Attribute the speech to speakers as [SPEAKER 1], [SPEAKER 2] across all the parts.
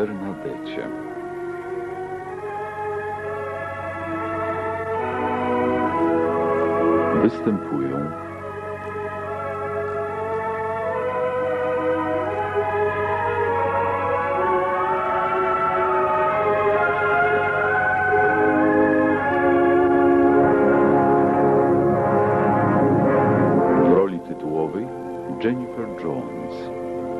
[SPEAKER 1] Bernadecie. Występują w roli tytułowej Jennifer Jones.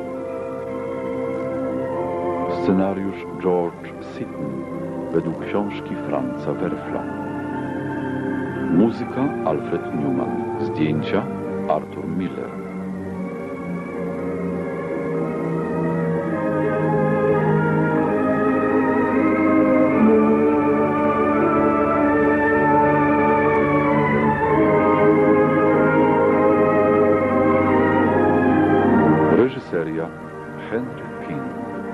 [SPEAKER 1] Scenariusz George Seaton według książki Franza Werfla. Muzyka Alfred Newman. Zdjęcia Arthur Miller. Reżyseria Henry King.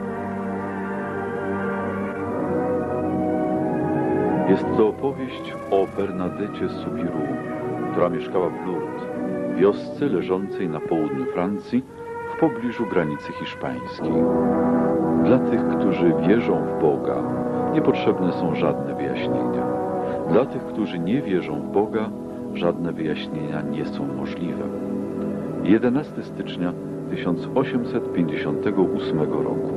[SPEAKER 1] Jest to opowieść o Bernadecie Soubirous, która mieszkała w Lourdes, wiosce leżącej na południu Francji, w pobliżu granicy hiszpańskiej. Dla tych, którzy wierzą w Boga, niepotrzebne są żadne wyjaśnienia. Dla tych, którzy nie wierzą w Boga, żadne wyjaśnienia nie są możliwe. 11 stycznia 1858 roku.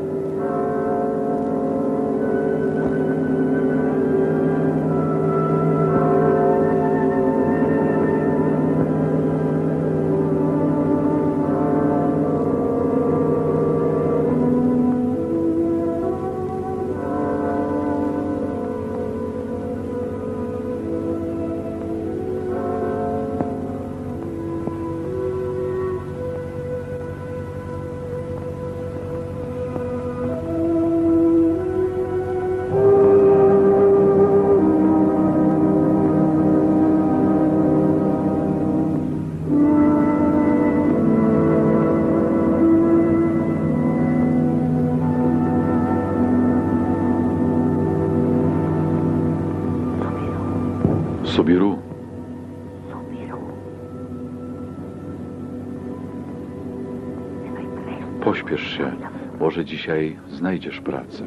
[SPEAKER 1] Soubirous. Pośpiesz się, może dzisiaj znajdziesz pracę.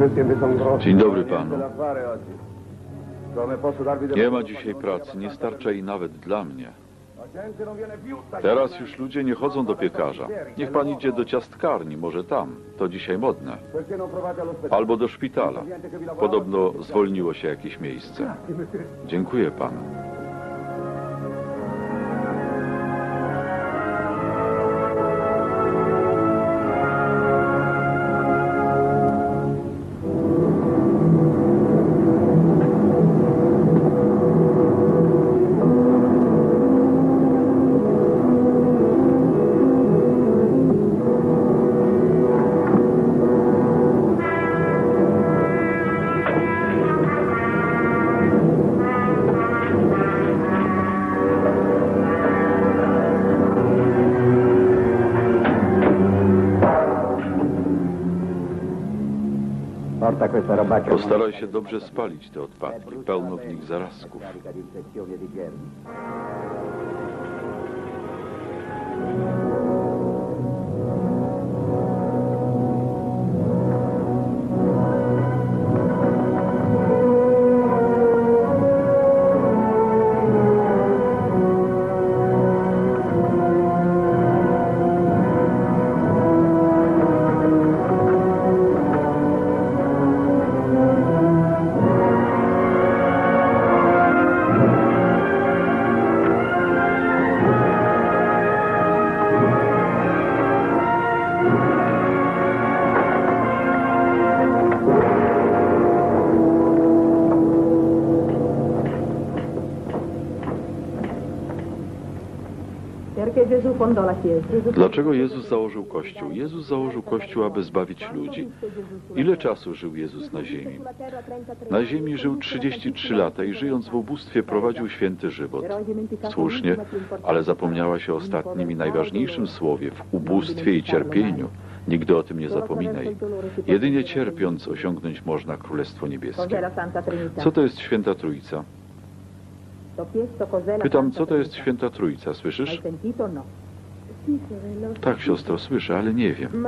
[SPEAKER 1] Dzień dobry panu. Nie ma dzisiaj pracy, nie starcza jej nawet dla mnie. Teraz już ludzie nie chodzą do piekarza. Niech pan idzie do ciastkarni, może tam. To dzisiaj modne. Albo do szpitala. Podobno zwolniło się jakieś miejsce. Dziękuję panu. Postaraj się dobrze spalić te odpadki. Pełno w nich zarazków. Dlaczego Jezus założył Kościół? Jezus założył Kościół, aby zbawić ludzi. Ile czasu żył Jezus na ziemi? Na ziemi żył 33 lata i żyjąc w ubóstwie prowadził święty żywot. Słusznie, ale zapomniała się o ostatnim i najważniejszym słowie, w ubóstwie i cierpieniu. Nigdy o tym nie zapominaj. Jedynie cierpiąc osiągnąć można Królestwo Niebieskie. Co to jest Święta Trójca? Pytam, co to jest Święta Trójca, słyszysz? Tak, siostro, słyszę, ale nie wiem.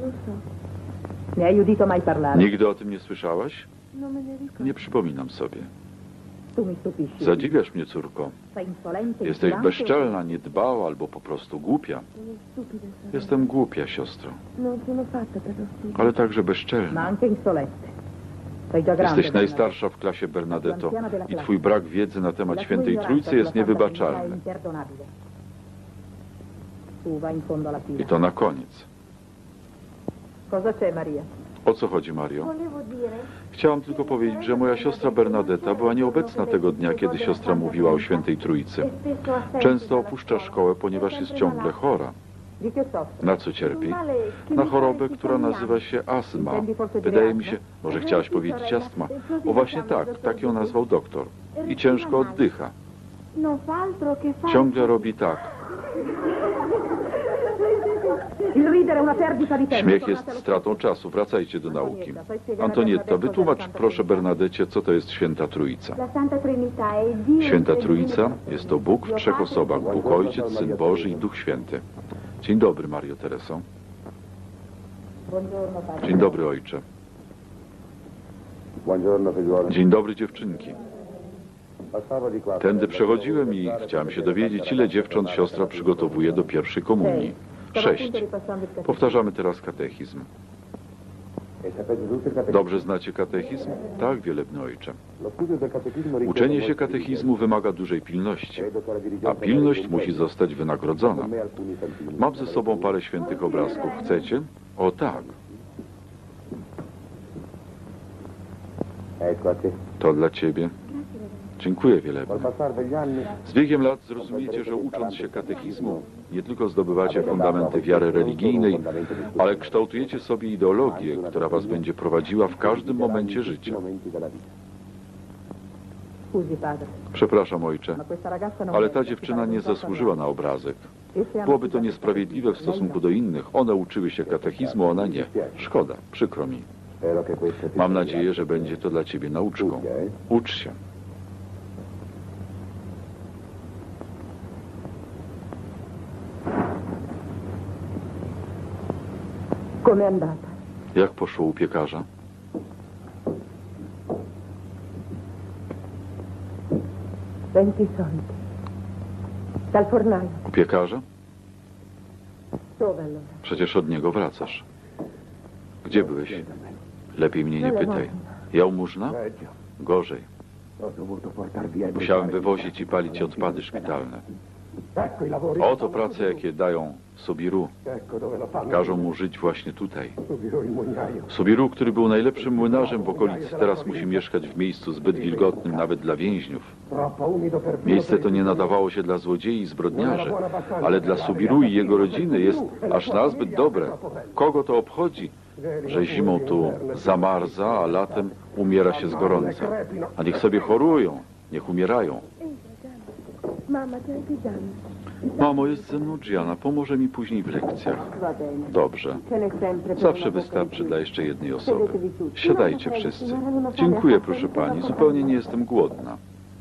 [SPEAKER 1] Nigdy o tym nie słyszałaś? Nie przypominam sobie. Zadziwiasz mnie, córko. Jesteś bezczelna, niedbała albo po prostu głupia. Jestem głupia, siostro. Ale także bezczelna. Jesteś najstarsza w klasie, Bernadetto, i twój brak wiedzy na temat Świętej Trójcy jest niewybaczalny. I to na koniec. O co chodzi, Mario? Chciałam tylko powiedzieć, że moja siostra Bernadetta była nieobecna tego dnia, kiedy siostra mówiła o Świętej Trójcy. Często opuszcza szkołę, ponieważ jest ciągle chora. Na co cierpi? Na chorobę, która nazywa się astma. Wydaje mi się, może chciałaś powiedzieć astma. O właśnie tak ją nazwał doktor. I ciężko oddycha. Ciągle robi tak. Śmiech jest stratą czasu. Wracajcie do nauki. Antonietta, wytłumacz proszę Bernadecie, co to jest Święta Trójca. Święta Trójca jest to Bóg w trzech osobach. Bóg Ojciec, Syn Boży i Duch Święty. Dzień dobry, Mario Tereso. Dzień dobry, ojcze. Dzień dobry, dziewczynki. Tędy przechodziłem i chciałem się dowiedzieć, ile dziewcząt siostra przygotowuje do pierwszej komunii. 6. Powtarzamy teraz katechizm. Dobrze znacie katechizm? Tak, wielebny ojcze. Uczenie się katechizmu wymaga dużej pilności, a pilność musi zostać wynagrodzona. Mam ze sobą parę świętych obrazków. Chcecie? O tak. To dla ciebie. Dziękuję, wielebny. Z biegiem lat zrozumiecie, że ucząc się katechizmu, nie tylko zdobywacie fundamenty wiary religijnej, ale kształtujecie sobie ideologię, która was będzie prowadziła w każdym momencie życia. Przepraszam, ojcze, ale ta dziewczyna nie zasłużyła na obrazek. Byłoby to niesprawiedliwe w stosunku do innych. One uczyły się katechizmu, ona nie. Szkoda, przykro mi. Mam nadzieję, że będzie to dla ciebie nauczką. Ucz się. Jak poszło u piekarza?
[SPEAKER 2] 20 soldi. Dal fornaio.
[SPEAKER 1] U piekarza?
[SPEAKER 2] Dove allora?
[SPEAKER 1] Przecież od niego wracasz. Gdzie byłeś? Lepiej mnie nie pytaj. Jałmużna? Gorzej. Musiałem wywozić i palić odpady szpitalne. Oto prace, jakie dają Subiru. Każą mu żyć właśnie tutaj. Subiru, który był najlepszym młynarzem w okolicy, teraz musi mieszkać w miejscu zbyt wilgotnym nawet dla więźniów. Miejsce to nie nadawało się dla złodziei i zbrodniarzy, ale dla Subiru i jego rodziny jest aż nazbyt dobre. Kogo to obchodzi, że zimą tu zamarza, a latem umiera się z gorąca? A niech sobie chorują, niech umierają.
[SPEAKER 2] Mama, c'è anche Gianni.
[SPEAKER 1] Mamo, jest ze mną Gianna, pomoże mi później w lekcjach. Dobrze. Zawsze wystarczy dla jeszcze jednej osoby. Siadajcie wszyscy. Dziękuję, proszę pani, zupełnie nie jestem głodna.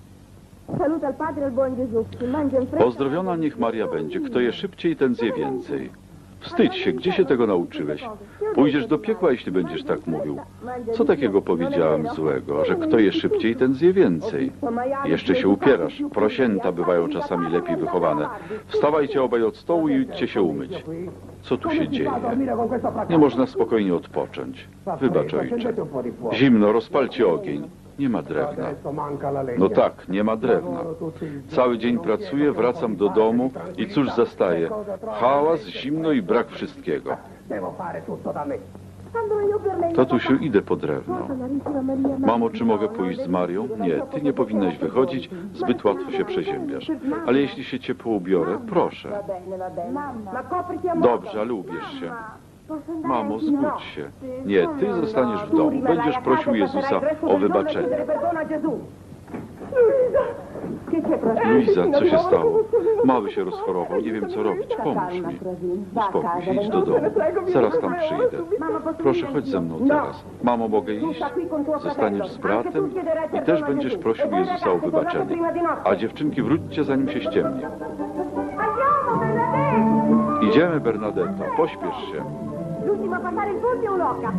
[SPEAKER 1] Pozdrowiona niech Maria będzie. Kto je szybciej, ten zje więcej. Wstydź się, gdzie się tego nauczyłeś? Pójdziesz do piekła, jeśli będziesz tak mówił. Co takiego powiedziałem złego, że kto je szybciej, ten zje więcej? Jeszcze się upierasz. Prosięta bywają czasami lepiej wychowane. Wstawajcie obaj od stołu i idźcie się umyć. Co tu się dzieje? Nie można spokojnie odpocząć. Wybacz, ojcze. Zimno, rozpalcie ogień. Nie ma drewna. No tak, nie ma drewna. Cały dzień pracuję, wracam do domu i cóż zastaję? Hałas, zimno i brak wszystkiego. Tatusiu, idę po drewno. Mamo, czy mogę pójść z Marią? Nie, ty nie powinnaś wychodzić, zbyt łatwo się przeziębiasz. Ale jeśli się ciepło ubiorę, proszę. Dobrze, ale ubierz się. Mamo, zgódź się. Nie, ty zostaniesz w domu. Będziesz prosił Jezusa o wybaczenie. Luiza, co się stało? Mały się rozchorował, nie wiem co robić. Pomóż mi. Uspokój się, idź do domu. Zaraz tam przyjdę. Proszę, chodź ze mną teraz. Mamo, mogę iść? Zostaniesz z bratem i też będziesz prosił Jezusa o wybaczenie. A dziewczynki, wróćcie, zanim się ściemnie. Idziemy, Bernadetto. Pośpiesz się.
[SPEAKER 2] L'ultimo a passare il ponte è un loca.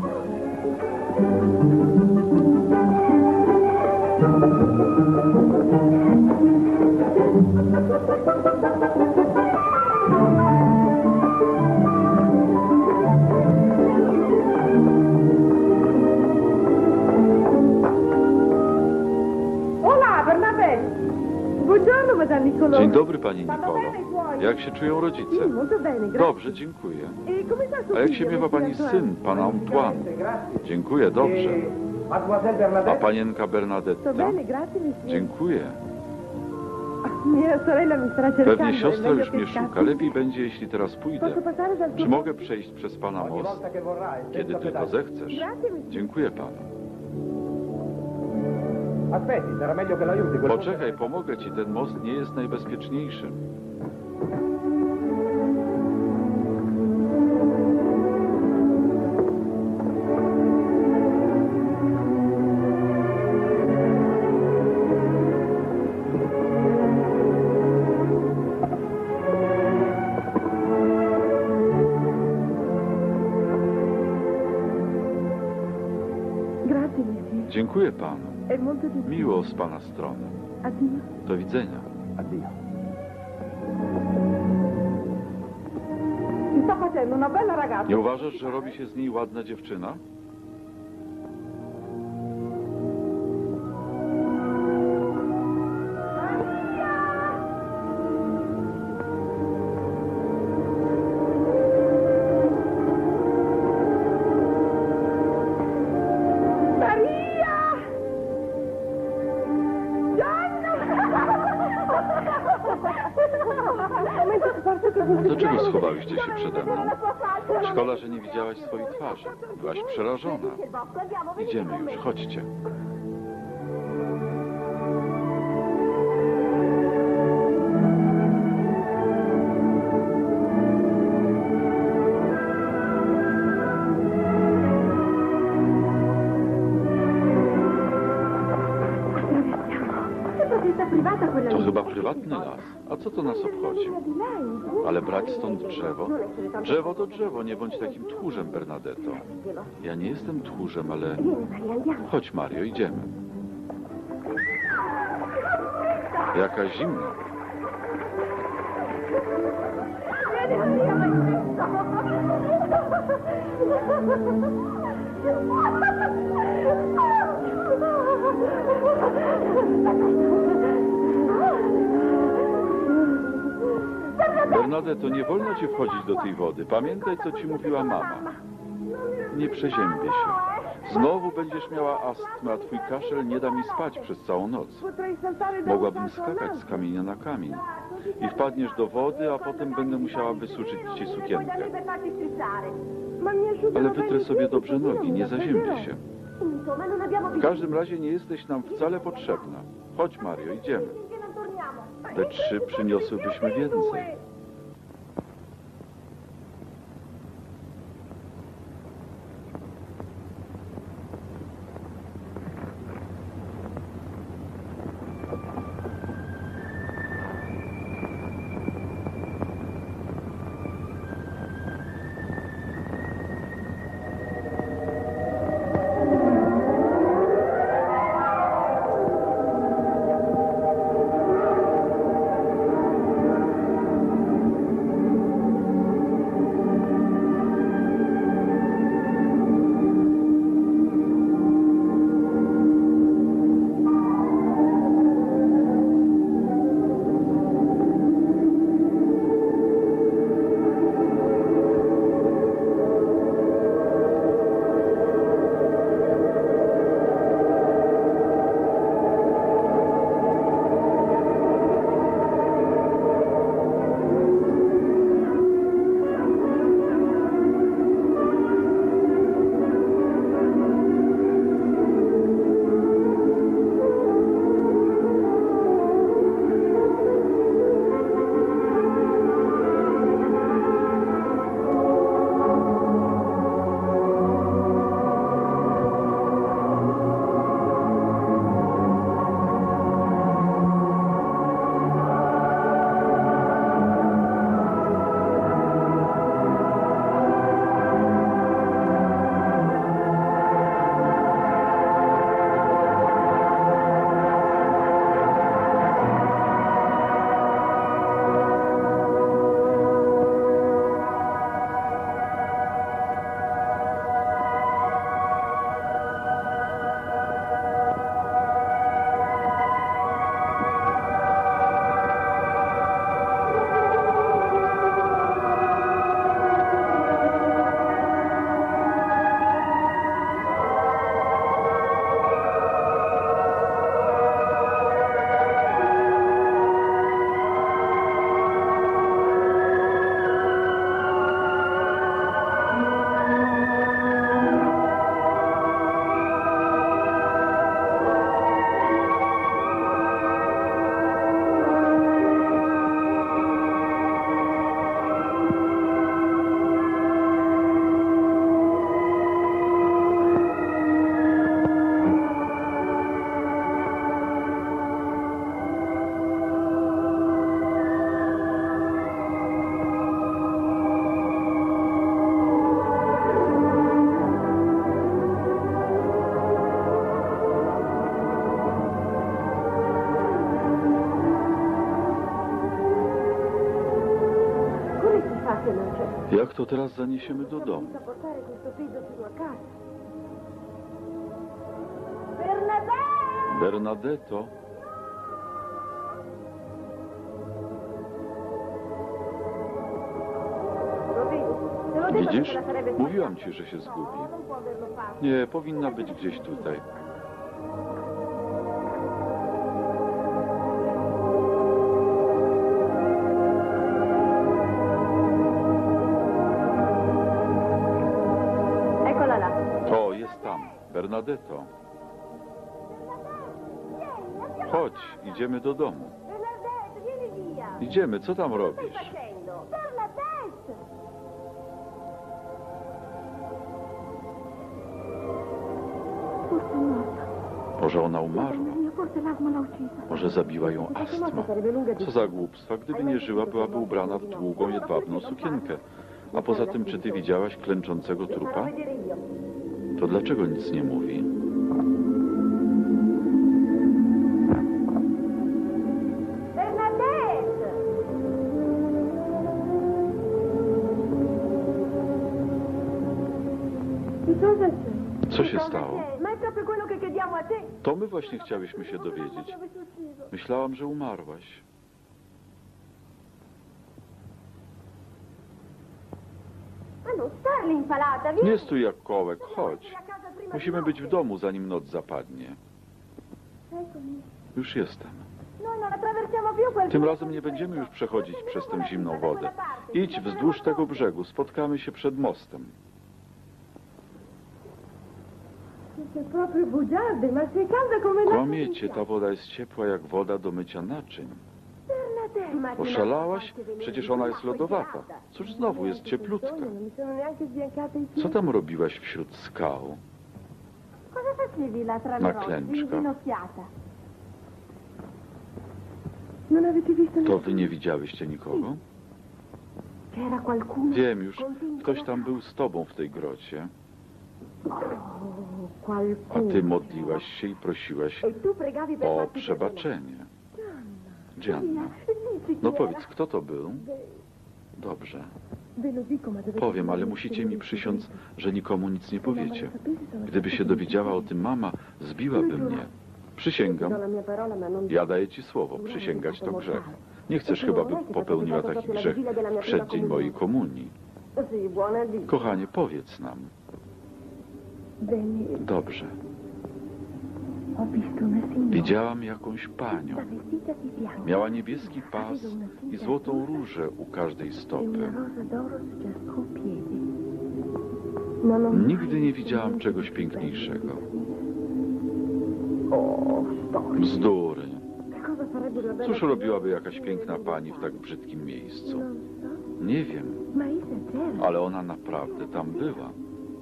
[SPEAKER 2] Hola, Bernabé. Buongiorno, Madame Nicolò.
[SPEAKER 1] Dzień dobry, pani Nicolo. Jak się czują rodzice? Dobrze, dziękuję. A jak się miewa pani syn, pan Antoine? Dziękuję, dobrze. A panienka Bernadetta? Dziękuję. Pewnie siostra już mnie szuka. Lepiej będzie, jeśli teraz pójdę. Czy mogę przejść przez pana most? Kiedy tylko zechcesz. Dziękuję panu. Poczekaj, pomogę ci. Ten most nie jest najbezpieczniejszy. Dziękuję panu. Miło z pana strony. Do widzenia. Nie uważasz, że robi się z niej ładna dziewczyna? Dlaczego schowałyście się przede mną? Szkoda, że nie widziałaś swojej twarzy. Byłaś przerażona. Idziemy już, chodźcie. To chyba prywatny las. A co to nas obchodzi? Ale brać stąd drzewo? Drzewo to drzewo, nie bądź takim tchórzem, Bernadetto. Ja nie jestem tchórzem, ale... Chodź, Mario, idziemy. Jaka zimna. Bernadetto, nie wolno ci wchodzić do tej wody. Pamiętaj, co ci mówiła mama. Nie przeziębię się. Znowu będziesz miała astmę, a twój kaszel nie da mi spać przez całą noc. Mogłabym skakać z kamienia na kamień. I wpadniesz do wody, a potem będę musiała wysuszyć ci sukienkę. Ale wytrę sobie dobrze nogi, nie zaziębię się. W każdym razie nie jesteś nam wcale potrzebna. Chodź, Mario, idziemy. Te 3 przyniosłybyśmy więcej. Jak to teraz zaniesiemy do domu? Bernadetto? Widzisz? Mówiłam ci, że się zgubi. Nie, powinna być gdzieś tutaj. To jest tam. Bernadetto. Chodź, idziemy do domu. Idziemy, co tam robisz? Może ona umarła? Może zabiła ją astma? Co za głupstwa. Gdyby nie żyła, byłaby ubrana w długą, jedwabną sukienkę. A poza tym, czy ty widziałaś klęczącego trupa? To dlaczego nic nie mówi? Co się stało?
[SPEAKER 2] Ma è proprio quello che chiediamo a te.
[SPEAKER 1] To my właśnie chciałyśmy się dowiedzieć. Myślałam, że umarłaś.
[SPEAKER 2] Ma non star lì impalata, vieni.
[SPEAKER 1] Nie stój jak kołek, chodź. Musimy być w domu, zanim noc zapadnie.
[SPEAKER 2] Eccomi.
[SPEAKER 1] Już jestem.
[SPEAKER 2] Noi non attraversiamo più quel...
[SPEAKER 1] Tym razem nie będziemy już przechodzić przez tę zimną wodę. Idź wzdłuż tego brzegu, spotkamy się przed mostem.
[SPEAKER 2] È proprio bugiardo, ma sei calda come l'acqua.
[SPEAKER 1] Kłamiecie, ta woda jest ciepła jak woda do mycia naczyń.
[SPEAKER 2] Bernadette.
[SPEAKER 1] Oszalałaś? Przecież ona jest lodowata. Cóż, znowu jest cieplutka.
[SPEAKER 2] Non mi sono neanche sbiancata i piedi.
[SPEAKER 1] Co tam robiłaś wśród skał?
[SPEAKER 2] Cosa facevi là tra
[SPEAKER 1] Na
[SPEAKER 2] le rocce,
[SPEAKER 1] klęczkach.
[SPEAKER 2] inginocchiata? Non avete visto
[SPEAKER 1] To
[SPEAKER 2] nessuno?
[SPEAKER 1] wy nie widziałyście nikogo?
[SPEAKER 2] C'era qualcuno?
[SPEAKER 1] Wiem już, ktoś tam był z tobą w tej grocie,
[SPEAKER 2] Oh,
[SPEAKER 1] a
[SPEAKER 2] qualcuno.
[SPEAKER 1] ty modliłaś się i prosiłaś
[SPEAKER 2] E tu pregavi per
[SPEAKER 1] o
[SPEAKER 2] farti
[SPEAKER 1] przebaczenie.
[SPEAKER 2] Gianna.
[SPEAKER 1] Gianna.
[SPEAKER 2] Dici chi
[SPEAKER 1] No
[SPEAKER 2] era?
[SPEAKER 1] powiedz, kto to był? Dobrze.
[SPEAKER 2] Ve lo dico, ma dovete
[SPEAKER 1] Powiem, ale
[SPEAKER 2] sapere
[SPEAKER 1] musicie
[SPEAKER 2] che
[SPEAKER 1] mi
[SPEAKER 2] non
[SPEAKER 1] przysiąc,
[SPEAKER 2] sapete.
[SPEAKER 1] że nikomu nic nie
[SPEAKER 2] Se non me lo
[SPEAKER 1] powiecie.
[SPEAKER 2] sapete, sono
[SPEAKER 1] Gdyby się dowiedziała o tym mama, zbiłaby mnie. Przysięgam.
[SPEAKER 2] Do la mia parola, ma non...
[SPEAKER 1] Ja daję ci słowo, przysięgać to grzech. Nie chcesz chyba, by popełniła taki grzech w przeddzień mojej komunii.
[SPEAKER 2] Sì, buona di.
[SPEAKER 1] Kochanie, powiedz nam.
[SPEAKER 2] Bene,
[SPEAKER 1] Dobrze.
[SPEAKER 2] ho visto una signora.
[SPEAKER 1] Widziałam jakąś panią.
[SPEAKER 2] Vestita di bianco.
[SPEAKER 1] Miała niebieski pas i złotą różę u każdej
[SPEAKER 2] E una
[SPEAKER 1] stopy.
[SPEAKER 2] rosa d'oro su ciascun piede. Non ho mai
[SPEAKER 1] Nigdy nie widziałam
[SPEAKER 2] visto
[SPEAKER 1] czegoś
[SPEAKER 2] così
[SPEAKER 1] piękniejszego.
[SPEAKER 2] bello. O, storia.
[SPEAKER 1] Bzdury.
[SPEAKER 2] Che cosa farebbero bene
[SPEAKER 1] Cóż
[SPEAKER 2] signore
[SPEAKER 1] robiłaby jakaś piękna pani w tak brzydkim miejscu?
[SPEAKER 2] Non so.
[SPEAKER 1] Nie wiem,
[SPEAKER 2] Ma essa c'era.
[SPEAKER 1] ale ona naprawdę tam była.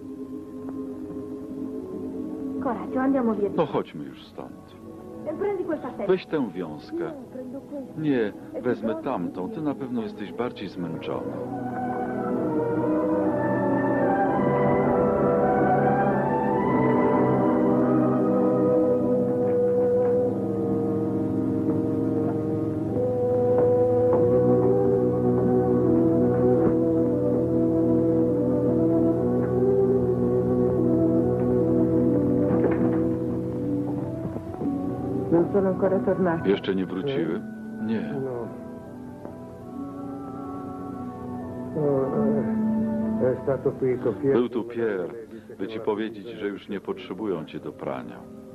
[SPEAKER 2] Coraggio, andiamo via.
[SPEAKER 1] No chodźmy już stąd.
[SPEAKER 2] Prendi quel passetto.
[SPEAKER 1] Weź tę wiązkę.
[SPEAKER 2] No, prendo questo.
[SPEAKER 1] Nie, wezmę tamtą. Ty na pewno jesteś bardziej zmęczony.
[SPEAKER 2] Non sono ancora tornati.
[SPEAKER 1] Jeszcze nie wróciły? Nie.
[SPEAKER 3] No. È stato qui Pier.
[SPEAKER 1] Był tu Pierre, by ci powiedzieć, że już nie potrzebują cię do prania.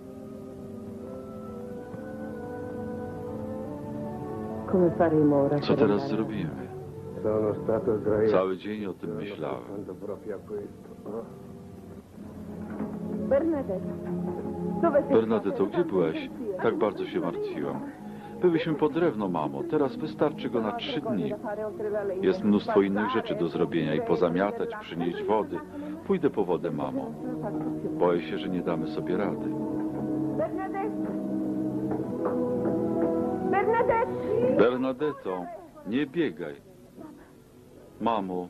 [SPEAKER 2] Come faremo ora?
[SPEAKER 1] Co teraz zrobimy?
[SPEAKER 3] Sono stato sdraiato.
[SPEAKER 1] Cały dzień o tym myślałem.
[SPEAKER 3] Pensando proprio a questo.
[SPEAKER 2] Bernadette. Dove sei?
[SPEAKER 1] Bernadetto, gdzie byłaś? Tak bardzo się martwiłam. Byliśmy po drewno, mamo. Teraz wystarczy go na 3 dni. Jest mnóstwo innych rzeczy do zrobienia i pozamiatać, przynieść wody. Pójdę po wodę, mamo. Boję się, że nie damy sobie rady.
[SPEAKER 2] Bernadette! Bernadette!
[SPEAKER 1] Bernadetto, nie biegaj. Mamo,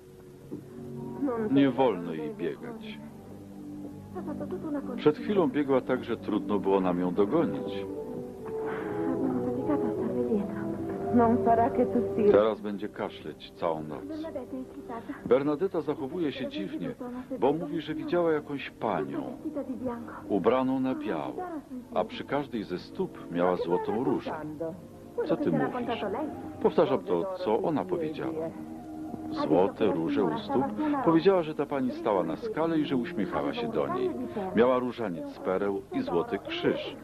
[SPEAKER 1] nie wolno jej biegać.
[SPEAKER 2] Ha fatto tutta una cosa.
[SPEAKER 1] Przed chwilą biegła tak, że trudno było nam ją dogonić.
[SPEAKER 2] Abbiamo faticato a starle dietro. Non farà che tossire.
[SPEAKER 1] Teraz będzie kaszleć całą noc.
[SPEAKER 2] Bernadette è inquietata.
[SPEAKER 1] Bernadetta zachowuje się dziwnie, bo mówi, że widziała jakąś panią,
[SPEAKER 2] Vestita di bianco.
[SPEAKER 1] ubraną na biało, a przy każdej ze stóp miała złotą różę. Co ty mówisz? Powtarzam to, co ona powiedziała. Złote róże u stóp. Powiedziała, że ta pani stała na skale i że uśmiechała się do niej. Miała różaniec z pereł i złoty krzyż.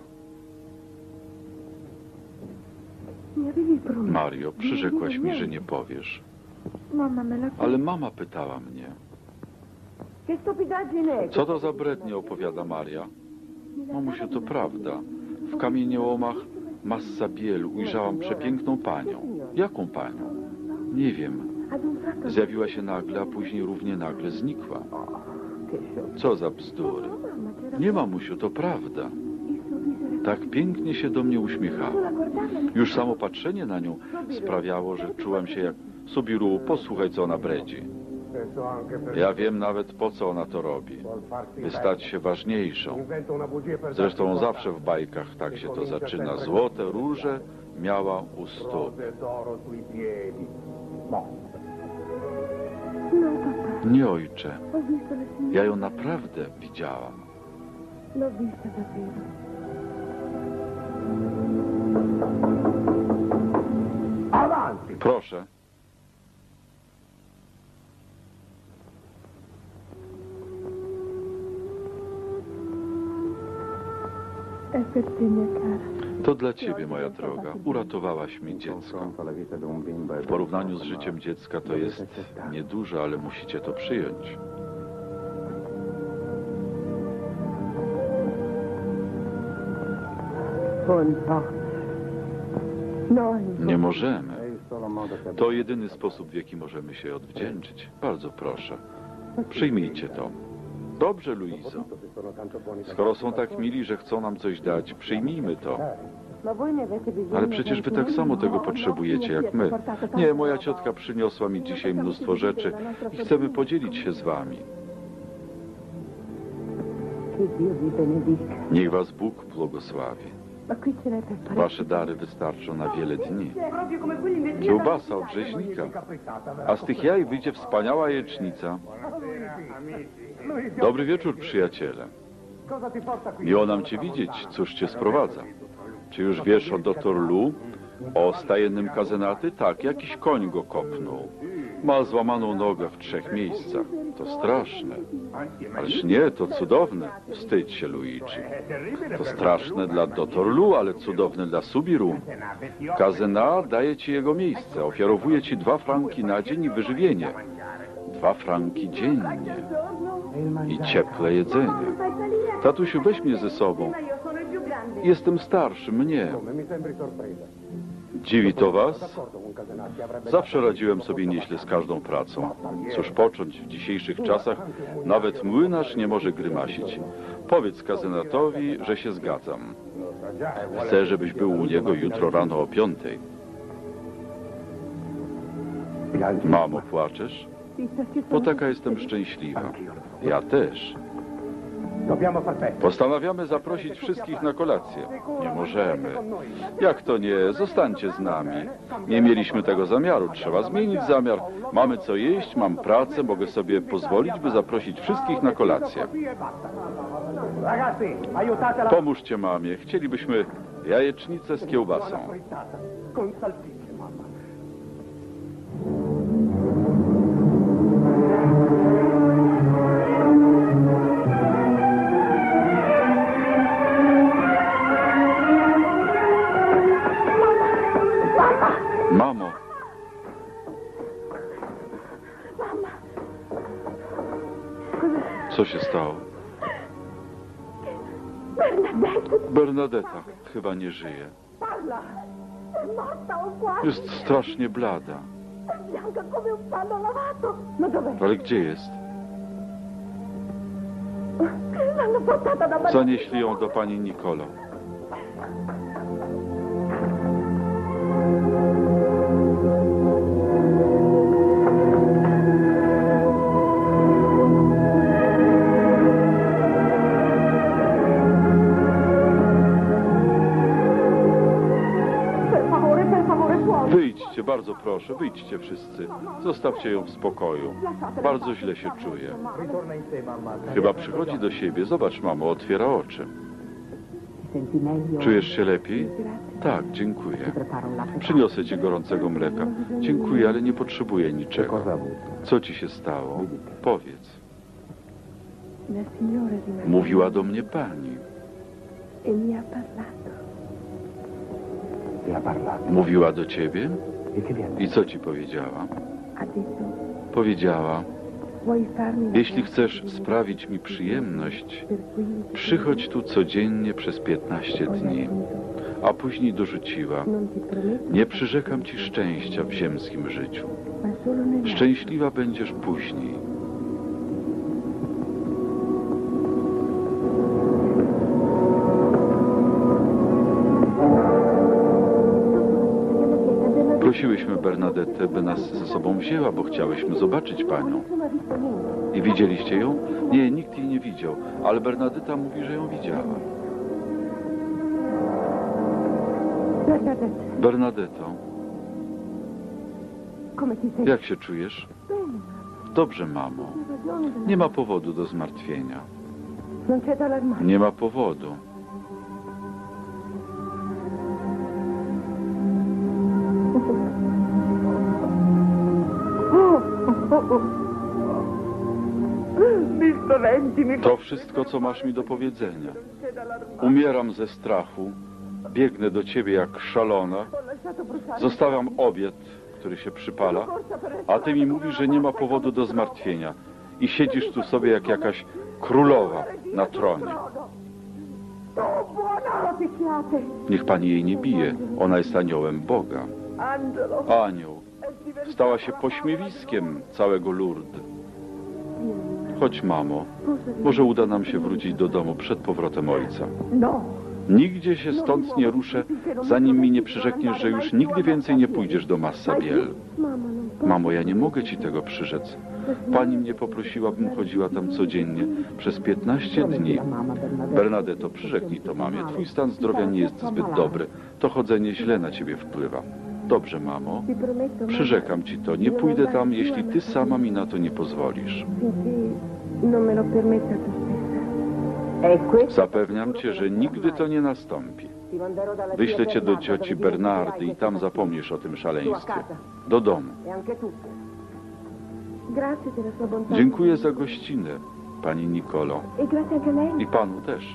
[SPEAKER 2] Mi avevi promesso.
[SPEAKER 1] Mario, przyrzekłaś mi, że nie powiesz.
[SPEAKER 2] Mamma me l'ha
[SPEAKER 1] Ale mama pytała mnie.
[SPEAKER 2] Che stupidaggine è?
[SPEAKER 1] Co to za brednie opowiada Maria? Mamusiu, to prawda. W kamieniołomach Massa Biel ujrzałam przepiękną panią. Jaką panią? Nie wiem.
[SPEAKER 2] Ad un tratto...
[SPEAKER 1] Zjawiła się nagle, a później równie nagle znikła.
[SPEAKER 2] Che sciocco.
[SPEAKER 1] Co za bzdury.
[SPEAKER 2] Mamma, c'era
[SPEAKER 1] Nie, mamusiu, to prawda.
[SPEAKER 2] il sorriso era...
[SPEAKER 1] Tak pięknie się do mnie uśmiechała.
[SPEAKER 2] Solo a guardarla mi...
[SPEAKER 1] Już samo patrzenie na nią sprawiało, że czułem się jak Subiru, posłuchaj, co ona bredzi.
[SPEAKER 3] E so anche per
[SPEAKER 1] Ja wiem nawet, po co ona to robi.
[SPEAKER 3] vuol farsi
[SPEAKER 1] By stać się ważniejszą.
[SPEAKER 3] Inventa una bugia per
[SPEAKER 1] Zresztą
[SPEAKER 3] darsi
[SPEAKER 1] zawsze w bajkach tak się to zaczyna. Złote róże miała u stóp.
[SPEAKER 3] rose d'oro sui piedi. No,
[SPEAKER 2] No, papà.
[SPEAKER 1] Nie, ojcze.
[SPEAKER 2] Ho visto la signora.
[SPEAKER 1] Ja ją naprawdę widziałam.
[SPEAKER 2] L'ho vista davvero.
[SPEAKER 3] Avanti!
[SPEAKER 1] Proszę.
[SPEAKER 2] È per te, mia cara.
[SPEAKER 1] To dla ciebie, moja droga. Uratowałaś mi dziecko. W porównaniu z życiem dziecka to jest nieduże, ale musicie to przyjąć.
[SPEAKER 2] No,
[SPEAKER 1] Nie możemy. To jedyny sposób, w jaki możemy się odwdzięczyć. Bardzo proszę. Przyjmijcie to. Dobrze, Luizo. Skoro są tak mili, że chcą nam coś dać, przyjmijmy to.
[SPEAKER 2] ma voi ne avete bisogno?
[SPEAKER 1] Ale przecież wy tak samo tego potrzebujecie jak my. Nie, moja ciotka przyniosła mi dzisiaj mnóstwo rzeczy i chcemy podzielić się z wami.
[SPEAKER 2] Che Dio vi benedica.
[SPEAKER 1] Niech was Bóg błogosławi.
[SPEAKER 2] Ma qui ce n'è per parecchio.
[SPEAKER 1] Wasze dary wystarczą na wiele dni. Kiełbasa od rzeźnika, a z tych jaj wyjdzie wspaniała jajecznica. Dobry wieczór, przyjaciele. Miło nam cię widzieć. Cóż cię sprowadza? Czy już wiesz o dr Lu? O stajennym kazenaty? Tak, jakiś koń go kopnął. Ma złamaną nogę w 3 miejscach. To straszne. Ależ nie, to cudowne. Wstydź się, Luigi. To straszne dla dr Lu, ale cudowne dla Subiru. Kazena daje ci jego miejsce. Ofiarowuje ci 2 franki na dzień i wyżywienie. 2 franki dziennie. I ciepłe jedzenie. Tatusiu, weź mnie ze sobą. Jestem starszy, mnie. Dziwi to was? Zawsze radziłem sobie nieźle z każdą pracą. Cóż począć w dzisiejszych czasach? Nawet młynarz nie może grymasić. Powiedz kazenatowi, że się zgadzam. Chcę, żebyś był u niego jutro rano o 5. Mamo, płaczesz? Bo taka jestem szczęśliwa. Ja też. Postanawiamy zaprosić wszystkich na kolację. Nie możemy. Jak to nie? Zostańcie z nami. Nie mieliśmy tego zamiaru. Trzeba zmienić zamiar. Mamy co jeść, mam pracę, mogę sobie pozwolić, by zaprosić wszystkich na kolację. Pomóżcie mamie. Chcielibyśmy jajecznicę z kiełbasą. Mamo. Co się stało? Bernadetta chyba nie żyje. Jest strasznie blada. Ale gdzie jest? Zanieśli ją do pani Nicolo. Wyjdźcie, bardzo proszę, wyjdźcie wszyscy. Zostawcie ją w spokoju. Bardzo źle się czuje. Chyba przychodzi do siebie. Zobacz, mamo, otwiera oczy. Czujesz się lepiej? Tak, dziękuję. Przyniosę ci gorącego mleka. Dziękuję, ale nie potrzebuję niczego. Co ci się stało? Powiedz. Mówiła do mnie pani. Mówiła do ciebie? I co ci powiedziała? Powiedziała, jeśli chcesz sprawić mi przyjemność, przychodź tu codziennie przez 15 dni. A później dorzuciła, nie przyrzekam ci szczęścia w ziemskim życiu. Szczęśliwa będziesz później. Prosiłyśmy Bernadettę, by nas ze sobą wzięła, bo chciałyśmy zobaczyć panią. I widzieliście ją? Nie, nikt jej nie widział, ale Bernadetta mówi, że ją widziała. Bernadetto, jak się czujesz? Dobrze, mamo. Nie ma powodu do zmartwienia.
[SPEAKER 2] Non c'è da allarmare.
[SPEAKER 1] Nie ma powodu.
[SPEAKER 2] Mi spaventi, mi
[SPEAKER 1] To wszystko, co masz mi do powiedzenia. Umieram ze strachu. Biegnę do ciebie jak szalona.
[SPEAKER 2] Ho lasciato bruciare.
[SPEAKER 1] Zostawiam obiad, który się przypala, a ty mi mówisz, że nie ma powodu do zmartwienia. I siedzisz tu sobie jak jakaś królowa na tronie.
[SPEAKER 2] Oh, buona! Lo picchiate.
[SPEAKER 1] Niech pani jej nie bije. Ona jest aniołem Boga.
[SPEAKER 2] Angelo.
[SPEAKER 1] Anioł. Stała się pośmiewiskiem całego Lourdes. Chodź, mamo. Może uda nam się wrócić do domu przed powrotem ojca.
[SPEAKER 2] No.
[SPEAKER 1] Nigdzie się stąd nie ruszę, zanim mi nie przyrzekniesz, że już nigdy więcej nie pójdziesz do Massa Biel.
[SPEAKER 2] Mama, non posso.
[SPEAKER 1] Mamo, ja nie mogę ci tego przyrzec. Pani mnie poprosiła, bym chodziła tam codziennie przez 15 dni. Bernadetto, przyrzeknij to mamie. Twój stan zdrowia nie jest zbyt dobry. To chodzenie źle na ciebie wpływa. Dobrze, mamo.
[SPEAKER 2] Ti prometto, mamma,
[SPEAKER 1] Przyrzekam ci to. Nie pójdę tam, jeśli ty sama mi na to nie pozwolisz.
[SPEAKER 2] finché non me lo permetta tu stessa.
[SPEAKER 1] Zapewniam cię, że nigdy to nie nastąpi. Wyślę cię do cioci Bernardy i tam zapomnisz o tym szaleństwie. Do domu.
[SPEAKER 2] Grazie della sua bontà.
[SPEAKER 1] Dziękuję za gościnę, pani Nicolo.
[SPEAKER 2] E grazie anche a lei.
[SPEAKER 1] I panu też.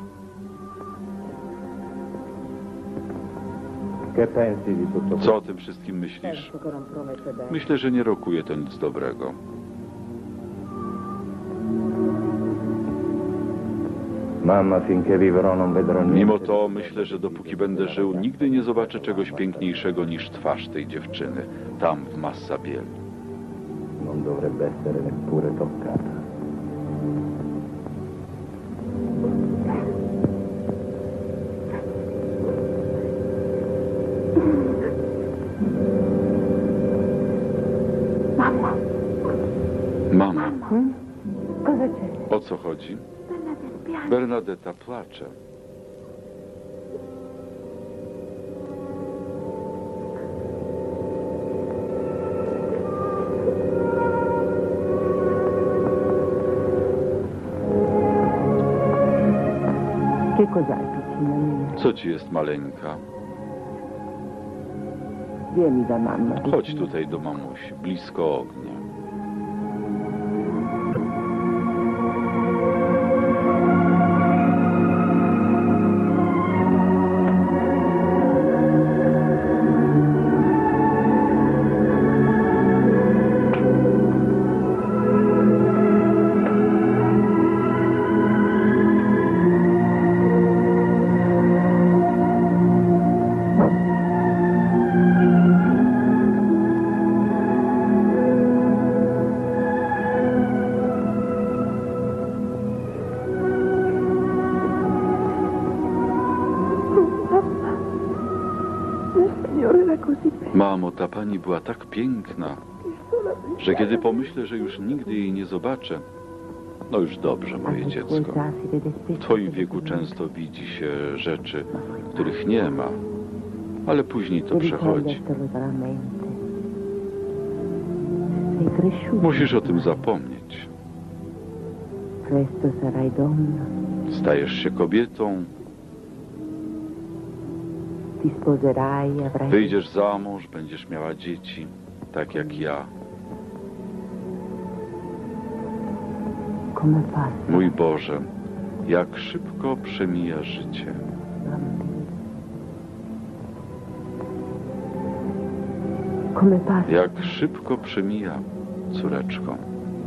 [SPEAKER 3] Che pensi di tutto
[SPEAKER 1] Co o tym wszystkim myślisz? Myślę, że nie rokuje to nic dobrego.
[SPEAKER 3] Mamma, finché vivrò non vedrò niente.
[SPEAKER 1] Mimo to myślę, że dopóki będę żył, nigdy nie zobaczę czegoś piękniejszego niż twarz tej dziewczyny, tam w Massa Biel.
[SPEAKER 3] Non dovrebbe essere neppure toccata.
[SPEAKER 2] Mamma.
[SPEAKER 1] Mama,
[SPEAKER 2] Cosa c'è?
[SPEAKER 1] o co chodzi?
[SPEAKER 2] Bernadette piange.
[SPEAKER 1] Bernadetta płacze.
[SPEAKER 2] Che cos'hai, piccina mia?
[SPEAKER 1] Co ci jest, maleńka?
[SPEAKER 2] Vieni da mamma.
[SPEAKER 1] Chodź tutaj do mamusi, blisko ognia. Mamo, ta pani była tak piękna, że kiedy pomyślę, że już nigdy jej nie zobaczę, no już dobrze, moje dziecko. W twoim wieku często widzi się rzeczy, których nie ma, ale później to przechodzi. Musisz o tym zapomnieć. Stajesz się kobietą, wyjdziesz za mąż, będziesz miała dzieci, tak jak ja. Mój Boże, jak szybko przemija życie. Jak szybko przemija, córeczko.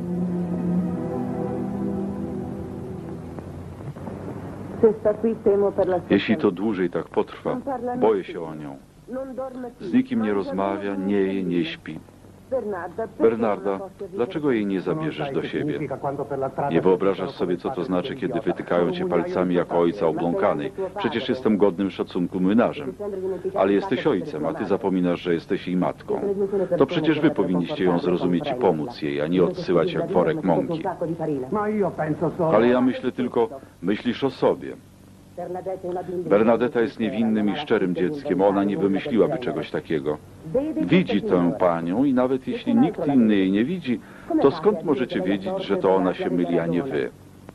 [SPEAKER 1] Jeśli to dłużej tak potrwa, boję się o nią. Z nikim nie rozmawia, nie je, nie śpi. Bernarda, dlaczego jej nie zabierzesz do siebie? Nie wyobrażasz sobie, co to znaczy, kiedy wytykają cię palcami jako ojca obląkanej. Przecież jestem godnym szacunku młynarzem. Ale jesteś ojcem, a ty zapominasz, że jesteś jej matką. To przecież wy powinniście ją zrozumieć i pomóc jej, a nie odsyłać jak worek mąki.
[SPEAKER 3] Ma io penso solo.
[SPEAKER 1] Ale ja myślę tylko, myślisz o sobie. Bernadetta jest niewinnym i szczerym dzieckiem. Ona nie wymyśliłaby czegoś takiego. Widzi tę panią i nawet jeśli nikt inny jej nie widzi, to skąd możecie wiedzieć, że to ona się myli, a nie wy?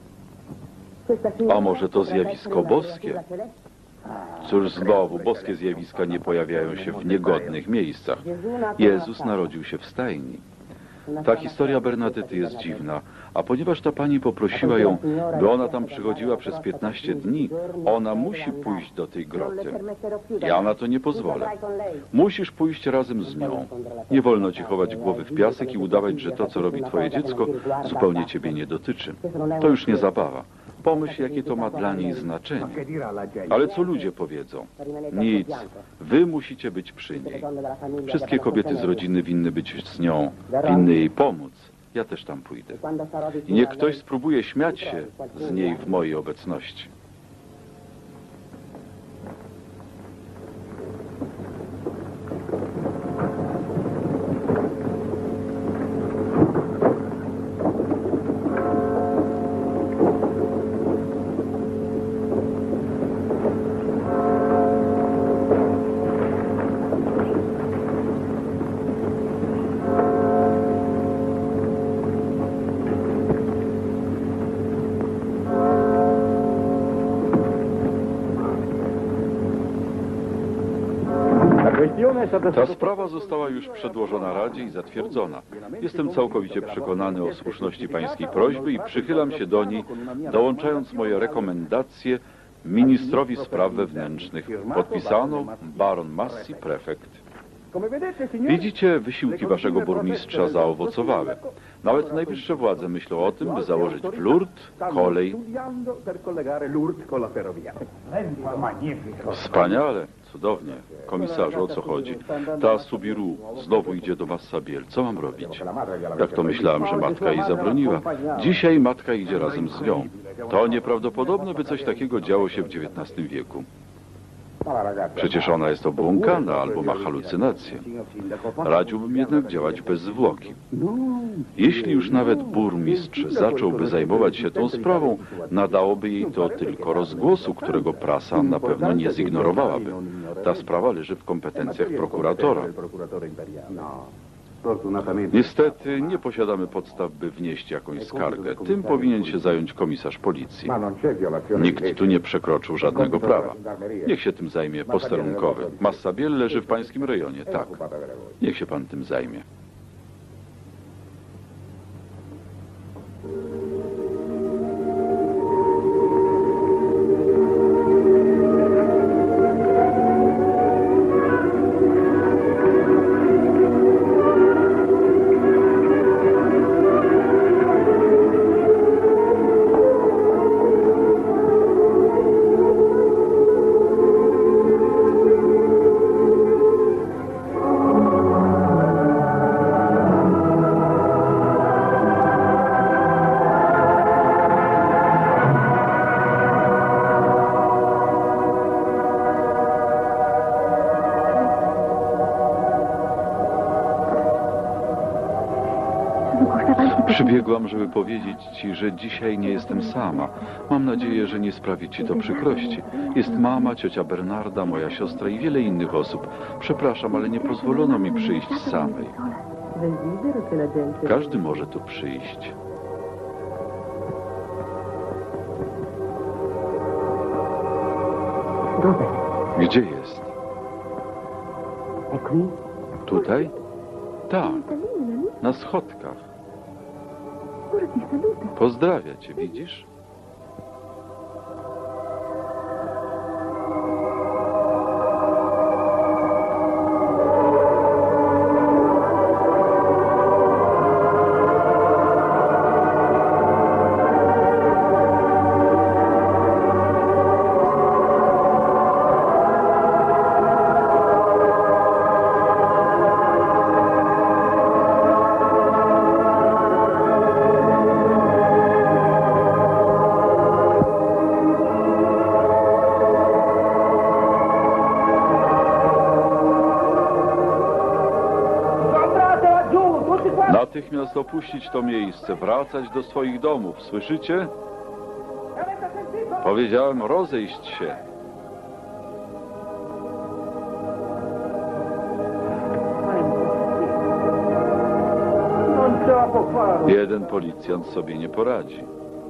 [SPEAKER 1] A może to zjawisko boskie? Cóż, znowu, boskie zjawiska nie pojawiają się w niegodnych miejscach. Jezus narodził się w stajni. Ta historia Bernadety jest dziwna, a ponieważ ta pani poprosiła ją, by ona tam przychodziła przez 15 dni, ona musi pójść do tej groty. Ja na to nie pozwolę. Musisz pójść razem z nią. Nie wolno ci chować głowy w piasek i udawać, że to, co robi twoje dziecko, zupełnie ciebie nie dotyczy. To już nie zabawa. Pomyśl, jakie to ma dla niej znaczenie. Ale co ludzie powiedzą? Nic. Wy musicie być przy niej. Wszystkie kobiety z rodziny winny być z nią, winny jej pomóc. Ja też tam pójdę. I niech ktoś spróbuje śmiać się z niej w mojej obecności. Ta sprawa została już przedłożona Radzie i zatwierdzona. Jestem całkowicie przekonany o słuszności pańskiej prośby i przychylam się do niej, dołączając moje rekomendacje ministrowi spraw wewnętrznych. Podpisano baron Massi, prefekt. Widzicie, wysiłki waszego burmistrza zaowocowały. Nawet najwyższe władze myślą o tym, by założyć w Lourdes kolej. Wspaniale, cudownie. Komisarzu, o co chodzi? Ta Subiru znowu idzie do Massabielle. Co mam robić? Jak to myślałem, że matka jej zabroniła. Dzisiaj matka idzie razem z nią. To nieprawdopodobne, by coś takiego działo się w XIX wieku. Przecież ona jest obłąkana albo ma halucynacje. Radziłbym jednak działać bez zwłoki. Jeśli już nawet burmistrz zacząłby zajmować się tą sprawą, nadałoby jej to tylko rozgłosu, którego prasa na pewno nie zignorowałaby. Ta sprawa leży w kompetencjach prokuratora. Niestety nie posiadamy podstaw, by wnieść jakąś skargę. Tym powinien się zająć komisarz policji. Nikt tu nie przekroczył żadnego prawa. Niech się tym zajmie posterunkowy. Massabielle leży w pańskim rejonie, tak. Niech się pan tym zajmie. Przybiegłam, żeby powiedzieć ci, że dzisiaj nie jestem sama. Mam nadzieję, że nie sprawi ci to przykrości. Jest mama, ciocia Bernarda, moja siostra i wiele innych osób. Przepraszam, ale nie pozwolono mi przyjść samej. Każdy może tu przyjść. Gdzie jest? Tutaj? Tak, na schodkach. Pozdrawia cię, widzisz? Natychmiast opuścić to miejsce, wracać do swoich domów, słyszycie? Powiedziałem rozejść się. Jeden policjant sobie nie poradzi.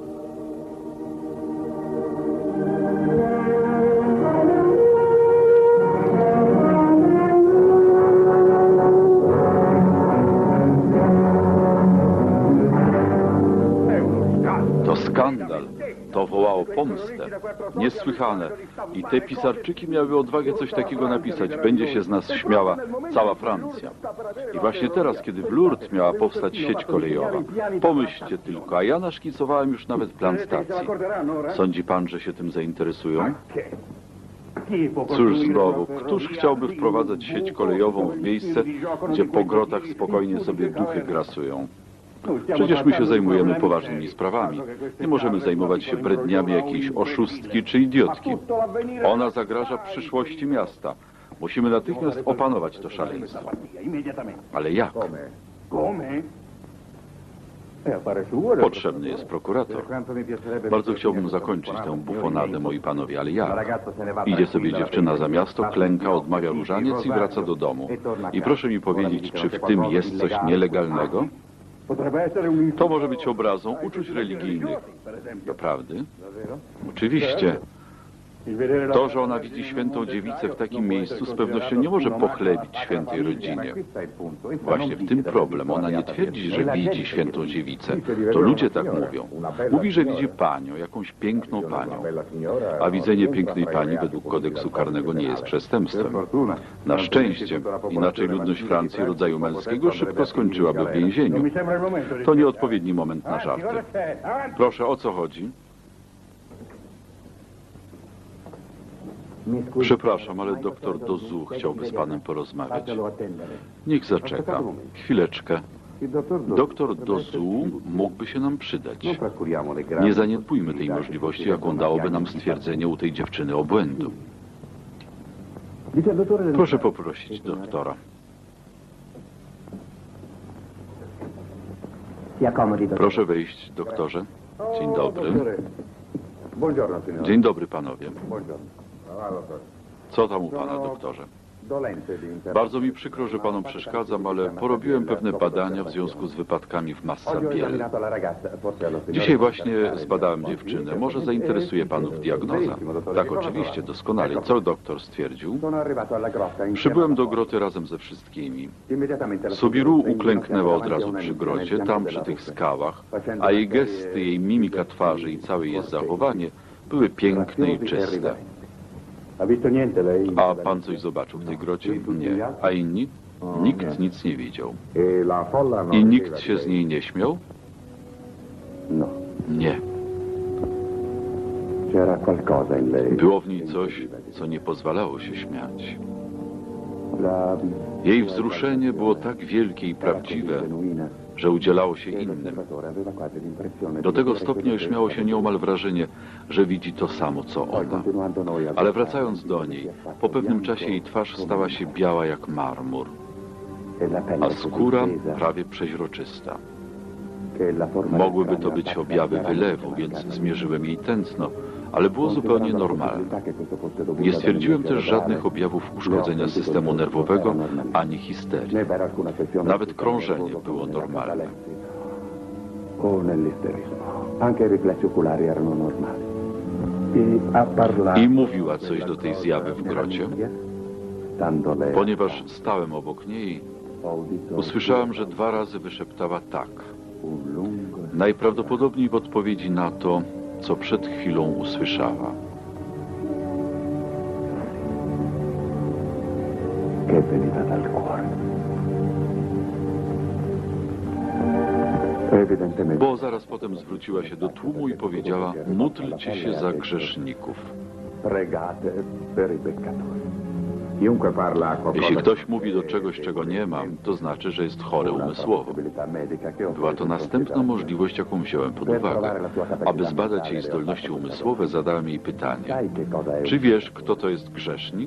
[SPEAKER 1] To skandal. To wołało pomstę. Niesłychane. I te pisarczyki miały odwagę coś takiego napisać. Będzie się z nas śmiała cała Francja. I właśnie teraz, kiedy w Lourdes miała powstać sieć kolejowa. Pomyślcie tylko, a ja naszkicowałem już nawet plan stacji. Sądzi pan, że się tym zainteresują? Cóż znowu, któż chciałby wprowadzać sieć kolejową w miejsce, gdzie po grotach spokojnie sobie duchy grasują? Przecież my się zajmujemy poważnymi sprawami. Nie możemy zajmować się bredniami jakiejś oszustki czy idiotki. Ona zagraża przyszłości miasta. Musimy natychmiast opanować to szaleństwo. Ale jak? Potrzebny jest prokurator. Bardzo chciałbym zakończyć tę bufonadę, moi panowie, ale jak? Idzie sobie dziewczyna za miasto, klęka, odmawia różaniec i wraca do domu. I proszę mi powiedzieć, czy w tym jest coś nielegalnego? To może być obrazą uczuć religijnych. Doprawdy? Oczywiście. To, że ona widzi świętą dziewicę w takim miejscu, z pewnością nie może pochlebić świętej rodzinie. Właśnie w tym problem. Ona nie twierdzi, że widzi świętą dziewicę. To ludzie tak mówią. Mówi, że widzi panią, jakąś piękną panią. A widzenie pięknej pani według kodeksu karnego nie jest przestępstwem. Na szczęście, inaczej ludność Francji rodzaju męskiego szybko skończyłaby w więzieniu. To nieodpowiedni moment na żarty. Proszę, o co chodzi? Przepraszam, ale doktor Dozu chciałby z panem porozmawiać. Niech zaczeka. Chwileczkę. Doktor Dozu mógłby się nam przydać. Nie zaniedbujmy tej możliwości, jaką dałoby nam stwierdzenie u tej dziewczyny obłędu. Proszę poprosić doktora. Proszę wejść, doktorze. Dzień dobry. Dzień dobry, panowie. Co tam u pana, doktorze? Bardzo mi przykro, że panom przeszkadzam, ale porobiłem pewne badania w związku z wypadkami w Massa Biel. Dzisiaj właśnie zbadałem dziewczynę. Może zainteresuje panów diagnoza? Tak, oczywiście, doskonale. Co doktor stwierdził? Przybyłem do groty razem ze wszystkimi. Subiru uklęknęła od razu przy grocie, tam przy tych skałach, a jej gesty, jej mimika twarzy i całe jej zachowanie były piękne i czyste. A pan coś zobaczył w tej grocie? Nie. A inni? Nikt nic nie widział. I nikt się z niej nie śmiał? Nie. Było w niej coś, co nie pozwalało się śmiać. Jej wzruszenie było tak wielkie i prawdziwe, że udzielało się innym. Do tego stopnia już miało się nieomal wrażenie, że widzi to samo, co ona. Ale wracając do niej, po pewnym czasie jej twarz stała się biała jak marmur, a skóra prawie przeźroczysta. Mogłyby to być objawy wylewu, więc zmierzyłem jej tętno, ale było zupełnie normalne. Nie stwierdziłem też żadnych objawów uszkodzenia systemu nerwowego ani histerii. Nawet krążenie było normalne. I mówiła coś do tej zjawy w grocie. Ponieważ stałem obok niej, usłyszałem, że 2 razy wyszeptała tak. Najprawdopodobniej w odpowiedzi na to, co przed chwilą usłyszała. Bo zaraz potem zwróciła się do tłumu i powiedziała: módlcie się za grzeszników. Jeśli ktoś mówi do czegoś, czego nie mam, to znaczy, że jest chory umysłowo. Była to następna możliwość, jaką wziąłem pod uwagę. Aby zbadać jej zdolności umysłowe, zadałem jej pytanie: czy wiesz, kto to jest grzesznik?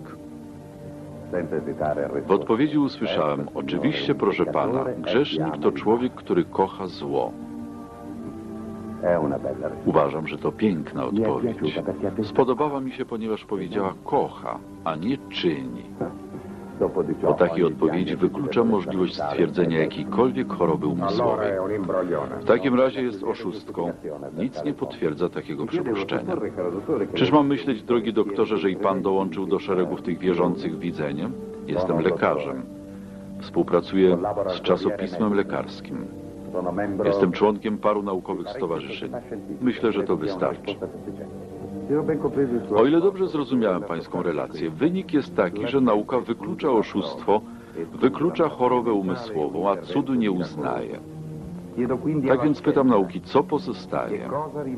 [SPEAKER 1] W odpowiedzi usłyszałem: oczywiście, proszę pana, grzesznik to człowiek, który kocha zło.
[SPEAKER 3] È una bella risposta.
[SPEAKER 1] Uważam, że to piękna odpowiedź. Spodobała mi się, ponieważ powiedziała kocha, a nie czyni. Po takiej odpowiedzi wykluczam możliwość stwierdzenia jakiejkolwiek choroby umysłowej. W takim razie jest oszustką. Nic nie potwierdza takiego przypuszczenia. Czyż mam myśleć, drogi doktorze, że i pan dołączył do szeregów tych wierzących widzeniem? Jestem lekarzem. Współpracuję z czasopismem lekarskim. Jestem członkiem paru naukowych stowarzyszeń. Myślę, że to wystarczy. O ile dobrze zrozumiałem pańską relację, wynik jest taki, że nauka wyklucza oszustwo, wyklucza chorobę umysłową, a cudu nie uznaje. Tak więc pytam nauki, co pozostaje?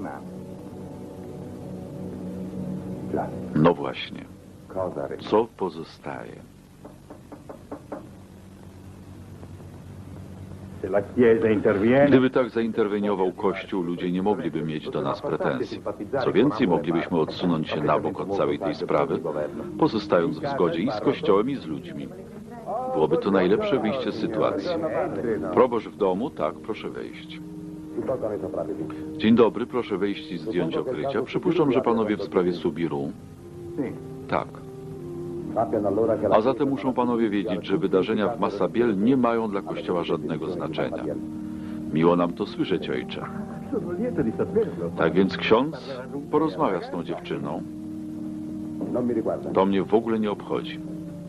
[SPEAKER 1] No właśnie, co pozostaje? Gdyby tak zainterweniował Kościół, ludzie nie mogliby mieć do nas pretensji. Co więcej, moglibyśmy odsunąć się na bok od całej tej sprawy, pozostając w zgodzie i z Kościołem, i z ludźmi. Byłoby to najlepsze wyjście z sytuacji. Proboszcz w domu? Tak, proszę wejść. Dzień dobry, proszę wejść i zdjąć okrycia. Przypuszczam, że panowie w sprawie Subiru? Tak. A zatem muszą panowie wiedzieć, że wydarzenia w Massabielle nie mają dla Kościoła żadnego znaczenia. Miło nam to słyszeć, ojcze. Tak więc ksiądz porozmawia z tą dziewczyną. To mnie w ogóle nie obchodzi.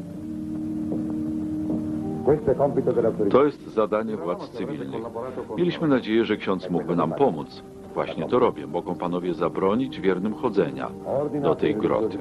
[SPEAKER 1] To jest zadanie władz cywilnych. Mieliśmy nadzieję, że ksiądz mógłby nam pomóc. Właśnie to robię. Mogą panowie zabronić wiernym chodzenia do tej groty.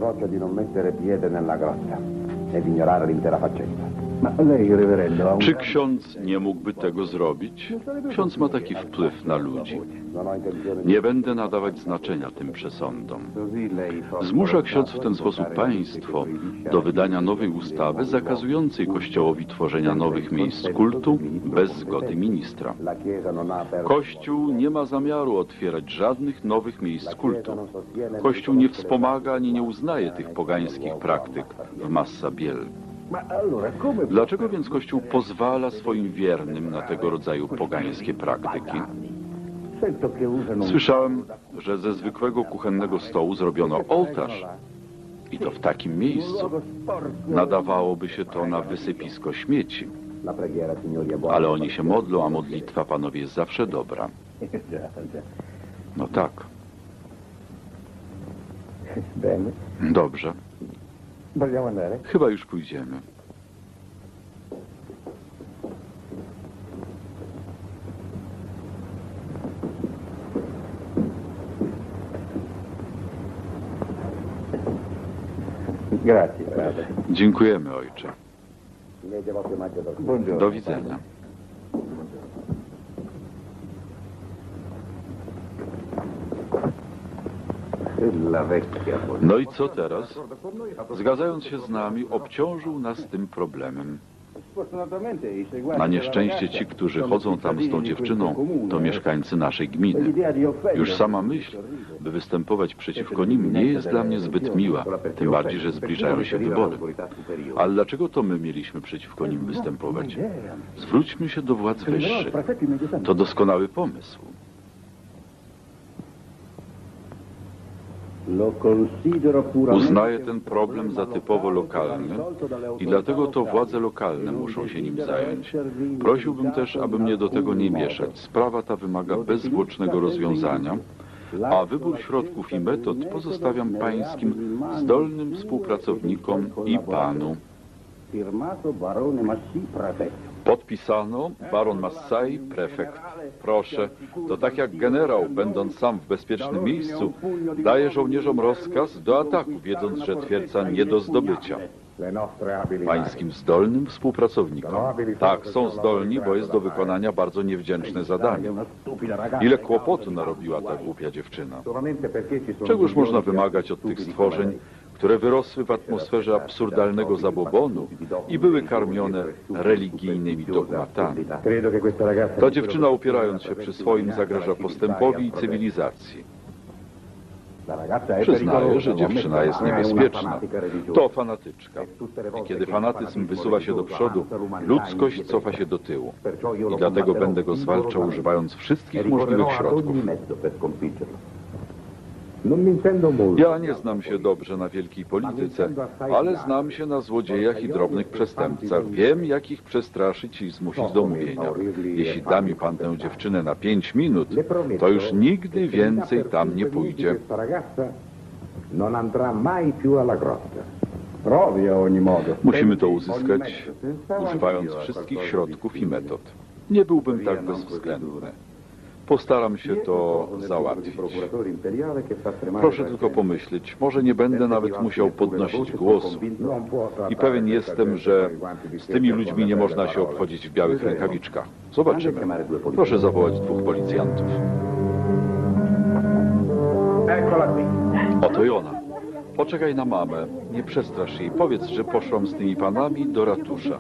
[SPEAKER 1] Czy ksiądz nie mógłby tego zrobić? Ksiądz ma taki wpływ na ludzi. Nie będę nadawać znaczenia tym przesądom. Zmusza ksiądz w ten sposób państwo do wydania nowej ustawy zakazującej Kościołowi tworzenia nowych miejsc kultu bez zgody ministra. Kościół nie ma zamiaru otwierać żadnych nowych miejsc kultu. Kościół nie wspomaga ani nie uznaje tych pogańskich praktyk w Massabielle. Dlaczego więc Kościół pozwala swoim wiernym na tego rodzaju pogańskie praktyki? Słyszałem, że ze zwykłego kuchennego stołu zrobiono ołtarz. I to w takim miejscu. Nadawałoby się to na wysypisko śmieci. Ale oni się modlą, a modlitwa, panowie, jest zawsze dobra. No tak. Dobrze. Chyba już pójdziemy. Dziękujemy, ojcze. Do widzenia. No i co teraz? Zgadzając się z nami, obciążył nas tym problemem. Na nieszczęście ci, którzy chodzą tam z tą dziewczyną, to mieszkańcy naszej gminy. Już sama myśl, by występować przeciwko nim, nie jest dla mnie zbyt miła, tym bardziej, że zbliżają się wybory. Ale dlaczego to my mieliśmy przeciwko nim występować? Zwróćmy się do władz wyższych. To doskonały pomysł. Uznaję ten problem za typowo lokalny i dlatego to władze lokalne muszą się nim zająć. Prosiłbym też, aby mnie do tego nie mieszać. Sprawa ta wymaga bezzwłocznego rozwiązania, a wybór środków i metod pozostawiam pańskim zdolnym współpracownikom i panu. Podpisano baron Massai, prefekt. Proszę, to tak jak generał, będąc sam w bezpiecznym miejscu, daje żołnierzom rozkaz do ataku, wiedząc, że twierdza nie do zdobycia. Pańskim zdolnym współpracownikom. Tak, są zdolni, bo jest do wykonania bardzo niewdzięczne zadanie. Ile kłopotu narobiła ta głupia dziewczyna. Czegoż można wymagać od tych stworzeń, które wyrosły w atmosferze absurdalnego zabobonu i były karmione religijnymi dogmatami. Ta dziewczyna, upierając się przy swoim, zagraża postępowi i cywilizacji. Przyznaję, że dziewczyna jest niebezpieczna. To fanatyczka. I kiedy fanatyzm wysuwa się do przodu, ludzkość cofa się do tyłu. I dlatego będę go zwalczał używając wszystkich możliwych środków. Ja nie znam się dobrze na wielkiej polityce, ale znam się na złodziejach i drobnych przestępcach. Wiem, jak ich przestraszyć i zmusić do mówienia. Jeśli da mi pan tę dziewczynę na 5 minut, to już nigdy więcej tam nie pójdzie. Musimy to uzyskać, używając wszystkich środków i metod. Nie byłbym tak bezwzględny. Postaram się to załatwić. Proszę tylko pomyśleć, może nie będę nawet musiał podnosić głosu. I pewien jestem, że z tymi ludźmi nie można się obchodzić w białych rękawiczkach. Zobaczymy. Proszę zawołać 2 policjantów. Oto i ona. Poczekaj na mamę. Nie przestrasz jej. Powiedz, że poszłam z tymi panami do ratusza.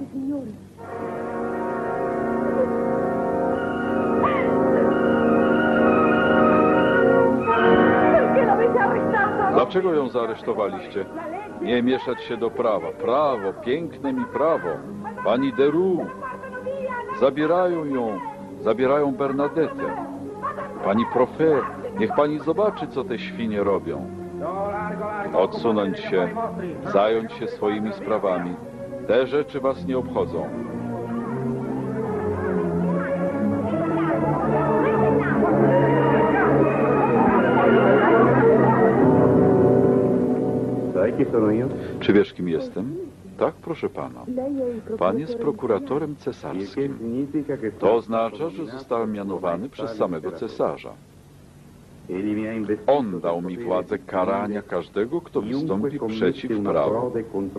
[SPEAKER 1] Dlaczego ją zaaresztowaliście? Nie mieszać się do prawa. Prawo, piękne mi prawo. Pani Deru. Zabierają ją. Zabierają Bernadette. Pani Profer. Niech pani zobaczy, co te świnie robią. Odsunąć się. Zająć się swoimi sprawami. Te rzeczy was nie obchodzą. Czy wiesz, kim jestem? Tak, proszę pana. Pan jest prokuratorem cesarskim. To oznacza, że zostałem mianowany przez samego cesarza. On dał mi władzę karania każdego, kto wystąpi przeciw prawu.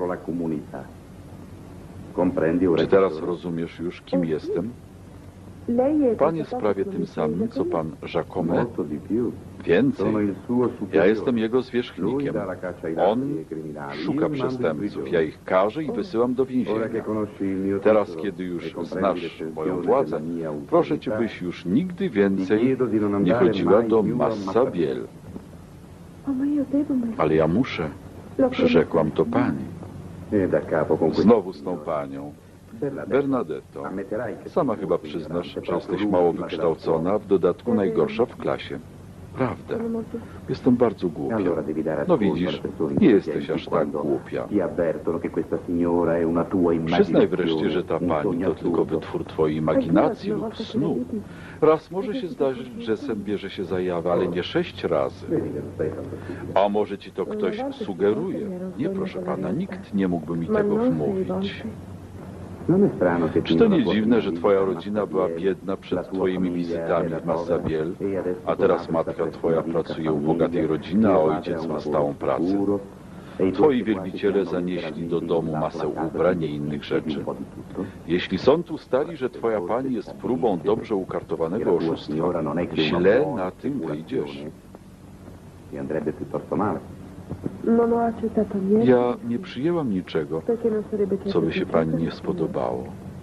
[SPEAKER 1] Czy teraz rozumiesz już, kim jestem? Pan jest prawie tym samym, co pan Jacome. Więcej. Ja jestem jego zwierzchnikiem. On szuka przestępców. Ja ich karzę i wysyłam do więzienia. Teraz, kiedy już znasz moją władzę, proszę cię, byś już nigdy więcej nie chodziła do Massabielle. Ale ja muszę. Przyrzekłam to pani. Znowu z tą panią. Bernadetto, sama chyba przyznasz, że jesteś mało wykształcona, a w dodatku najgorsza w klasie. Prawda. Jestem bardzo głupia. No widzisz, nie jesteś aż tak głupia. Przyznaj wreszcie, że ta pani to tylko wytwór twojej imaginacji lub snu. Raz może się zdarzyć, że sen bierze się za jaw, ale nie 6 razy. A może ci to ktoś sugeruje? Nie, proszę pana, nikt nie mógłby mi tego wmówić. Czy to nie dziwne, że twoja rodzina była biedna przed twoimi wizytami w Massabielle, a teraz matka twoja pracuje u bogatej rodziny, a ojciec ma stałą pracę? Twoi wielbiciele zanieśli do domu masę ubrań i innych rzeczy. Jeśli sąd ustali, że twoja pani jest próbą dobrze ukartowanego oszustwa, źle na tym wyjdziesz. Ja nie przyjęłam niczego, co by się pani nie spodobało.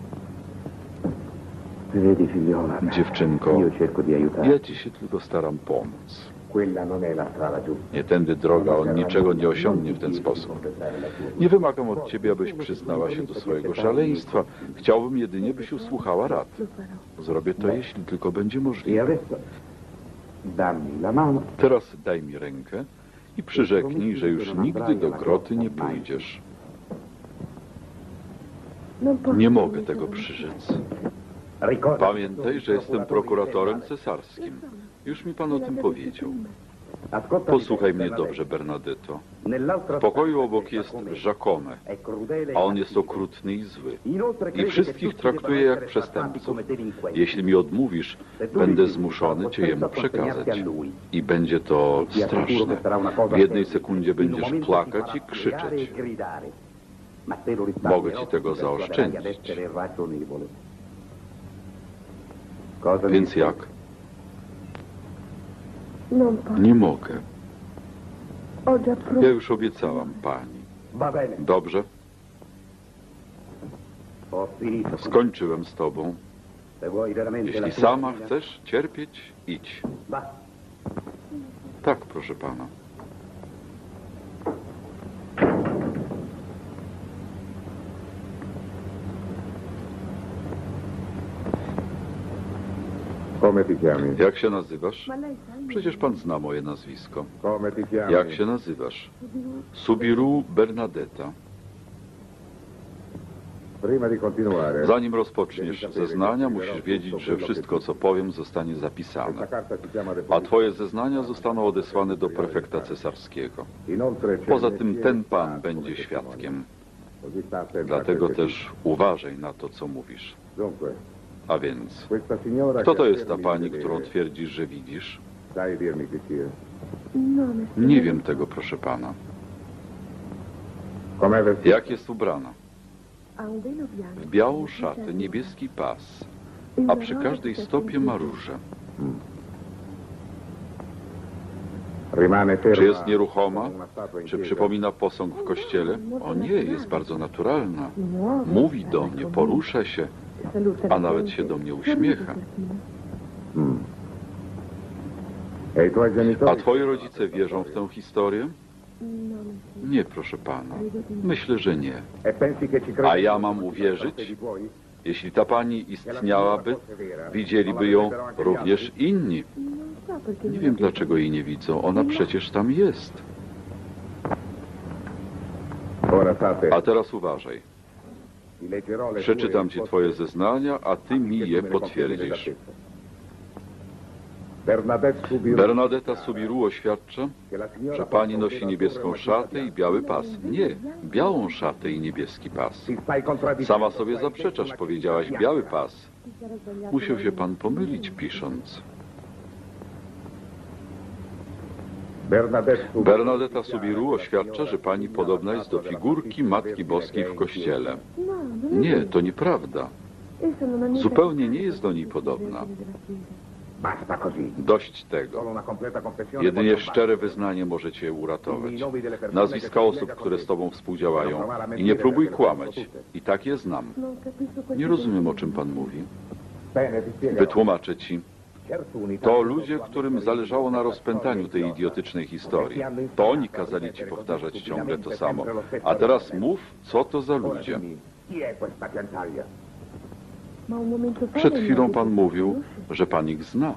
[SPEAKER 1] Dziewczynko, ja ci się tylko staram pomóc. Nie tędy droga, on niczego nie osiągnie w ten sposób. Nie wymagam od ciebie, abyś przyznała się do swojego szaleństwa. Chciałbym jedynie, byś usłuchała rad. Zrobię to, jeśli tylko będzie możliwe. Teraz daj mi rękę i przyrzeknij, że już nigdy do groty nie pójdziesz. Nie mogę tego przyrzec. Pamiętaj, że jestem prokuratorem cesarskim. Już mi pan o tym powiedział. Posłuchaj mnie dobrze, Bernadetto. W pokoju obok jest Jacome, a on jest okrutny i zły. I wszystkich traktuje jak przestępców. Jeśli mi odmówisz, będę zmuszony cię jemu przekazać. I będzie to straszne. W jednej sekundzie będziesz plakać i krzyczeć. Mogę ci tego zaoszczędzić. Więc jak? Nie mogę. Ja już obiecałam pani. Dobrze? Skończyłem z tobą. Jeśli sama chcesz cierpieć, idź. Tak, proszę pana.
[SPEAKER 3] Come ti chiami?
[SPEAKER 1] Jak się nazywasz?
[SPEAKER 2] Ma lei sa?
[SPEAKER 1] Przecież pan zna moje nazwisko.
[SPEAKER 3] Come ti chiami?
[SPEAKER 1] Jak się nazywasz? Subiru Bernadetta.
[SPEAKER 3] Prima di continuare,
[SPEAKER 1] Zanim rozpoczniesz zeznania, musisz wiedzieć, że wszystko, co powiem, zostanie
[SPEAKER 3] questa
[SPEAKER 1] zapisane.
[SPEAKER 3] carta si chiama
[SPEAKER 1] A
[SPEAKER 3] deposito.
[SPEAKER 1] twoje zeznania zostaną odesłane do prefekta cesarskiego.
[SPEAKER 3] Inoltre c'è
[SPEAKER 1] Poza
[SPEAKER 3] il
[SPEAKER 1] tym
[SPEAKER 3] mestiere
[SPEAKER 1] ten pan
[SPEAKER 3] stato
[SPEAKER 1] będzie
[SPEAKER 3] come
[SPEAKER 1] świadkiem.
[SPEAKER 3] testimone. Così sta sempre
[SPEAKER 1] Dlatego
[SPEAKER 3] a te
[SPEAKER 1] też uważaj na to, co mówisz.
[SPEAKER 3] Dunque,
[SPEAKER 1] A więc,
[SPEAKER 3] questa signora
[SPEAKER 1] kto
[SPEAKER 3] che
[SPEAKER 1] to jest ta
[SPEAKER 3] affermi
[SPEAKER 1] pani,
[SPEAKER 3] di
[SPEAKER 1] którą
[SPEAKER 3] vedere,
[SPEAKER 1] twierdzisz, że widzisz?
[SPEAKER 3] sai dirmi chi sia?
[SPEAKER 2] No, mestiere.
[SPEAKER 1] Nie wiem tego, proszę pana.
[SPEAKER 3] Com'è vestita?
[SPEAKER 1] Jak jest ubrana?
[SPEAKER 2] Ha un velo bianco.
[SPEAKER 1] W białą szatę, niebieski pas, a przy każdej stopie ma róże.
[SPEAKER 3] Rimane ferma
[SPEAKER 1] Czy jest nieruchoma?
[SPEAKER 3] come una statua in
[SPEAKER 1] Czy
[SPEAKER 3] chiesa?
[SPEAKER 1] przypomina posąg w kościele? O nie, jest bardzo naturalna.
[SPEAKER 2] Si muove,
[SPEAKER 1] Mówi do
[SPEAKER 2] parla
[SPEAKER 1] mnie,
[SPEAKER 2] con me,
[SPEAKER 1] porusza się,
[SPEAKER 2] saluta
[SPEAKER 1] a
[SPEAKER 2] la
[SPEAKER 1] nawet
[SPEAKER 2] gente.
[SPEAKER 1] się do mnie
[SPEAKER 2] Sorride
[SPEAKER 1] uśmiecha.
[SPEAKER 2] perfino.
[SPEAKER 3] Mm. E i tuoi genitori?
[SPEAKER 1] A twoi rodzice wierzą w tę historię?
[SPEAKER 2] No, mestiere.
[SPEAKER 1] Nie, proszę pana. Myślę, że nie.
[SPEAKER 3] E pensi che ci
[SPEAKER 1] A
[SPEAKER 3] credi?
[SPEAKER 1] ja mam uwierzyć?
[SPEAKER 3] Di tuoi?
[SPEAKER 1] Jeśli ta pani istniałaby, widzieliby ją również inni.
[SPEAKER 2] Non so perché
[SPEAKER 1] Nie
[SPEAKER 2] non
[SPEAKER 1] wiem,
[SPEAKER 2] la
[SPEAKER 1] dlaczego jej nie widzą. Ona przecież tam jest.
[SPEAKER 3] Ora state,
[SPEAKER 1] A teraz uważaj.
[SPEAKER 3] ti leggerò le
[SPEAKER 1] Przeczytam ci
[SPEAKER 3] tue
[SPEAKER 1] twoje
[SPEAKER 3] risposte
[SPEAKER 1] zeznania, a ty mi
[SPEAKER 3] affinché
[SPEAKER 1] je
[SPEAKER 3] tu me le confermi
[SPEAKER 1] potwierdzisz.
[SPEAKER 3] nell'attesa. Bernadette Subiru,
[SPEAKER 1] Bernadetta Subiru oświadcza,
[SPEAKER 3] che la signora
[SPEAKER 1] że pani
[SPEAKER 3] porta un
[SPEAKER 1] nosi
[SPEAKER 3] velo
[SPEAKER 1] niebieską
[SPEAKER 3] azzurro e
[SPEAKER 1] szatę i
[SPEAKER 3] una
[SPEAKER 1] biały pas. Nie, białą szatę i niebieski pas.
[SPEAKER 3] Ti stai contraddicendo.
[SPEAKER 1] Sama sobie zaprzeczasz, powiedziałaś biały pas.
[SPEAKER 2] si sarà sbagliato
[SPEAKER 1] Musiał się
[SPEAKER 2] lei.
[SPEAKER 1] pan pomylić pisząc.
[SPEAKER 3] Bernadette Subiru,
[SPEAKER 1] Bernadetta Subiru oświadcza, że pani podobna jest do figurki Matki Boskiej w kościele.
[SPEAKER 2] No, non è
[SPEAKER 1] Nie,
[SPEAKER 2] vero.
[SPEAKER 1] to nieprawda.
[SPEAKER 2] Essa non ha niente
[SPEAKER 1] Zupełnie
[SPEAKER 2] a che
[SPEAKER 1] nie jest do niej
[SPEAKER 2] fare
[SPEAKER 1] podobna.
[SPEAKER 2] con le della chiesa.
[SPEAKER 3] Basta così.
[SPEAKER 1] Dość
[SPEAKER 3] Solo
[SPEAKER 1] tego.
[SPEAKER 3] una completa confessione.
[SPEAKER 1] Jedynie
[SPEAKER 3] può salvare.
[SPEAKER 1] szczere wyznanie może cię uratować. Nazwiska osób, które z tobą współdziałają. I nie próbuj kłamać. I tak je znam.
[SPEAKER 2] Non capisco queste
[SPEAKER 1] Nie rozumiem, o
[SPEAKER 2] cose.
[SPEAKER 1] czym pan mówi.
[SPEAKER 3] Bene, ti spiego.
[SPEAKER 1] Wytłumaczę ci.
[SPEAKER 3] Certo, un'Italia
[SPEAKER 1] To ludzie, którym zależało na rozpętaniu tej idiotycznej historii. To oni kazali ci powtarzać ciągle to samo. A teraz mów, co to za
[SPEAKER 3] Ora
[SPEAKER 1] ludzie.
[SPEAKER 3] dimmi, chi è questa piantaria?
[SPEAKER 2] Ma un momento fa
[SPEAKER 1] Przed
[SPEAKER 2] lei mi
[SPEAKER 1] chwilą
[SPEAKER 2] ha
[SPEAKER 1] pan
[SPEAKER 2] detto che
[SPEAKER 1] mówił,
[SPEAKER 2] conosce.
[SPEAKER 1] że pan ich zna.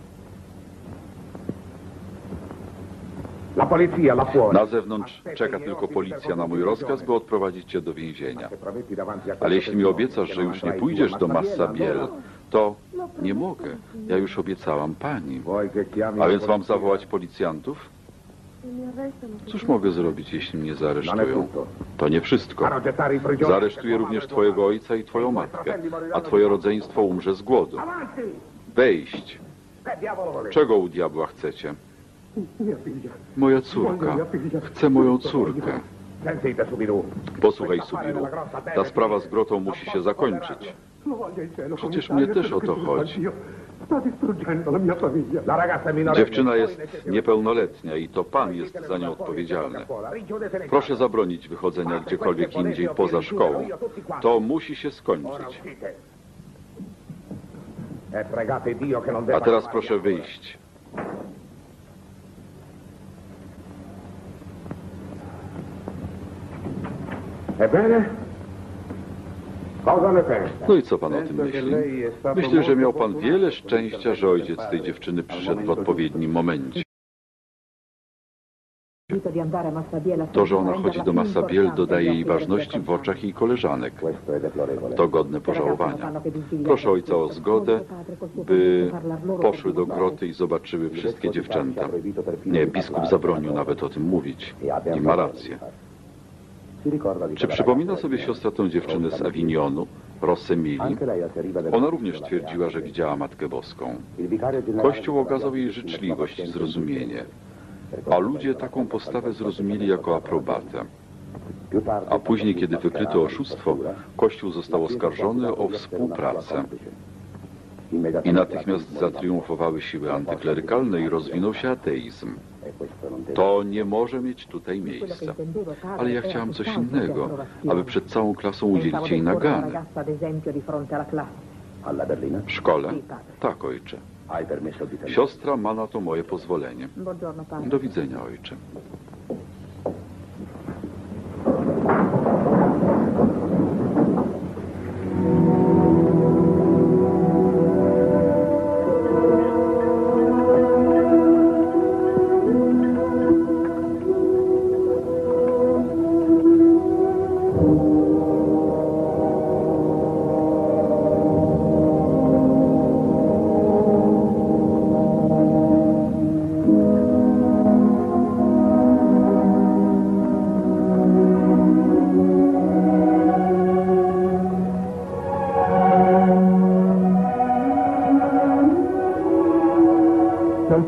[SPEAKER 3] La polizia là fuori.
[SPEAKER 1] Na zewnątrz czeka tylko policja na mój rozkaz, by odprowadzić cię do więzienia.
[SPEAKER 3] Se prometti davanti a
[SPEAKER 1] Ale
[SPEAKER 3] questo
[SPEAKER 1] jeśli mi
[SPEAKER 3] signore
[SPEAKER 1] obiecasz,
[SPEAKER 3] che
[SPEAKER 1] że
[SPEAKER 3] non
[SPEAKER 1] już nie
[SPEAKER 3] andrai
[SPEAKER 1] pójdziesz
[SPEAKER 3] più a
[SPEAKER 1] do
[SPEAKER 3] Massabielle,
[SPEAKER 1] Massabielle,
[SPEAKER 3] allora
[SPEAKER 1] to nie mogę. Ja już obiecałam pani.
[SPEAKER 3] vuoi che chiami
[SPEAKER 1] A
[SPEAKER 3] la
[SPEAKER 1] więc mam
[SPEAKER 3] polizia?
[SPEAKER 1] zawołać policjantów?
[SPEAKER 2] Se mi arrestano,
[SPEAKER 1] Cóż mogę zrobić, jeśli mnie
[SPEAKER 3] Non è
[SPEAKER 1] zaaresztują?
[SPEAKER 3] tutto.
[SPEAKER 1] To nie wszystko.
[SPEAKER 3] Farò gettare in prigione.
[SPEAKER 1] Zaaresztuję również twojego ojca i twoją matkę, a twoje rodzeństwo umrze z głodu.
[SPEAKER 3] Avanti!
[SPEAKER 1] Wejść!
[SPEAKER 3] Che diavolo volete?
[SPEAKER 1] Czego u diabła chcecie?
[SPEAKER 3] Mia figlia.
[SPEAKER 1] Moja córka. Chcę moją córkę.
[SPEAKER 3] Sentite, Subiru.
[SPEAKER 1] Posłuchaj, Subiru. Ta sprawa z grotą musi się zakończyć. Przecież mnie też o to chodzi.
[SPEAKER 4] Sta distruggendo la mia famiglia.
[SPEAKER 3] La ragazza è minorenne.
[SPEAKER 1] Dziewczyna jest niepełnoletnia i to pan jest za nią odpowiedzialny. Proszę zabronić wychodzenia gdziekolwiek indziej poza szkołą. To musi się skończyć.
[SPEAKER 3] E pregate Dio che non
[SPEAKER 1] A
[SPEAKER 3] debba
[SPEAKER 1] teraz
[SPEAKER 3] chiamare
[SPEAKER 1] proszę
[SPEAKER 3] ancora.
[SPEAKER 1] wyjść.
[SPEAKER 3] Ebbene? Cosa ne pensa?
[SPEAKER 1] No i co pan o tym myśli? Myślę, że miał pan wiele szczęścia, że ojciec tej dziewczyny przyszedł w odpowiednim momencie. To, że ona chodzi do Massabielle, dodaje jej ważności w oczach jej koleżanek.
[SPEAKER 3] Questo è deplorevole.
[SPEAKER 1] To godne pożałowania. Proszę ojca o zgodę, by poszły do groty i zobaczyły wszystkie dziewczęta. Nie, biskup zabronił nawet o tym mówić. I ma rację.
[SPEAKER 3] Si ricorda di
[SPEAKER 1] Czy
[SPEAKER 3] quella
[SPEAKER 1] przypomina sobie siostra tę dziewczynę z Avignonu, Rossemili?
[SPEAKER 3] Anche lei asseriva del
[SPEAKER 1] Ona również twierdziła, że widziała Matkę Boską.
[SPEAKER 3] Il vicario generale
[SPEAKER 1] Kościół okazał jej życzliwość i zrozumienie, a ludzie taką postawę zrozumieli jako aprobatę.
[SPEAKER 3] più tardi,
[SPEAKER 1] A później, kiedy wykryto oszustwo, Kościół został oskarżony o współpracę. I natychmiast zatriumfowały siły antyklerykalne i rozwinął się ateizm. To nie może mieć tutaj miejsca. Ale ja chciałam coś innego, aby przed całą klasą udzielić jej nagany.
[SPEAKER 3] Alla Berlina?
[SPEAKER 1] W szkole? Tak, ojcze.
[SPEAKER 3] Hai permesso di tenere?
[SPEAKER 1] Siostra ma na to moje pozwolenie.
[SPEAKER 2] Buongiorno, padre.
[SPEAKER 1] Do widzenia, ojcze.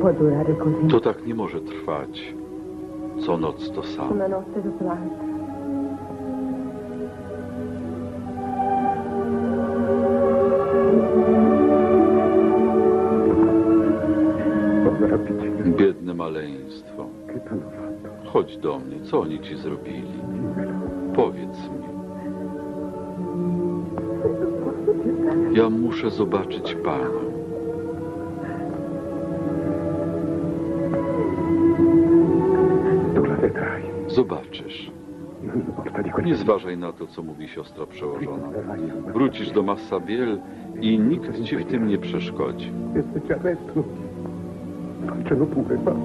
[SPEAKER 2] può durare così.
[SPEAKER 1] To tak nie może trwać. Co noc to samo.
[SPEAKER 2] Una notte dopo l'altra.
[SPEAKER 4] Povera piccina,
[SPEAKER 1] Biedne maleństwo.
[SPEAKER 4] che t'hanno fatto?
[SPEAKER 1] Chodź do mnie. Co oni ci zrobili? Powiedz mi. Ja muszę zobaczyć pana.
[SPEAKER 4] Tu la vedrai.
[SPEAKER 1] Zobaczysz.
[SPEAKER 4] Non importa di quello
[SPEAKER 1] Nie zważaj na to, co mówi siostra przełożona. Wrócisz do Massa Biel i nikt ci w tym nie przeszkodzi.
[SPEAKER 4] E se ci arrestano, facciano pure, ma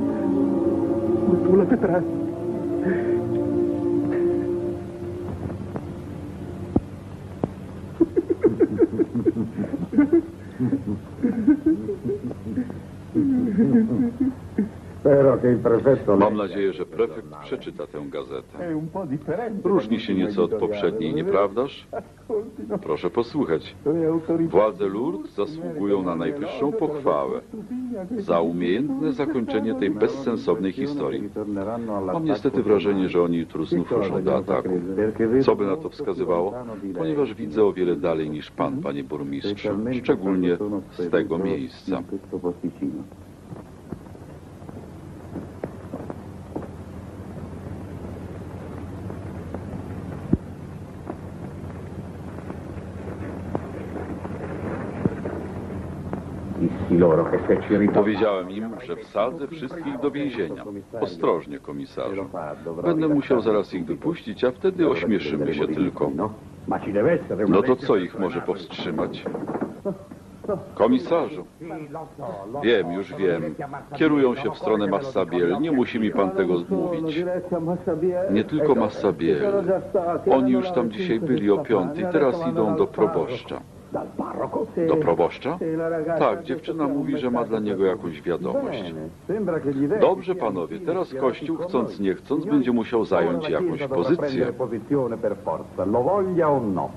[SPEAKER 4] tu la vedrai.
[SPEAKER 3] Spero che il prefetto...
[SPEAKER 1] Mam nadzieję, że prefekt przeczyta tę gazetę.
[SPEAKER 4] È un po' differente.
[SPEAKER 1] Różni się nieco od poprzedniej, nieprawdaż?
[SPEAKER 4] Ascoltino.
[SPEAKER 1] Proszę posłuchać.
[SPEAKER 4] Le autorità
[SPEAKER 1] Władze Lourdes zasługują na najwyższą pochwałę za umiejętne zakończenie tej bezsensownej historii. Mam niestety wrażenie, że oni jutro znów ruszą do ataku. Co by na to wskazywało? Ponieważ widzę o wiele dalej niż pan, panie burmistrzu, szczególnie z tego miejsca. Powiedziałem im, że wsadzę wszystkich do więzienia. Ostrożnie, komisarzu. Będę musiał zaraz ich wypuścić, a wtedy ośmieszymy się tylko. No to co ich może powstrzymać? Komisarzu, wiem, już wiem. Kierują się w stronę Massa Biel. Nie musi mi pan tego mówić. Nie tylko Massa Biel. Oni już tam dzisiaj byli o 5:00, teraz idą do proboszcza. Do proboszcza? Tak, dziewczyna mówi, że ma dla niego jakąś wiadomość. Dobrze, panowie, teraz Kościół, chcąc nie chcąc, będzie musiał zająć jakąś pozycję.
[SPEAKER 3] Lo voglia o no.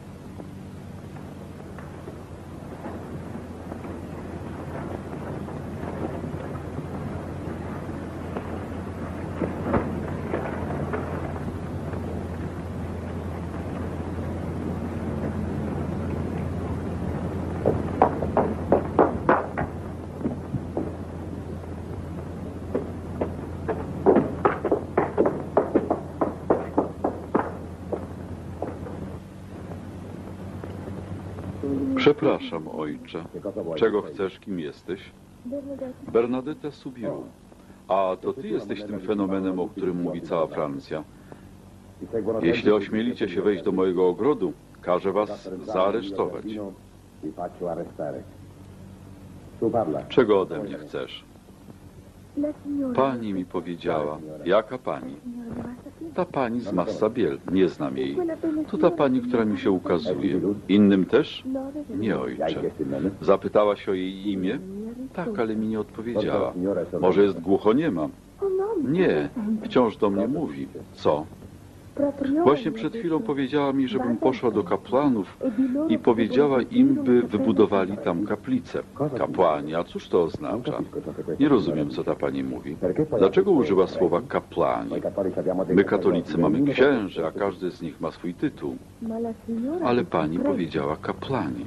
[SPEAKER 1] Przepraszam, ojcze. Czego chcesz, kim jesteś? Bernadetta Soubirous. A to ty jesteś tym fenomenem, o którym mówi cała Francja. Jeśli ośmielicie się wejść do mojego ogrodu, każę was zaaresztować. Czego ode mnie chcesz? Pani mi powiedziała. Jaka pani? Ta pani z Massa Biel. Nie znam jej. To ta pani, która mi się ukazuje. Innym też? Nie, ojcze. Zapytałaś o jej imię? Tak, ale mi nie odpowiedziała. Może jest głuchoniema? Nie, wciąż do mnie mówi. Co? Właśnie przed chwilą powiedziała mi, żebym poszła do kapłanów i powiedziała im, by wybudowali tam kaplicę. Kapłani, a cóż to oznacza? Nie rozumiem, co ta pani mówi. Dlaczego użyła słowa kapłani? My katolicy mamy księży, a każdy z nich ma swój tytuł. Ale pani powiedziała kapłani.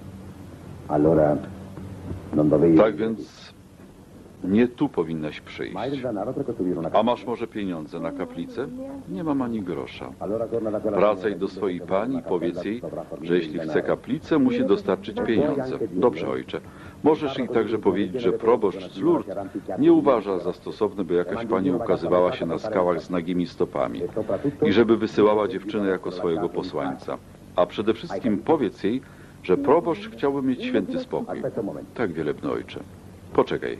[SPEAKER 1] Tak więc nie tu powinnaś przyjść. A masz może pieniądze na kaplicę? Nie mam ani grosza. Wracaj do swojej pani i powiedz jej, że jeśli chce kaplicę, musi dostarczyć pieniądze. Dobrze, ojcze. Możesz jej także powiedzieć, że proboszcz z Lourdes nie uważa za stosowne, by jakaś pani ukazywała się na skałach z nagimi stopami i żeby wysyłała dziewczynę jako swojego posłańca. A przede wszystkim powiedz jej, że proboszcz chciałby mieć święty spokój. Tak, wielebny ojcze. Poczekaj.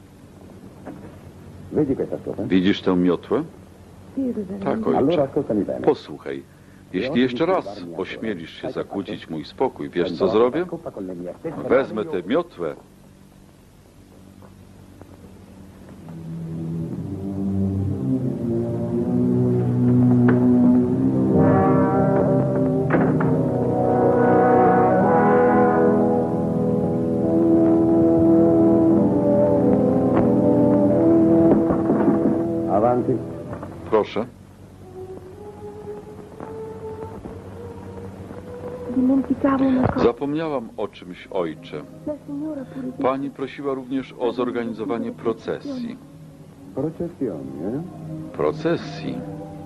[SPEAKER 1] Widzisz tę miotłę? Tak, ojcze. Posłuchaj. Jeśli jeszcze raz ośmielisz się zakłócić mój spokój, wiesz co zrobię? Wezmę tę miotłę Proszę.
[SPEAKER 2] Dimenticavo una cosa.
[SPEAKER 1] Zapomniałam o czymś, ojcze.
[SPEAKER 2] La signora pure
[SPEAKER 1] Pani prosiła również o zorganizowanie procesji.
[SPEAKER 3] Processioni, eh?
[SPEAKER 1] Procesji?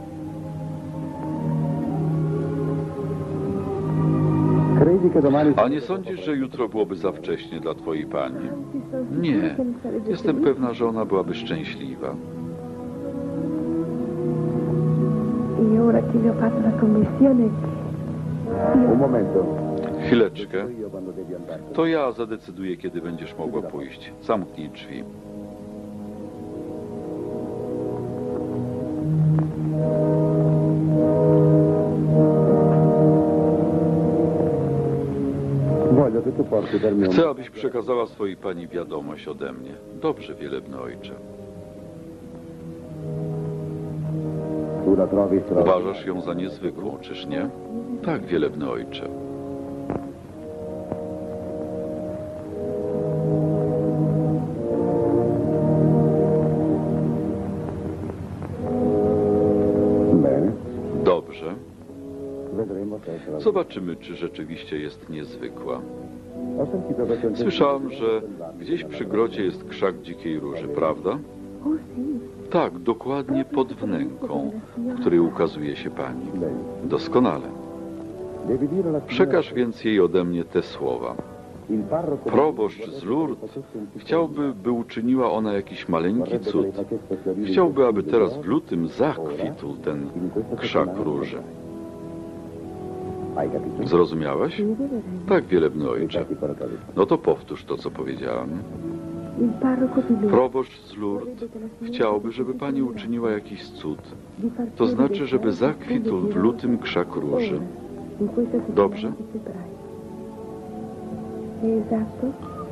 [SPEAKER 3] Credi che domani...
[SPEAKER 1] A nie sądzisz, że jutro byłoby za wcześnie dla twojej pani? Nie. Jestem pewna, że ona byłaby szczęśliwa.
[SPEAKER 2] E ora che vi ho fatto la commissione,
[SPEAKER 3] Un momento.
[SPEAKER 1] Chwileczkę.
[SPEAKER 3] Io quando devi andare.
[SPEAKER 1] To ja zadecyduję, kiedy będziesz mogła pójść. Zamknij drzwi.
[SPEAKER 3] Voglio che tu porti per me un...
[SPEAKER 1] Chcę, abyś przekazała swojej pani wiadomość ode mnie. Dobrze, wielebny ojcze.
[SPEAKER 3] Tu la trovi straordinaria.
[SPEAKER 1] Uważasz ją za niezwykłą, czyż nie? Tak, wielebny ojcze.
[SPEAKER 3] Bene.
[SPEAKER 1] Dobrze.
[SPEAKER 3] Vedremo se sarà...
[SPEAKER 1] Zobaczymy, czy rzeczywiście jest niezwykła.
[SPEAKER 3] Ho sentito che c'è un...
[SPEAKER 1] Słyszałam, że gdzieś przy grocie jest krzak dzikiej róży, prawda?
[SPEAKER 2] oh sì,
[SPEAKER 1] Tak, dokładnie pod wnęką, w której ukazuje się pani.
[SPEAKER 3] Bene.
[SPEAKER 1] Doskonale.
[SPEAKER 3] Devi dire alla signora...
[SPEAKER 1] Przekaż więc jej ode mnie te słowa.
[SPEAKER 3] Il parroco...
[SPEAKER 1] Proboszcz z Lourdes chciałby, by uczyniła ona jakiś maleńki cud. Chciałby, aby teraz w lutym zakwitł ten krzak róży.
[SPEAKER 3] Hai capito?
[SPEAKER 1] Zrozumiałeś?
[SPEAKER 2] devo vedere.
[SPEAKER 1] Tak, wielebny ojcze.
[SPEAKER 3] Infatti, portali.
[SPEAKER 1] No to powtórz to, co powiedziałam.
[SPEAKER 2] Il parroco di Lourdes
[SPEAKER 1] Proboszcz z Lourdes chciałby, żeby pani uczyniła jakiś cud. To znaczy, żeby zakwitł w lutym krzak róży.
[SPEAKER 2] in questa settimana
[SPEAKER 1] Dobrze.
[SPEAKER 2] di febbraio. È esatto?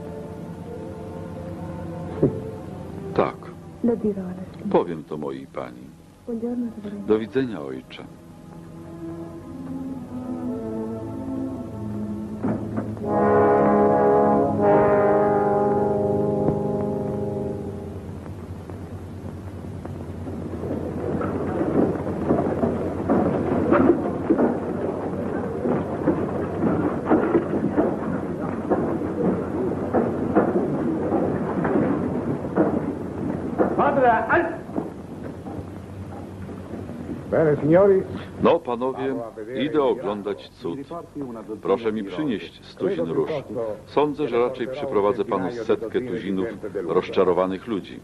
[SPEAKER 1] Tak,
[SPEAKER 2] Lo dirò alla signora.
[SPEAKER 1] powiem to mojej pani.
[SPEAKER 2] Buongiorno, Reverendo.
[SPEAKER 1] Do widzenia, ojcze.
[SPEAKER 3] Bene, signori.
[SPEAKER 1] No, panowie, idę oglądać cud. Proszę mi przynieść 100 róż. Sądzę, że raczej przyprowadzę panu setkę tuzinów rozczarowanych ludzi.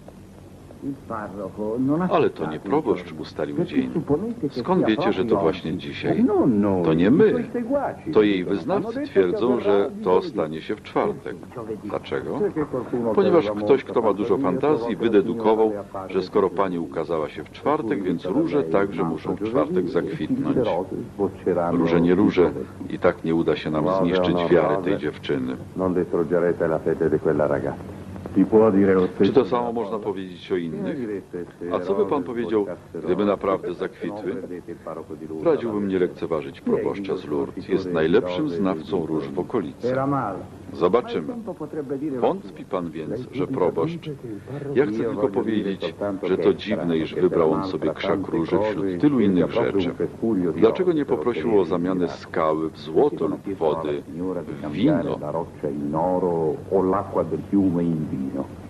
[SPEAKER 1] Ale to nie proboszcz ustalił dzień. Skąd wiecie, że to właśnie dzisiaj? To nie my. To jej wyznawcy twierdzą, że to stanie się w czwartek. Dlaczego? Ponieważ ktoś, kto ma dużo fantazji, wydedukował, że skoro pani ukazała się w czwartek, więc róże także muszą w czwartek zakwitnąć. Róże nie róże, i tak nie uda się nam zniszczyć wiary tej dziewczyny.
[SPEAKER 3] Non distruggerete la fede di quella ragazza.
[SPEAKER 1] Czy to samo można powiedzieć o innych? A co by pan powiedział, gdyby naprawdę zakwitły? Radziłbym nie lekceważyć proboszcza z Lourdes. Jest najlepszym znawcą róż w okolicy. Zobaczymy. Wątpi pan więc, że proboszcz... Ja chcę tylko powiedzieć, że to dziwne, iż wybrał on sobie krzak róży wśród tylu innych rzeczy. Dlaczego nie poprosił o zamianę skały w złoto lub wody w wino?
[SPEAKER 3] La roccia in oro o l'acqua del fiume in vino.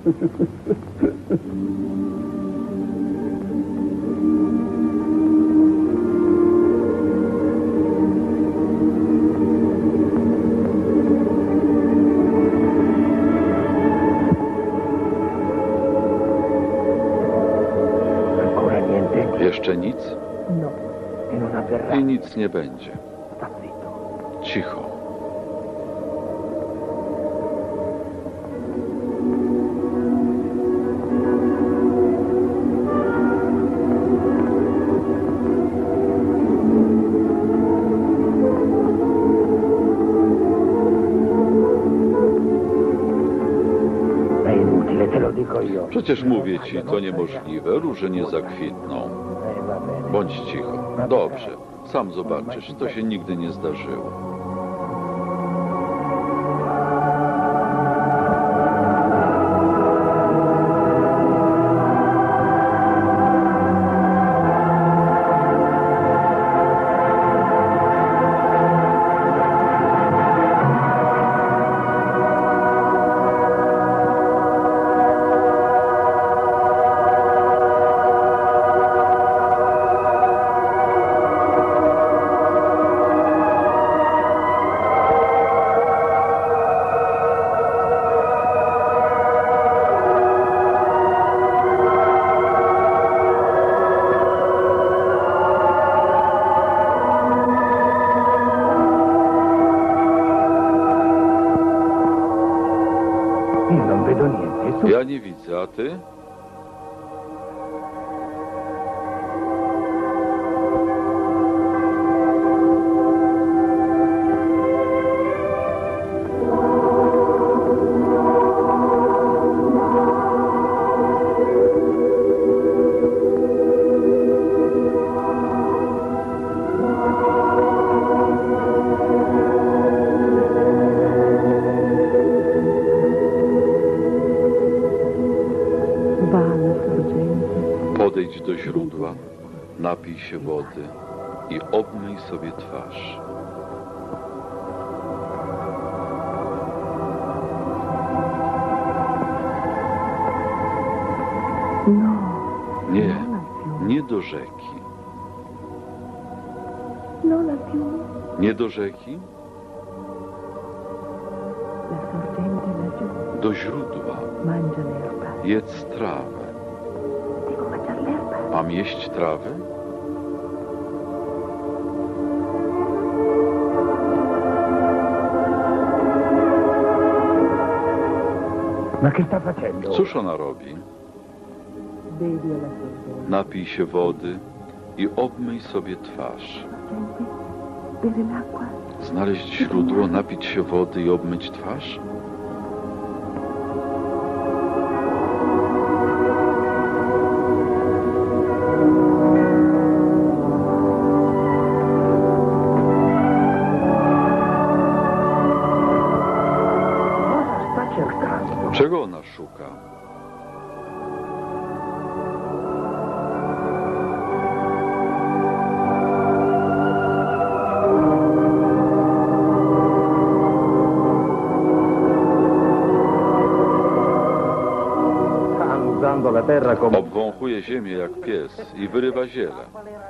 [SPEAKER 5] Ancora niente?
[SPEAKER 1] Jeszcze nic?
[SPEAKER 5] No. E non avverrà.
[SPEAKER 1] I nic nie będzie.
[SPEAKER 5] Sta zitto.
[SPEAKER 1] Cicho.
[SPEAKER 5] È inutile, te lo dico io.
[SPEAKER 1] Przecież mówię ci, to niemożliwe. Róże nie zakwitną.
[SPEAKER 5] Va bene.
[SPEAKER 1] Bądź cicho. Dobrze. Sam zobaczysz, to się nigdy nie zdarzyło. Ja nie widzę, a ty? Podejdź do źródła, napij się wody i obmyj sobie twarz. Nie, nie do rzeki.
[SPEAKER 2] Non al fiume,
[SPEAKER 1] Nie do rzeki,
[SPEAKER 2] la sorgente laggiù.
[SPEAKER 1] do źródła.
[SPEAKER 2] Mangia l'erba.
[SPEAKER 1] Jedz trawę.
[SPEAKER 2] Devo mangiare l'erba.
[SPEAKER 1] Mam jeść trawę?
[SPEAKER 5] Ma che sta facendo?
[SPEAKER 1] Cóż ona robi?
[SPEAKER 2] Bevi alla sorgente.
[SPEAKER 1] Napij się wody i obmyj sobie twarz.
[SPEAKER 2] Sorgente, bere l'acqua.
[SPEAKER 1] Znaleźć źródło, napić się wody i obmyć twarz?
[SPEAKER 5] Cosa sta cercando?
[SPEAKER 1] Czego ona szuka?
[SPEAKER 3] Sta annusando la terra come...
[SPEAKER 1] Obwąchuje ziemię jak pies i wyrywa ziele.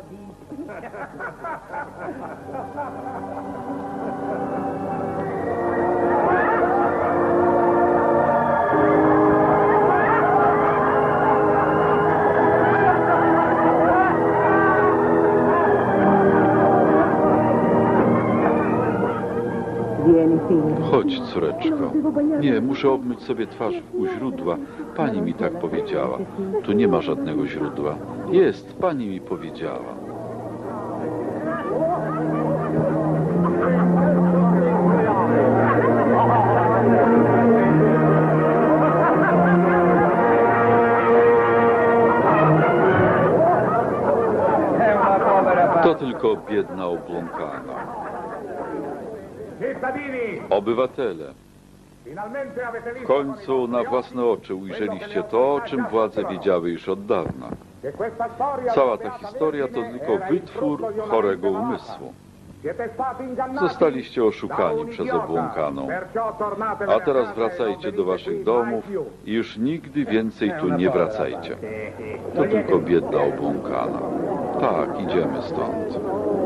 [SPEAKER 2] Vieni, figlio.
[SPEAKER 1] Chodź, córeczko. Nie, muszę obmyć sobie twarz u źródła. Pani mi tak powiedziała. Tu nie ma żadnego źródła. Jest, pani mi powiedziała. To tylko biedna obłąkana. Obywatele, w końcu na własne oczy ujrzeliście to, o czym władze wiedziały już od dawna. Cała ta historia to tylko wytwór chorego umysłu. Zostaliście oszukani przez obłąkaną. A teraz wracajcie do waszych domów i już nigdy więcej tu nie wracajcie. To tylko biedna obłąkana. Tak, idziemy stąd.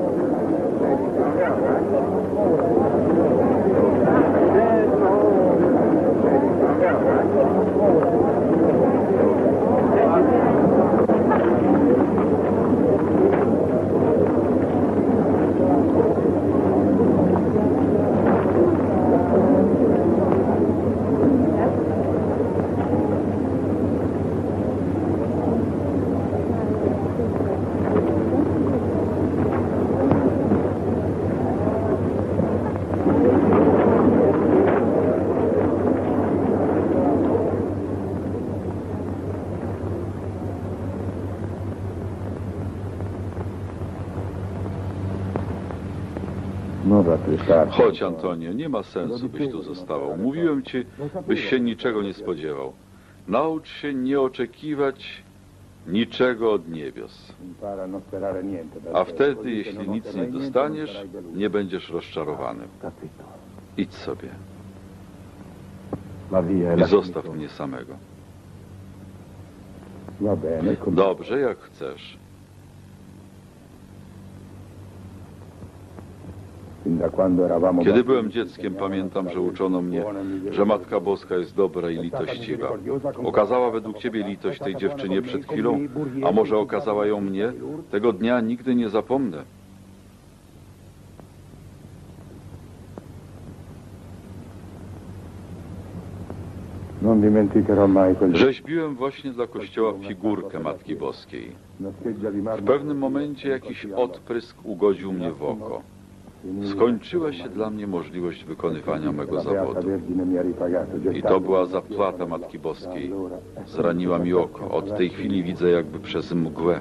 [SPEAKER 1] Chodź, Antonio, nie ma sensu, byś tu zostawał. Mówiłem ci, byś się niczego nie spodziewał. Naucz się nie oczekiwać niczego od niebios. A wtedy, jeśli nic nie dostaniesz, nie będziesz rozczarowany. Idź sobie i zostaw mnie samego. Dobrze, jak chcesz. Kiedy byłem dzieckiem, pamiętam, że uczono mnie, że Matka Boska jest dobra i litościwa. Okazała według ciebie litość tej dziewczynie przed chwilą, a może okazała ją mnie? Tego dnia nigdy nie zapomnę.
[SPEAKER 4] Non dimenticherò mai quel
[SPEAKER 1] Rzeźbiłem właśnie dla kościoła figurkę Matki Boskiej.
[SPEAKER 4] una scheggia di
[SPEAKER 1] W
[SPEAKER 4] marmo.
[SPEAKER 1] pewnym momencie jakiś odprysk ugodził mnie w oko. Skończyła się dla mnie możliwość wykonywania mego
[SPEAKER 4] La Beata
[SPEAKER 1] zawodu.
[SPEAKER 4] Vergine mi ha ripagato.
[SPEAKER 1] I to była zapłata Matki Boskiej. Zraniła mi oko. Od tej chwili widzę jakby przez mgłę.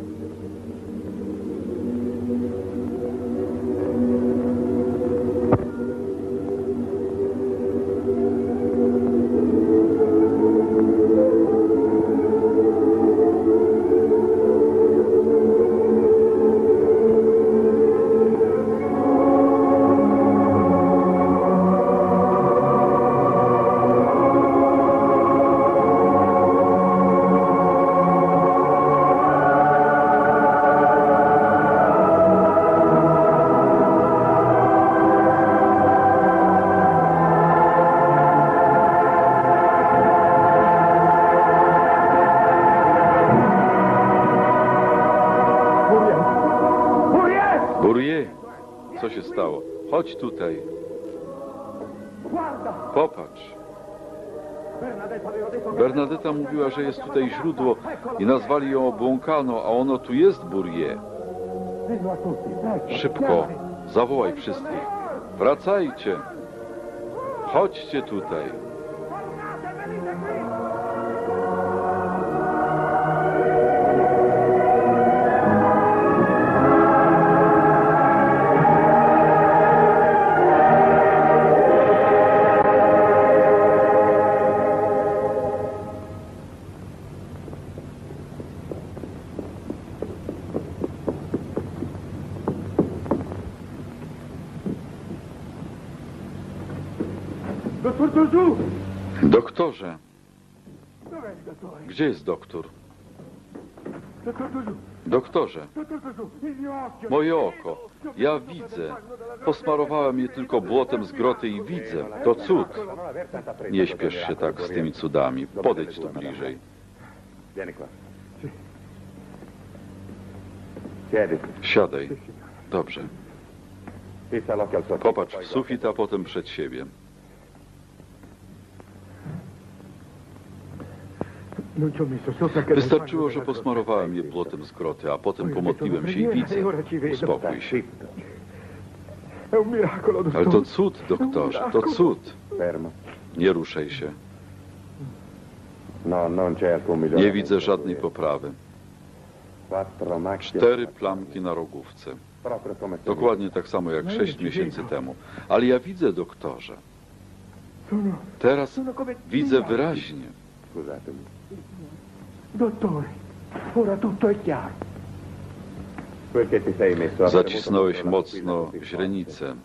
[SPEAKER 1] Bourrier, co się stało? Chodź tutaj. Popatrz. Bernadetta mówiła, że jest tutaj źródło i nazwali ją obłąkaną, a ono tu jest, Bourrier. Szybko, zawołaj wszystkich. Wracajcie. Chodźcie tutaj.
[SPEAKER 4] Dottor Zuzu!
[SPEAKER 1] Doktorze,
[SPEAKER 4] Dov'è il dottore?
[SPEAKER 1] gdzie jest doktor?
[SPEAKER 4] Dottor Zuzu!
[SPEAKER 1] Doktorze,
[SPEAKER 4] Dottor Zuzu! Il mio occhio!
[SPEAKER 1] moje oko. Ja widzę. Posmarowałem je tylko błotem z groty i widzę. To cud. Nie śpiesz się tak z tymi cudami. Podejdź tu bliżej.
[SPEAKER 3] Vieni qua. Siediti.
[SPEAKER 1] Siadaj. Dobrze.
[SPEAKER 3] Fissa l'occhio al soffitto.
[SPEAKER 1] Popatrz w sufit, a potem przed siebie.
[SPEAKER 4] Non ci ho messo sopra che
[SPEAKER 1] Wystarczyło, że posmarowałem je błotem z groty, a potem pomodliłem się i widzę. Uspokój się.
[SPEAKER 4] È un miracolo, dottore.
[SPEAKER 1] Ale to cud, doktorze, to cud.
[SPEAKER 3] Fermo.
[SPEAKER 1] Nie ruszaj się.
[SPEAKER 3] No, non c'è alcun
[SPEAKER 1] Nie
[SPEAKER 3] miglioramento.
[SPEAKER 1] widzę żadnej poprawy.
[SPEAKER 3] 4 macchie.
[SPEAKER 1] 4 plamki na rogówce.
[SPEAKER 3] Proprio come se-
[SPEAKER 1] Dokładnie tak samo jak 6 miesięcy temu. Ale ja widzę, doktorze.
[SPEAKER 4] Sono...
[SPEAKER 1] Teraz
[SPEAKER 4] sono come...
[SPEAKER 1] widzę wyraźnie.
[SPEAKER 3] Scusatemi.
[SPEAKER 4] Dottore, ora tutto è chiaro.
[SPEAKER 3] Quel che ti sei messo...
[SPEAKER 1] Zacisnąłeś mocno źrenicę.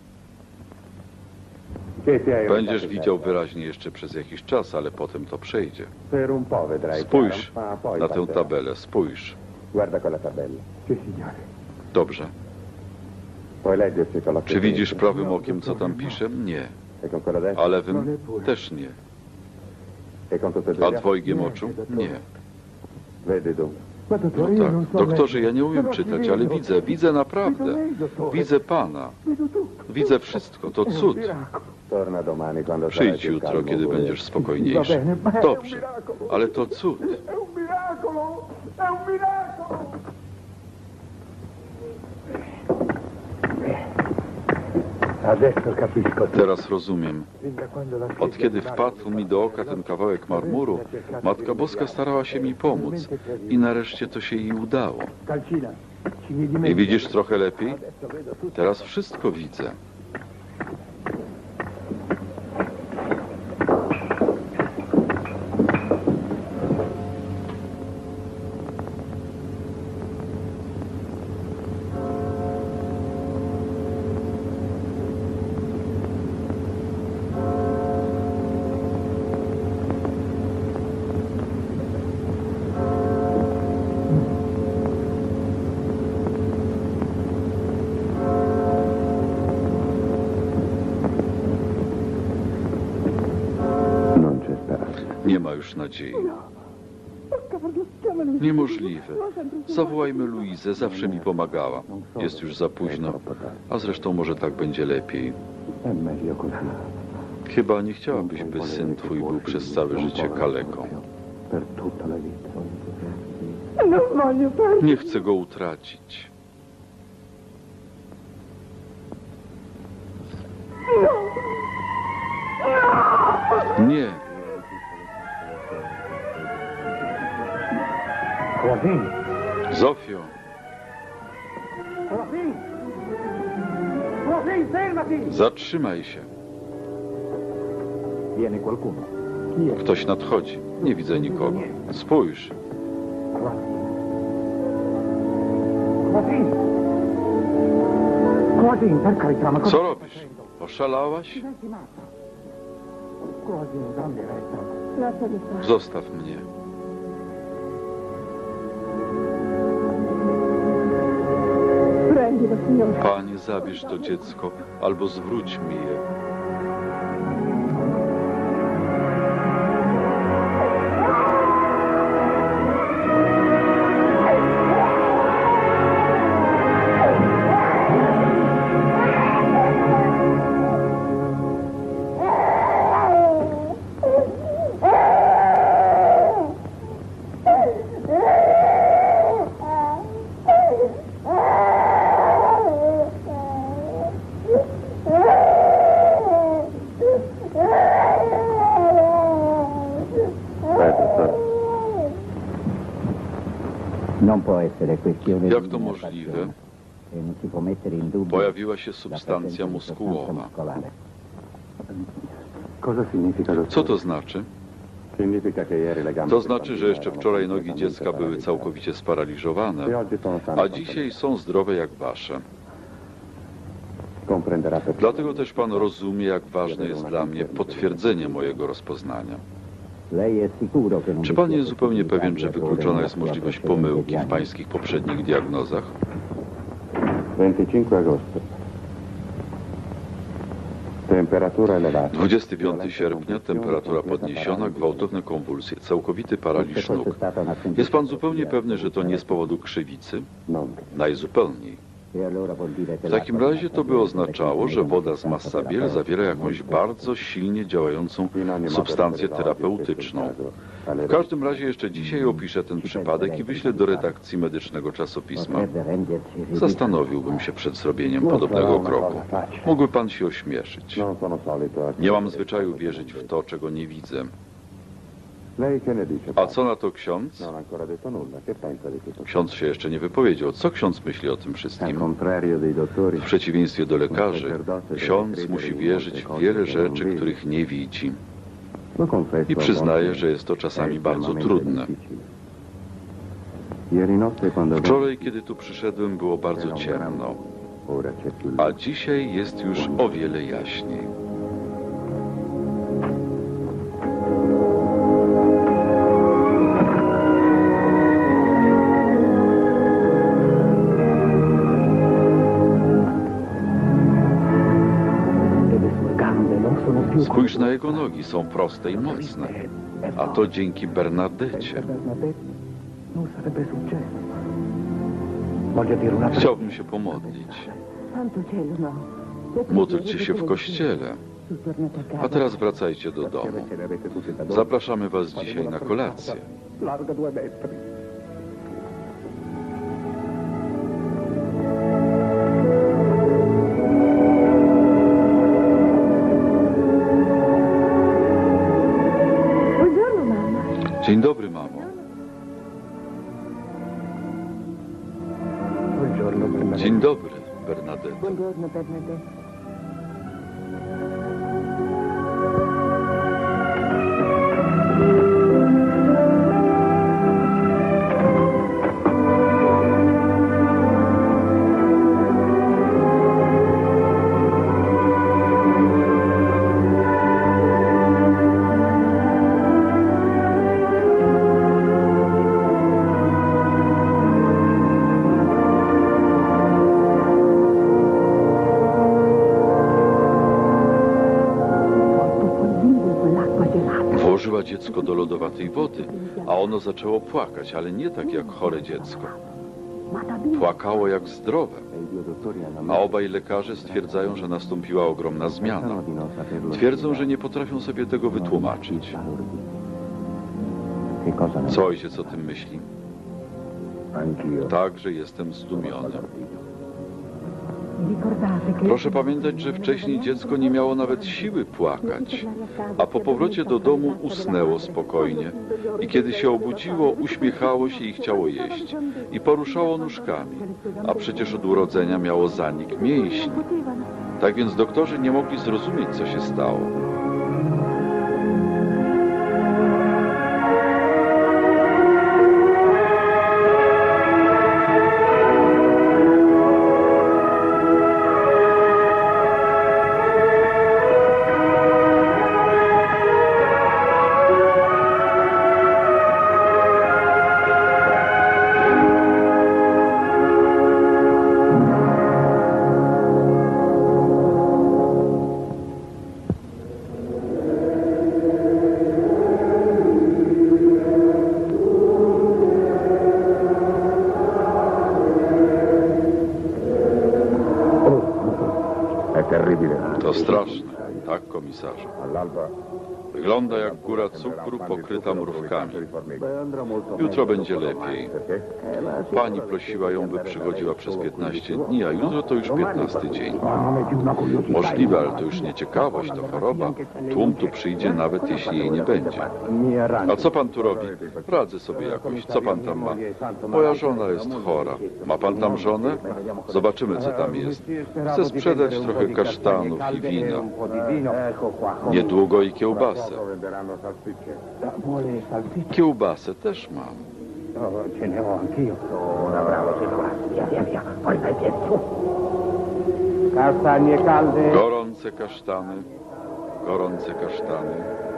[SPEAKER 3] Che ti hai
[SPEAKER 1] Będziesz
[SPEAKER 3] rubato
[SPEAKER 1] widział
[SPEAKER 3] il
[SPEAKER 1] wyraźnie jeszcze przez jakiś czas, ale potem to przejdzie.
[SPEAKER 3] Per un po' vedrai.
[SPEAKER 1] Spójrz
[SPEAKER 3] chiaro, ma poi
[SPEAKER 1] na tę
[SPEAKER 3] passerà.
[SPEAKER 1] tabelę, spójrz.
[SPEAKER 3] Guarda quella tabella.
[SPEAKER 4] Sì, signore.
[SPEAKER 1] Dobrze.
[SPEAKER 3] Puoi leggerci con l'occhio
[SPEAKER 1] Czy widzisz
[SPEAKER 3] sinistro.
[SPEAKER 1] prawym okiem, co tam piszę? Nie.
[SPEAKER 3] E con quello destro?
[SPEAKER 1] A lewym też nie.
[SPEAKER 3] E con tutte e due
[SPEAKER 1] A
[SPEAKER 3] gli occhi?
[SPEAKER 1] dwojgiem oczu? Nie.
[SPEAKER 3] Vedi tu.
[SPEAKER 4] Ma
[SPEAKER 1] No
[SPEAKER 4] dottore, io non
[SPEAKER 1] tak.
[SPEAKER 4] so
[SPEAKER 1] Doktorze, ja nie umiem
[SPEAKER 4] Però ci
[SPEAKER 1] czytać,
[SPEAKER 4] vedo.
[SPEAKER 1] ale widzę naprawdę.
[SPEAKER 4] Vedo lei, dottore.
[SPEAKER 1] Widzę Pana.
[SPEAKER 4] Vedo tutto.
[SPEAKER 1] Widzę wszystko. To
[SPEAKER 4] È un
[SPEAKER 1] cud.
[SPEAKER 4] miracolo.
[SPEAKER 3] Torna domani quando sarai
[SPEAKER 1] Przyjdź
[SPEAKER 3] più
[SPEAKER 1] jutro,
[SPEAKER 3] calmo,
[SPEAKER 1] kiedy
[SPEAKER 3] pure.
[SPEAKER 1] będziesz
[SPEAKER 4] Va
[SPEAKER 1] spokojniejszy.
[SPEAKER 4] bene, ma è un
[SPEAKER 1] Dobrze.
[SPEAKER 4] miracolo.
[SPEAKER 1] Ale to cud.
[SPEAKER 4] È un miracolo! È un miracolo!
[SPEAKER 5] Adesso capisco tutto.
[SPEAKER 1] Teraz rozumiem.
[SPEAKER 5] Fin da quando la
[SPEAKER 1] Od kiedy wpadł mi do oka ten kawałek marmuru, Matka Boska starała się mi pomóc. I nareszcie to się jej udało.
[SPEAKER 5] Calcina, ci vedi
[SPEAKER 1] I
[SPEAKER 5] meglio?
[SPEAKER 1] widzisz trochę lepiej?
[SPEAKER 5] Adesso vedo tutto.
[SPEAKER 1] Teraz wszystko widzę.
[SPEAKER 3] Non c'è speranza.
[SPEAKER 1] Nie ma już nadziei. Niemożliwe. Zawołajmy Luizę, zawsze mi pomagała. Jest już za późno, a zresztą może tak będzie lepiej.
[SPEAKER 3] È meglio così.
[SPEAKER 1] Chyba nie chciałabyś, by syn twój był przez całe życie kaleką.
[SPEAKER 3] Per tutta la vita.
[SPEAKER 2] Non voglio farlo.
[SPEAKER 1] Nie chcę go utracić. Nie.
[SPEAKER 5] Joaquín,
[SPEAKER 1] Zofio,
[SPEAKER 5] Joaquín, Joaquín, fermati!
[SPEAKER 1] zatrzymaj się.
[SPEAKER 3] Viene qualcuno.
[SPEAKER 1] Ktoś nadchodzi. Nie widzę nikogo. Spójrz.
[SPEAKER 5] Joaquín! Joaquín, per carità, ma cosa
[SPEAKER 1] Co
[SPEAKER 5] stai
[SPEAKER 1] robisz?
[SPEAKER 5] facendo?
[SPEAKER 1] Oszalałaś?
[SPEAKER 5] Diventi matta. Joaquín, dammi retta.
[SPEAKER 2] Lasciami fare.
[SPEAKER 1] Zostaw mnie.
[SPEAKER 2] Prendilo, signore.
[SPEAKER 1] Panie, zabierz to dziecko, albo zwróć mi je.
[SPEAKER 5] Non può essere questione
[SPEAKER 1] Jak
[SPEAKER 5] di
[SPEAKER 1] to
[SPEAKER 5] mia
[SPEAKER 1] możliwe?
[SPEAKER 5] passione. E non si può mettere in dubbio
[SPEAKER 1] Pojawiła się
[SPEAKER 5] la
[SPEAKER 1] substancja
[SPEAKER 5] presenza di sostanza
[SPEAKER 1] muskułowa.
[SPEAKER 5] muscolare.
[SPEAKER 3] Cosa significa, dottore?
[SPEAKER 1] Co to znaczy?
[SPEAKER 3] Significa che ieri le gambe
[SPEAKER 1] To
[SPEAKER 3] del
[SPEAKER 1] znaczy,
[SPEAKER 3] bambino
[SPEAKER 1] że jeszcze
[SPEAKER 3] erano
[SPEAKER 1] wczoraj nogi
[SPEAKER 3] completamente
[SPEAKER 1] dziecka były
[SPEAKER 3] paralizzate.
[SPEAKER 1] całkowicie sparaliżowane,
[SPEAKER 3] E oggi sono sane
[SPEAKER 1] a dzisiaj są zdrowe jak wasze.
[SPEAKER 3] Comprenderà perché.
[SPEAKER 1] Dlatego też pan rozumie, jak ważne jest dla mnie potwierdzenie mojego rozpoznania.
[SPEAKER 5] Lei è sicuro che non
[SPEAKER 1] Czy
[SPEAKER 5] vi
[SPEAKER 1] pan
[SPEAKER 5] sia
[SPEAKER 1] jest zupełnie
[SPEAKER 5] possibilità
[SPEAKER 1] pewien,
[SPEAKER 5] di
[SPEAKER 1] że
[SPEAKER 5] errore
[SPEAKER 1] wykluczona
[SPEAKER 5] nella
[SPEAKER 1] jest
[SPEAKER 5] sua
[SPEAKER 1] możliwość
[SPEAKER 5] precedente
[SPEAKER 1] pomyłki w
[SPEAKER 5] diagnosi?
[SPEAKER 1] pańskich poprzednich diagnozach?
[SPEAKER 3] 25 agosto. Temperatura elevata.
[SPEAKER 1] 25 sierpnia, temperatura podniesiona, gwałtowne konwulsje, całkowity paraliż nóg. Jest pan zupełnie pewny, że to nie z powodu krzywicy?
[SPEAKER 3] Non.
[SPEAKER 1] Najzupełniej. W takim razie to by oznaczało, że woda z Massabielle zawiera jakąś bardzo silnie działającą substancję terapeutyczną. W każdym razie jeszcze dzisiaj opiszę ten przypadek i wyślę do redakcji medycznego czasopisma. Zastanowiłbym się przed zrobieniem podobnego kroku. Mógłby pan się ośmieszyć.
[SPEAKER 3] Non sono solito a
[SPEAKER 1] Nie mam zwyczaju wierzyć w to, czego nie widzę.
[SPEAKER 3] Lei che ne dice?
[SPEAKER 1] A co na to ksiądz?
[SPEAKER 3] Non ha ancora detto nulla. Che pensa di tutto?
[SPEAKER 1] Ksiądz się jeszcze nie wypowiedział. Co ksiądz myśli o tym
[SPEAKER 3] Al
[SPEAKER 1] wszystkim?
[SPEAKER 3] contrario dei dottori.
[SPEAKER 1] W przeciwieństwie do lekarzy, ksiądz musi wierzyć w wiele rzeczy, których nie widzi.
[SPEAKER 3] Lo confesso,
[SPEAKER 1] I
[SPEAKER 3] a
[SPEAKER 1] przyznaje,
[SPEAKER 3] volte
[SPEAKER 1] że jest to
[SPEAKER 3] è
[SPEAKER 1] czasami bardzo
[SPEAKER 3] estremamente
[SPEAKER 1] trudne.
[SPEAKER 3] difficile. Ieri notte quando
[SPEAKER 1] Wczoraj, kiedy tu przyszedłem, było bardzo ciemno,
[SPEAKER 3] ora c'è più
[SPEAKER 1] a dzisiaj jest już o wiele jaśniej.
[SPEAKER 5] Le sue gambe non sono più
[SPEAKER 1] Spójrz na jego nogi, są proste i mocne, a to dzięki Bernadecie.
[SPEAKER 5] non sarebbe successo. Voglio dire una
[SPEAKER 1] Chciałbym się pomodlić.
[SPEAKER 2] Santo cielo, no.
[SPEAKER 1] Módlcie się w kościele,
[SPEAKER 2] Tornate a casa.
[SPEAKER 1] a teraz wracajcie do domu.
[SPEAKER 3] ce le avete tutte da dopo.
[SPEAKER 1] Zapraszamy was dzisiaj na kolację.
[SPEAKER 3] Larga 2 metri.
[SPEAKER 2] Buongiorno, mamma.
[SPEAKER 1] Dzień dobry, mamo.
[SPEAKER 5] Buongiorno, Bernadette.
[SPEAKER 1] Dzień dobry, Bernadette.
[SPEAKER 2] Buongiorno, Bernadette.
[SPEAKER 1] Włożyła dziecko do lodowatej wody, a ono zaczęło płakać, ale nie tak jak chore dziecko. Płakało jak zdrowe, a obaj lekarze stwierdzają, że nastąpiła ogromna zmiana. Twierdzą, że nie potrafią sobie tego wytłumaczyć. Co ojciec o tym myśli? Także jestem zdumiony. Proszę pamiętać, że wcześniej dziecko nie miało nawet siły płakać, a po powrocie do domu usnęło spokojnie i kiedy się obudziło, uśmiechało się i chciało jeść i poruszało nóżkami, a przecież od urodzenia miało zanik mięśni. Tak więc doktorzy nie mogli zrozumieć, co się stało. To straszne, tak, komisarzu? Wygląda jak góra cukru pokryta mrówkami. Jutro będzie lepiej. Pani prosiła ją, by przychodziła przez 15 dni, a jutro to już 15 dzień. Możliwe, ale to już nie ciekawość, to choroba. Tłum tu przyjdzie, nawet jeśli jej nie będzie. A co pan tu robi? Radzę sobie jakoś. Co pan tam ma? Moja żona jest chora. Ma pan tam żonę? Zobaczymy, co tam jest. Chcę sprzedać trochę kasztanów i wina. Niedługo i kiełbasę. Kiełbasę też mam. Gorące kasztany, gorące kasztany.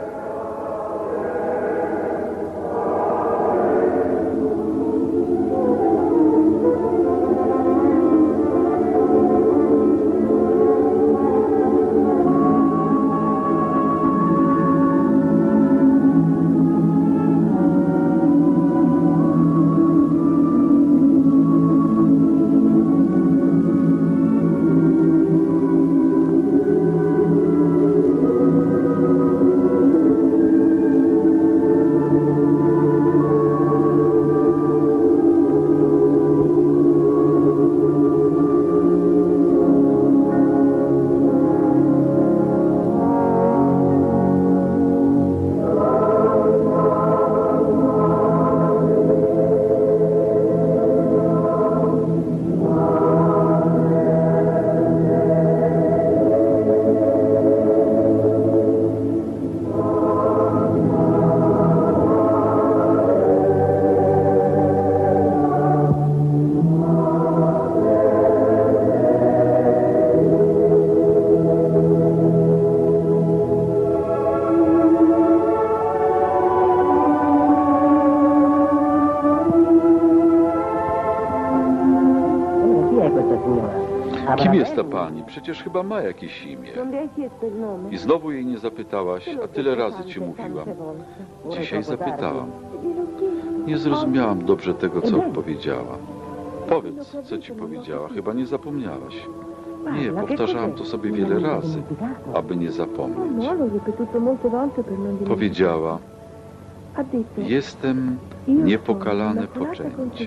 [SPEAKER 1] Kim jest ta pani? Przecież chyba ma jakieś imię. I znowu jej nie zapytałaś, a tyle razy ci mówiłam. Dzisiaj zapytałam. Nie zrozumiałam dobrze tego, co powiedziała. Powiedz, co ci powiedziała. Chyba nie zapomniałaś. Nie, powtarzałam to sobie wiele razy, aby nie zapomnieć. Powiedziała, jestem niepokalane poczęcie.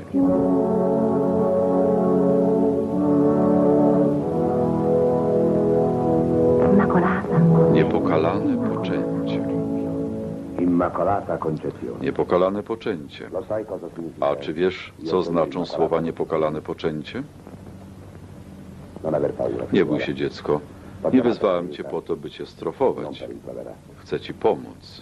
[SPEAKER 1] Niepokalane poczęcie. Niepokalane poczęcie. A czy wiesz, co znaczą słowa niepokalane poczęcie? Nie bój się, dziecko. Nie wezwałem cię po to, by cię strofować. Chcę ci pomóc.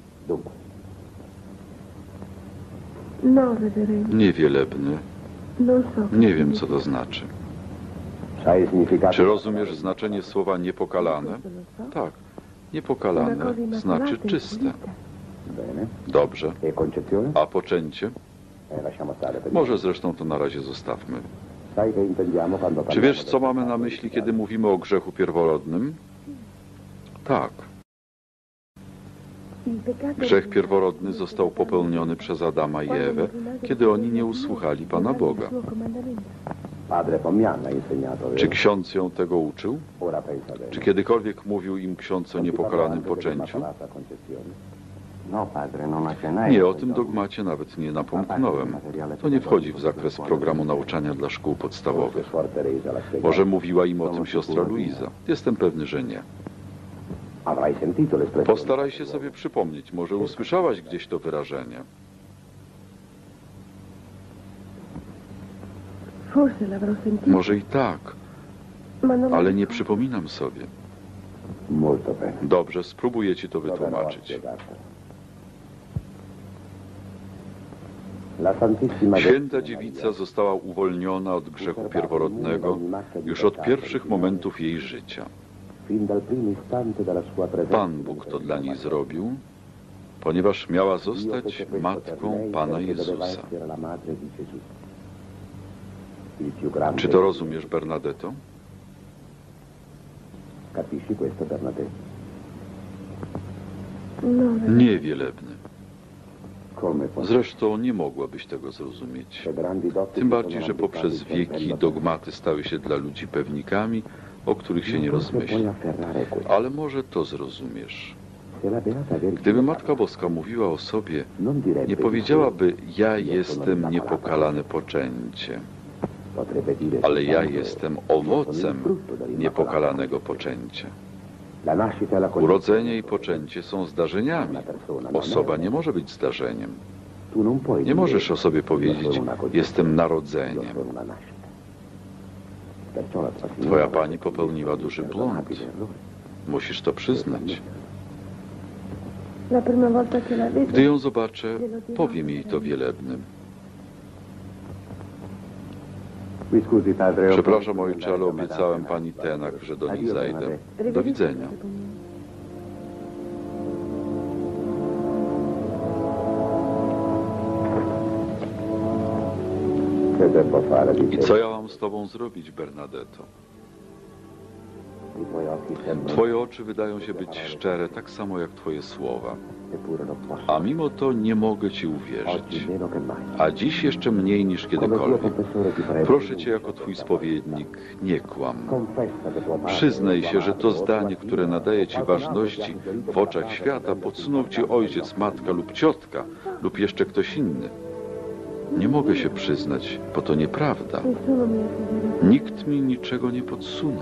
[SPEAKER 1] Niewielebny. Nie wiem, co to znaczy. Czy rozumiesz znaczenie słowa niepokalane? Tak. Niepokalane znaczy czyste. Dobrze. A poczęcie? Może zresztą to na razie zostawmy. Czy wiesz, co mamy na myśli, kiedy mówimy o grzechu pierworodnym? Tak. Grzech pierworodny został popełniony przez Adama i Ewę, kiedy oni nie usłuchali Pana Boga.
[SPEAKER 3] Padre Pomian ha insegnato.
[SPEAKER 1] Czy ksiądz ją tego uczył?
[SPEAKER 3] Ora pensa bene.
[SPEAKER 1] Czy kiedykolwiek mówił im ksiądz o niepokalanym poczęciu?
[SPEAKER 3] No, padre, non accennai.
[SPEAKER 1] Nie, o tym dogmacie nawet nie napomknąłem. To nie wchodzi w zakres programu nauczania dla szkół podstawowych. Może mówiła im o tym siostra Luiza. Jestem pewny, że nie.
[SPEAKER 3] Avrai sentito l'espressione.
[SPEAKER 1] Postaraj się sobie przypomnieć. Może usłyszałaś gdzieś to wyrażenie.
[SPEAKER 2] Forse l'avrò sentito,
[SPEAKER 1] Może i tak,
[SPEAKER 2] ma non
[SPEAKER 1] ale nie przypominam sobie.
[SPEAKER 3] Molto bene.
[SPEAKER 1] Dobrze, spróbuję ci to
[SPEAKER 3] Proverò a
[SPEAKER 1] wytłumaczyć.
[SPEAKER 3] spiegartelo. La Santissima
[SPEAKER 1] Święta Dziewica została uwolniona od grzechu pierworodnego już od pierwszych momentów jej życia.
[SPEAKER 3] fin dal primo istante della sua presenza.
[SPEAKER 1] Pan Bóg to dla niej zrobił, ponieważ miała zostać matką Pana Jezusa. Czy to rozumiesz, Bernadetto?
[SPEAKER 3] Capisci questo, Bernadette?
[SPEAKER 2] no,
[SPEAKER 1] Nie, wielebny.
[SPEAKER 3] Come può
[SPEAKER 1] Zresztą nie mogłabyś tego zrozumieć.
[SPEAKER 3] essere grandi dotti
[SPEAKER 1] Tym
[SPEAKER 3] che
[SPEAKER 1] bardziej,
[SPEAKER 3] sono
[SPEAKER 1] że poprzez
[SPEAKER 3] abitati
[SPEAKER 1] wieki
[SPEAKER 3] cervello
[SPEAKER 1] dogmaty stały się dla ludzi pewnikami, o których się nie
[SPEAKER 3] Forse
[SPEAKER 1] rozmyśla.
[SPEAKER 3] puoi afferrare questo.
[SPEAKER 1] Ale może to zrozumiesz.
[SPEAKER 3] Se la Beata Vergine
[SPEAKER 1] Gdyby Matka Boska mówiła o sobie,
[SPEAKER 3] non direbbe
[SPEAKER 1] nie
[SPEAKER 3] di
[SPEAKER 1] powiedziałaby: ja jestem niepokalane poczęcie,
[SPEAKER 3] potrebbe dire
[SPEAKER 1] ale ja
[SPEAKER 3] soltanto,
[SPEAKER 1] jestem
[SPEAKER 3] "Io sono il
[SPEAKER 1] owocem
[SPEAKER 3] frutto dell'immacolato
[SPEAKER 1] niepokalanego poczęcia.
[SPEAKER 3] La nascita e la
[SPEAKER 1] Urodzenie i poczęcie są zdarzeniami. Osoba nie może być zdarzeniem.
[SPEAKER 3] Tu non puoi
[SPEAKER 1] Nie
[SPEAKER 3] dire,
[SPEAKER 1] możesz o sobie
[SPEAKER 3] "Io
[SPEAKER 1] powiedzieć:
[SPEAKER 3] sono una concezione,
[SPEAKER 1] jestem
[SPEAKER 3] io
[SPEAKER 1] narodzeniem.
[SPEAKER 3] sono una nascita". Perciò la tua
[SPEAKER 1] Twoja
[SPEAKER 3] signora
[SPEAKER 1] pani popełniła duży błąd. Musisz to przyznać.
[SPEAKER 2] la prima volta che la vedo,
[SPEAKER 1] Gdy ją zobaczę, powiem jej to wielebnym.
[SPEAKER 3] Mi scusi, padre, ho
[SPEAKER 1] Przepraszam,
[SPEAKER 3] promesso
[SPEAKER 1] ojcze, ale
[SPEAKER 3] di andare a
[SPEAKER 1] obiecałem
[SPEAKER 3] Madame.
[SPEAKER 1] pani Tenak, że do niej
[SPEAKER 3] Addio,
[SPEAKER 1] zajdę.
[SPEAKER 3] Bernadette.
[SPEAKER 1] Do widzenia.
[SPEAKER 3] Che devo fare di
[SPEAKER 1] I
[SPEAKER 3] te?
[SPEAKER 1] co ja mam z tobą zrobić, Bernadetto?
[SPEAKER 3] I tuoi occhi sembrano,
[SPEAKER 1] Twoje oczy wydają się być szczere, tak samo jak twoje słowa.
[SPEAKER 3] eppure non posso.
[SPEAKER 1] A mimo to nie mogę ci
[SPEAKER 3] Oggi
[SPEAKER 1] uwierzyć.
[SPEAKER 3] meno che mai.
[SPEAKER 1] A dziś jeszcze mniej niż
[SPEAKER 3] Come tuo
[SPEAKER 1] kiedykolwiek.
[SPEAKER 3] confessore ti prego.
[SPEAKER 1] Proszę cię jako twój spowiednik, nie kłam.
[SPEAKER 3] Confessa che tuo padre
[SPEAKER 1] Przyznaj się, że to
[SPEAKER 3] o tua
[SPEAKER 1] zdanie, które
[SPEAKER 3] figlia,
[SPEAKER 1] nadaje ci
[SPEAKER 3] ha
[SPEAKER 1] ważności w oczach świata, podsunął ci ojciec, matka lub ciotka, lub jeszcze ktoś inny. Nie mogę się przyznać, bo to nieprawda.
[SPEAKER 2] nessuno mi ha suggerito.
[SPEAKER 1] Nikt mi niczego nie podsunął.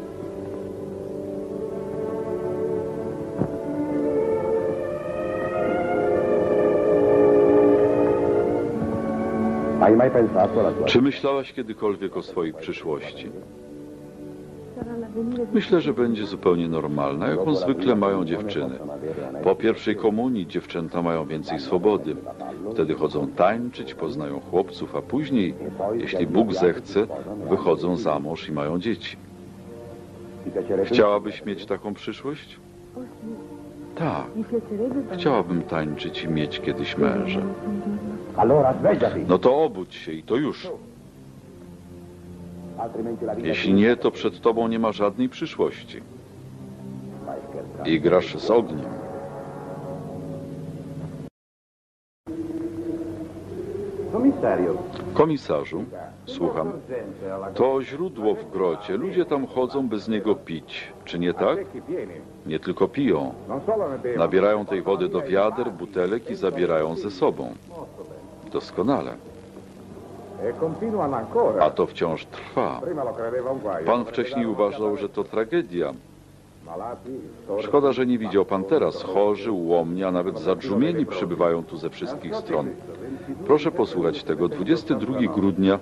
[SPEAKER 3] Hai mai pensato alla tua
[SPEAKER 1] Czy myślałaś kiedykolwiek o swojej przyszłości?
[SPEAKER 2] Sarà l'avvenire di
[SPEAKER 1] Myślę, że będzie zupełnie normalna, jaką zwykle mają dziewczyny. Po pierwszej komunii dziewczęta mają więcej swobody. Wtedy chodzą tańczyć, poznają chłopców, a później, jeśli Bóg zechce, wychodzą za mąż i mają dzieci.
[SPEAKER 3] Ti piacerebbe?
[SPEAKER 1] Chciałabyś mieć taką przyszłość?
[SPEAKER 2] Oh, sì.
[SPEAKER 1] Tak.
[SPEAKER 2] Mi piacerebbe ballare.
[SPEAKER 1] Chciałabym tańczyć i mieć kiedyś męża.
[SPEAKER 2] Un giorno.
[SPEAKER 3] Allora svegliati.
[SPEAKER 1] No to obudź się i to już.
[SPEAKER 3] Altrimenti la vita
[SPEAKER 1] Jeśli nie, to przed tobą nie ma żadnej przyszłości.
[SPEAKER 3] Stai scherzando.
[SPEAKER 1] I grasz z ogniem.
[SPEAKER 3] Commissario,
[SPEAKER 1] Komisarzu, słucham. To źródło w grocie. Ludzie tam chodzą, by z niego pić. Czy nie tak? Nie tylko piją. Nabierają tej wody do wiader, butelek i zabierają ze sobą. Doskonale. A to wciąż trwa. Pan wcześniej uważał, że to tragedia. Szkoda, że nie widział pan teraz. Chorzy, ułomni, a nawet zadrzumieni przybywają tu ze wszystkich stron. Proszę posłuchać tego. 22 grudnia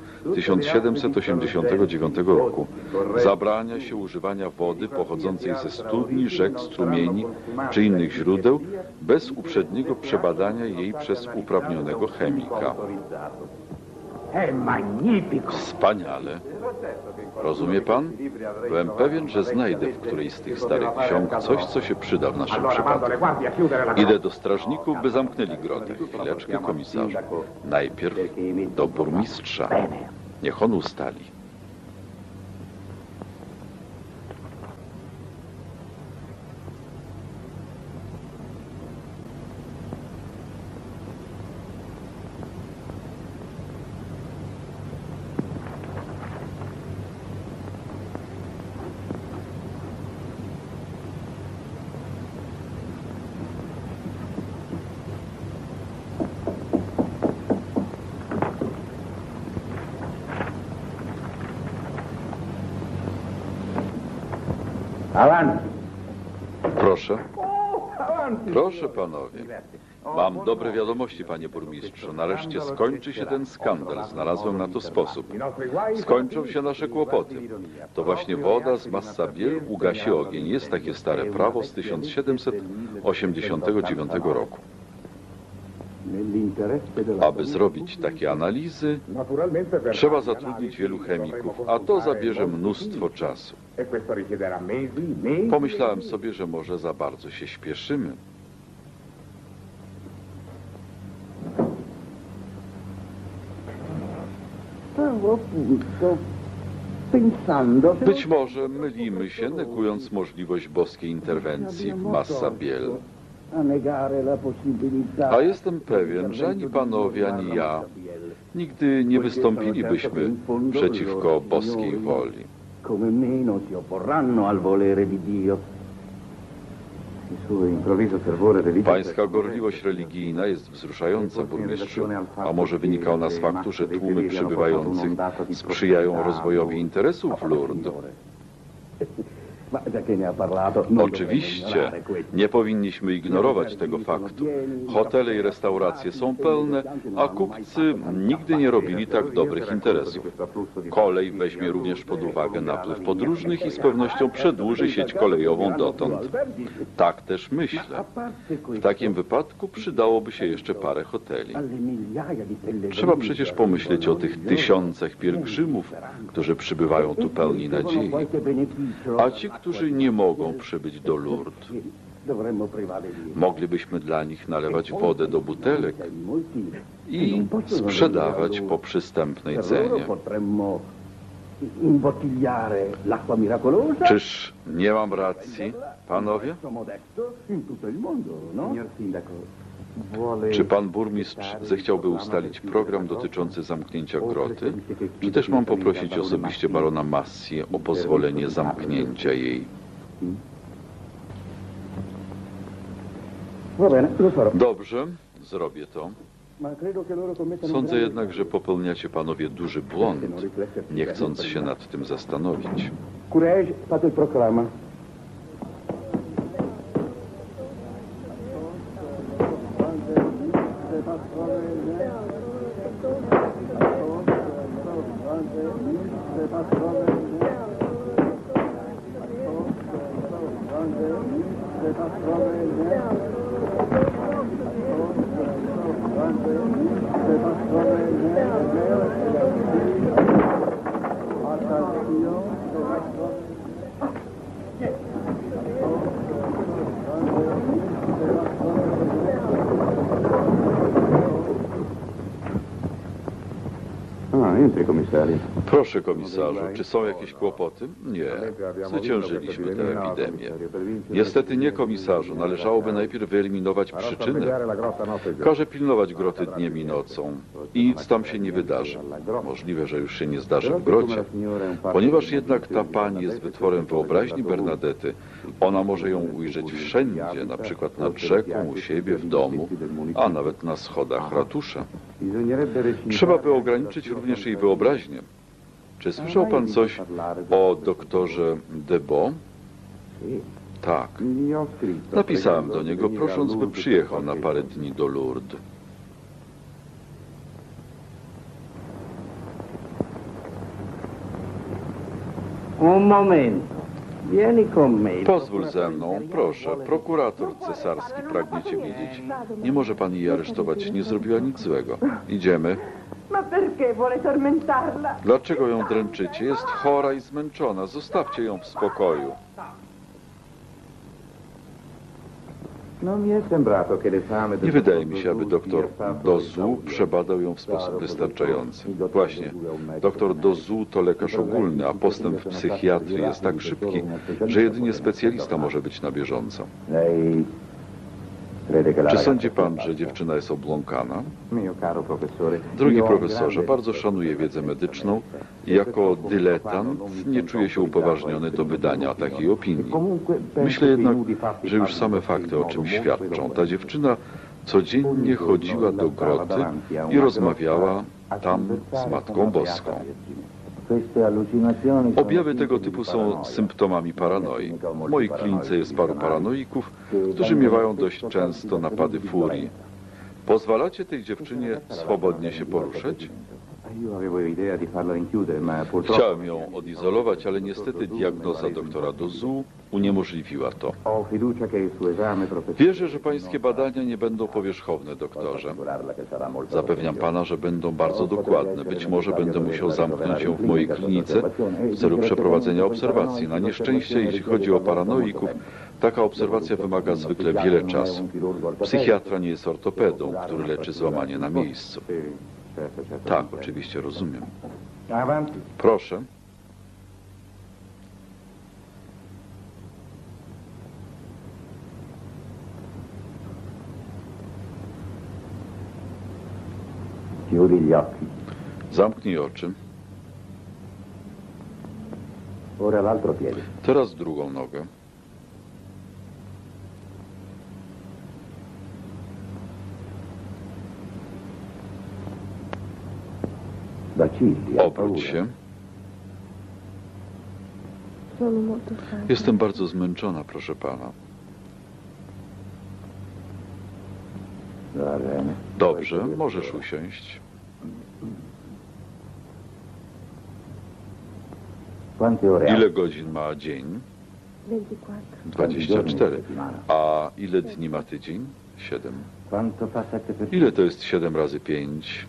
[SPEAKER 1] 1789 roku. Zabrania się używania wody pochodzącej ze studni, rzek, strumieni czy innych źródeł bez uprzedniego przebadania jej przez uprawnionego chemika.
[SPEAKER 5] È magnifico!
[SPEAKER 1] Wspaniale. Rozumie pan? Byłem pewien, że znajdę w którejś z tych starych ksiąg coś, co się przyda w naszym przypadku. Idę do strażników, by zamknęli grotę. Chwileczkę, komisarzu. Najpierw do burmistrza. Niech on ustali.
[SPEAKER 5] Avanti.
[SPEAKER 1] Proszę.
[SPEAKER 4] Avanti.
[SPEAKER 1] Proszę panowie. Mam dobre wiadomości, panie burmistrzu. Nareszcie skończy się ten skandal. Znalazłem na to sposób. Skończą się nasze kłopoty. To właśnie woda z Massabielle ugasi ogień. Jest takie stare prawo z 1789 roku. Aby zrobić takie analizy, trzeba zatrudnić wielu chemików, a to zabierze mnóstwo czasu. Pomyślałem sobie, że może za bardzo się śpieszymy. Być może mylimy się, negując możliwość boskiej interwencji w Massabielle. A jestem pewien, że ani panowie, ani ja nigdy nie wystąpilibyśmy przeciwko boskiej woli.
[SPEAKER 5] Come me non si opporranno al volere di Dio.
[SPEAKER 1] Pańska gorliwość religijna jest wzruszająca, burmistrzu. A może wynika ona z faktu, że tłumy przybywających sprzyjają rozwojowi interesów w Lourdes? Oczywiście, nie powinniśmy ignorować tego faktu. Hotele i restauracje są pełne, a kupcy nigdy nie robili tak dobrych interesów. Kolej weźmie również pod uwagę napływ podróżnych i z pewnością przedłuży sieć kolejową dotąd. Tak też myślę. W takim wypadku przydałoby się jeszcze parę hoteli. Trzeba przecież pomyśleć o tych tysiącach pielgrzymów, którzy przybywają tu pełni nadziei. A ci, którzy nie mogą przybyć do Lourdes, moglibyśmy dla nich nalewać wodę do butelek i sprzedawać po przystępnej cenie. Czyż nie mam racji, panowie? Czy pan burmistrz zechciałby ustalić program dotyczący zamknięcia groty? Czy też mam poprosić osobiście barona Massi o pozwolenie zamknięcia jej? Dobrze, zrobię to. Sądzę jednak, że popełniacie panowie duży błąd, nie chcąc się nad tym zastanowić. Proszę komisarzu, czy są jakieś kłopoty? Nie, zwyciężyliśmy tę epidemię. Niestety nie, komisarzu, należałoby najpierw wyeliminować przyczynę. Każę pilnować groty dniem i nocą i nic tam się nie wydarzy. Możliwe, że już się nie zdarzy w grocie. Ponieważ jednak ta pani jest wytworem wyobraźni Bernadety, ona może ją ujrzeć wszędzie, na przykład nad rzeką, u siebie, w domu, a nawet na schodach ratusza. Trzeba by ograniczyć również jej wyobraźnię. Czy słyszał pan coś o doktorze Debo? Tak. Napisałem do niego, prosząc, by przyjechał na parę dni do Lourdes.
[SPEAKER 5] Un momento. Vieni con me.
[SPEAKER 1] Pozwól ze mną, proszę. Prokurator cesarski pragnie cię widzieć. Nie może pan jej aresztować, nie zrobiła nic złego. Idziemy.
[SPEAKER 2] Ma perché vuole tormentarla?
[SPEAKER 1] Dlaczego ją dręczycie? Jest chora i zmęczona. Zostawcie ją w spokoju. Nie wydaje mi się, aby doktor Dozu przebadał ją w sposób wystarczający. Właśnie, doktor Dozu to lekarz ogólny, a postęp w psychiatrii jest tak szybki, że jedynie specjalista może być na bieżąco. Czy sądzi pan, że dziewczyna jest obłąkana? Drogi profesorze, bardzo szanuję wiedzę medyczną i jako dyletant nie czuję się upoważniony do wydania takiej opinii. Myślę jednak, że już same fakty o czym świadczą. Ta dziewczyna codziennie chodziła do groty i rozmawiała tam z Matką Boską. Objawy tego typu są symptomami paranoi. W mojej klinice jest paru paranoików, którzy miewają dość często napady furii. Pozwalacie tej dziewczynie swobodnie się poruszać? Chciałem ją odizolować, ale niestety diagnoza doktora Dozu uniemożliwiła to. Wierzę, że pańskie badania nie będą powierzchowne, doktorze. Zapewniam pana, że będą bardzo dokładne. Być może będę musiał zamknąć ją w mojej klinice w celu przeprowadzenia obserwacji. Na nieszczęście, jeśli chodzi o paranoików, taka obserwacja wymaga zwykle wiele czasu. Psychiatra nie jest ortopedą, który leczy złamanie na miejscu. Tak, oczywiście rozumiem. Proszę. Zamknij oczy. Teraz drugą nogę. Obróć się. Jestem bardzo zmęczona, proszę pana. Dobrze, możesz usiąść. Ile godzin ma dzień? 24. A ile dni ma tydzień? 7. Ile to jest 7 razy 5?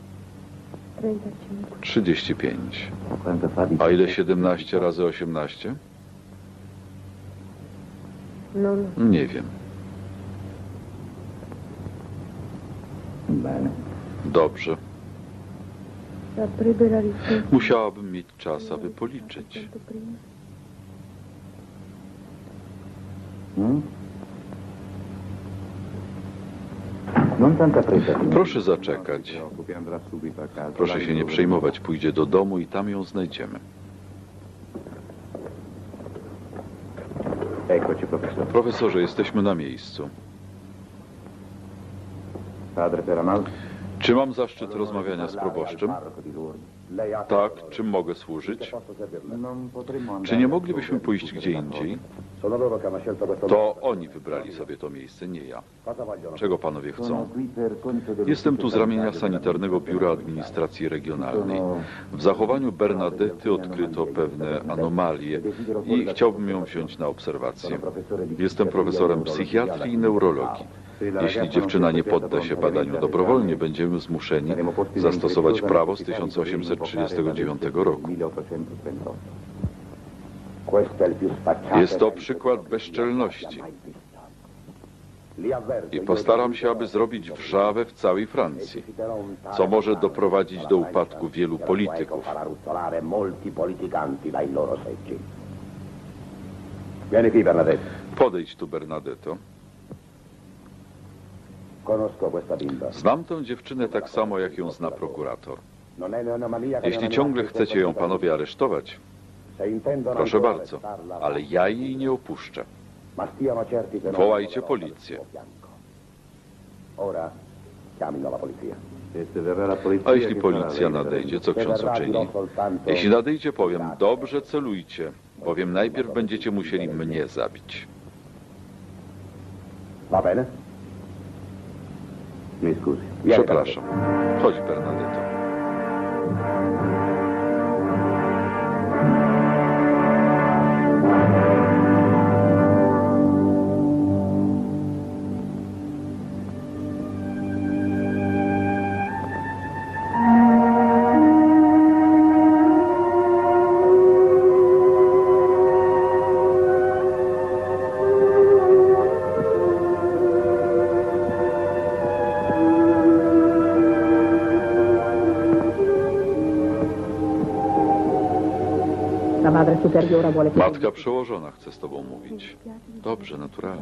[SPEAKER 1] 35. A ile 17 razy 18? Nie wiem. Dobrze. Musiałabym mieć czas, aby policzyć. Proszę zaczekać. Proszę się nie przejmować. Pójdzie do domu i tam ją znajdziemy. Profesorze, jesteśmy na miejscu. Czy mam zaszczyt rozmawiania z proboszczem? Tak, czym mogę służyć? Czy nie moglibyśmy pójść gdzie indziej? To oni wybrali sobie to miejsce, nie ja. Czego panowie chcą? Jestem tu z ramienia Sanitarnego Biura Administracji Regionalnej. W zachowaniu Bernadety odkryto pewne anomalie i chciałbym ją wziąć na obserwację. Jestem profesorem psychiatrii i neurologii. Jeśli dziewczyna nie podda się badaniu dobrowolnie, będziemy zmuszeni zastosować prawo z 1839 roku. Jest to przykład bezczelności. I postaram się, aby zrobić wrzawę w całej Francji, co może doprowadzić do upadku wielu polityków. Podejdź tu, Bernadetto. Znam tę dziewczynę tak samo, jak ją zna prokurator. Jeśli ciągle chcecie ją panowie aresztować, proszę bardzo, ale ja jej nie opuszczę. Wołajcie policję. A jeśli policja nadejdzie, co ksiądz uczyni? Jeśli nadejdzie, powiem, dobrze celujcie, bowiem najpierw będziecie musieli mnie zabić. Przepraszam. Chodź, Bernadetto. Matka przełożona chce z tobą mówić. Dobrze, naturalnie.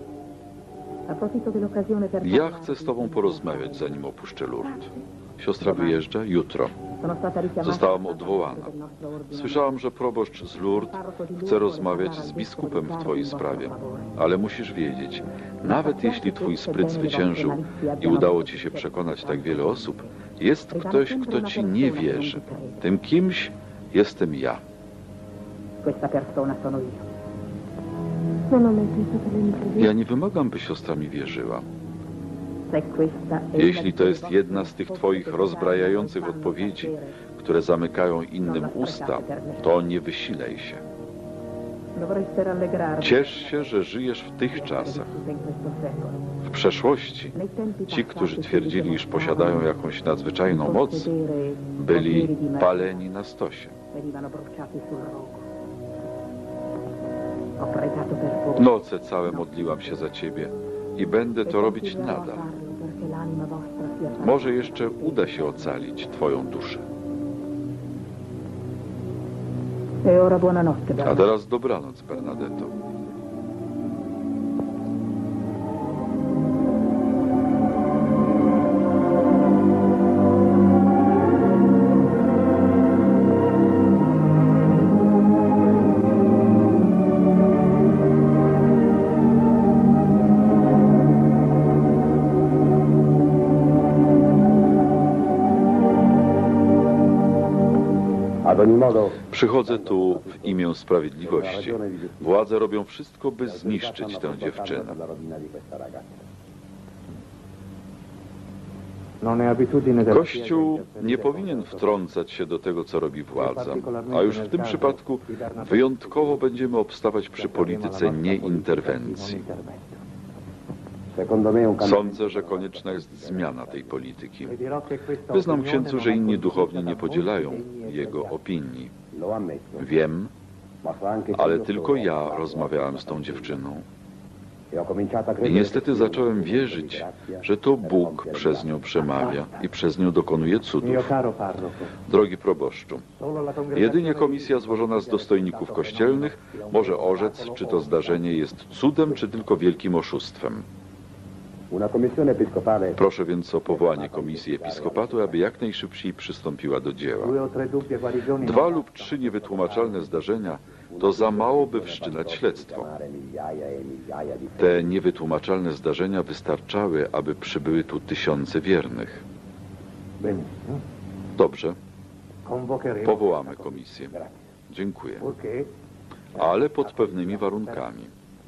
[SPEAKER 1] Ja chcę z tobą porozmawiać, zanim opuszczę Lourdes. Siostra wyjeżdża jutro. Zostałam odwołana. Słyszałam, że proboszcz z Lourdes chce rozmawiać z biskupem w twojej sprawie. Ale musisz wiedzieć, nawet jeśli twój spryt zwyciężył i udało ci się przekonać tak wiele osób, jest ktoś, kto ci nie wierzy. Tym kimś Jestem ja.
[SPEAKER 5] Questa persona sono io.
[SPEAKER 2] Non ho mai pensato che lei mi credesse.
[SPEAKER 1] Ja nie wymagam, by siostra mi wierzyła.
[SPEAKER 5] Se questa è
[SPEAKER 1] Jeśli
[SPEAKER 5] una
[SPEAKER 1] to
[SPEAKER 5] di
[SPEAKER 1] jest
[SPEAKER 5] quelle
[SPEAKER 1] jedna z tych twoich rozbrajających odpowiedzi, które zamykają innym usta, to nie wysilej się.
[SPEAKER 5] dovreste rallegrarvi.
[SPEAKER 1] Ciesz się, że żyjesz w tych czasach.
[SPEAKER 5] In questo secolo.
[SPEAKER 1] W przeszłości ci, którzy twierdzili, iż posiadają jakąś nadzwyczajną moc, byli paleni na stosie.
[SPEAKER 5] Venivano bruciati sul rogo. Ho pregato per voi.
[SPEAKER 1] Noce całe modliłam się za ciebie i będę to robić nadal.
[SPEAKER 5] Perché l'anima vostra sia salva.
[SPEAKER 1] Może jeszcze uda się ocalić twoją duszę.
[SPEAKER 5] E ora buonanotte,
[SPEAKER 1] A
[SPEAKER 5] Bernardo.
[SPEAKER 1] teraz dobranoc, Bernadetto.
[SPEAKER 3] Ad ogni modo,
[SPEAKER 1] Przychodzę tu w imię sprawiedliwości. Władze robią wszystko, by zniszczyć tę dziewczynę.
[SPEAKER 3] la rovina di questa ragazza.
[SPEAKER 1] Kościół nie powinien wtrącać się do tego, co robi władza, a już w tym przypadku wyjątkowo będziemy obstawać przy polityce nieinterwencji.
[SPEAKER 3] Secondo me un
[SPEAKER 1] Sądzę, że konieczna jest zmiana tej polityki. Wyznam księdzu, że inni duchowni nie podzielają jego opinii.
[SPEAKER 3] lo ammetto,
[SPEAKER 1] Wiem,
[SPEAKER 3] ma so anche che
[SPEAKER 1] ale
[SPEAKER 3] io
[SPEAKER 1] tylko
[SPEAKER 3] sono
[SPEAKER 1] ja
[SPEAKER 3] stato
[SPEAKER 1] rozmawiałem z tą dziewczyną.
[SPEAKER 3] e ho cominciato a
[SPEAKER 1] I
[SPEAKER 3] credere
[SPEAKER 1] niestety
[SPEAKER 3] che
[SPEAKER 1] zacząłem wierzyć, że to Bóg przez nią przemawia i przez nią dokonuje cudów. Drogi proboszczu, jedynie komisja złożona z dostojników kościelnych może orzec, czy to zdarzenie jest cudem, czy tylko wielkim oszustwem.
[SPEAKER 3] una commissione episcopale
[SPEAKER 1] Proszę więc o powołanie komisji episkopatu, aby jak najszybciej przystąpiła do dzieła. 2 lub 3 niewytłumaczalne zdarzenia to za mało, by wszczynać śledztwo.
[SPEAKER 3] migliaia e migliaia di
[SPEAKER 1] Te niewytłumaczalne zdarzenia wystarczały, aby przybyły tu tysiące wiernych. Dobrze, powołamy komisję. Dziękuję. Ale pod pewnymi warunkami.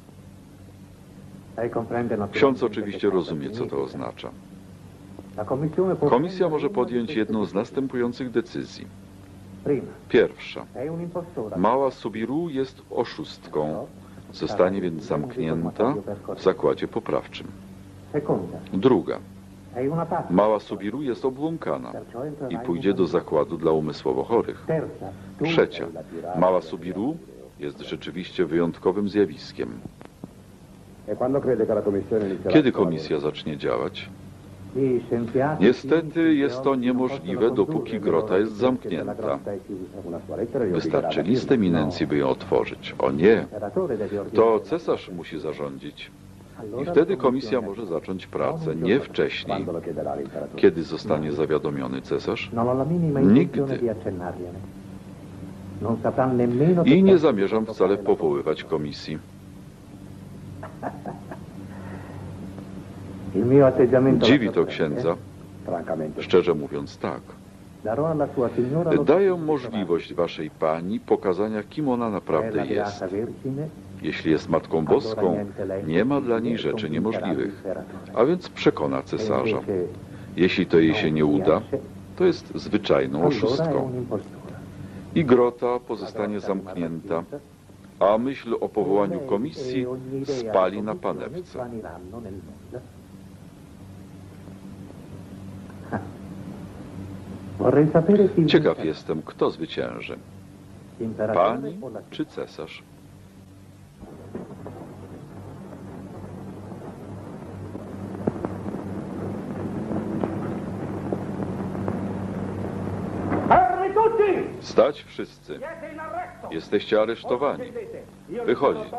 [SPEAKER 1] Ksiądz oczywiście rozumie, co to oznacza. Komisja może podjąć jedną z następujących decyzji. Pierwsza. Mała Subiru jest oszustką. Zostanie więc zamknięta w zakładzie poprawczym. Druga. Mała Subiru jest obłąkana i pójdzie do zakładu dla umysłowo chorych. Trzecia. Mała Subiru jest rzeczywiście wyjątkowym zjawiskiem.
[SPEAKER 3] E quando crede che la commissione inizierà
[SPEAKER 1] Kiedy
[SPEAKER 3] il suo
[SPEAKER 1] komisja zacznie działać? Niestety jest to niemożliwe, dopóki grota jest zamknięta. Wystarczy list eminencji, by ją otworzyć. O nie, to cesarz musi zarządzić. I wtedy komisja może zacząć pracę, nie wcześniej.
[SPEAKER 3] quando lo chiederà l'imperatore.
[SPEAKER 1] Kiedy zostanie zawiadomiony cesarz?
[SPEAKER 5] Nigdy.
[SPEAKER 1] I nie zamierzam wcale powoływać komisji. Dziwi to księdza,
[SPEAKER 3] Francamente,
[SPEAKER 1] szczerze mówiąc tak. Daję możliwość waszej pani pokazania, kim ona naprawdę jest. Jeśli jest Matką Boską, nie ma dla niej rzeczy niemożliwych, a więc przekona cesarza. Jeśli to jej się nie uda, to jest zwyczajną oszustką. I grota pozostanie zamknięta, a myśl o powołaniu komisji spali na panewce. Ciekaw jestem, kto zwycięży. Pani czy cesarz? Stać wszyscy. Jesteście aresztowani. Wychodzić.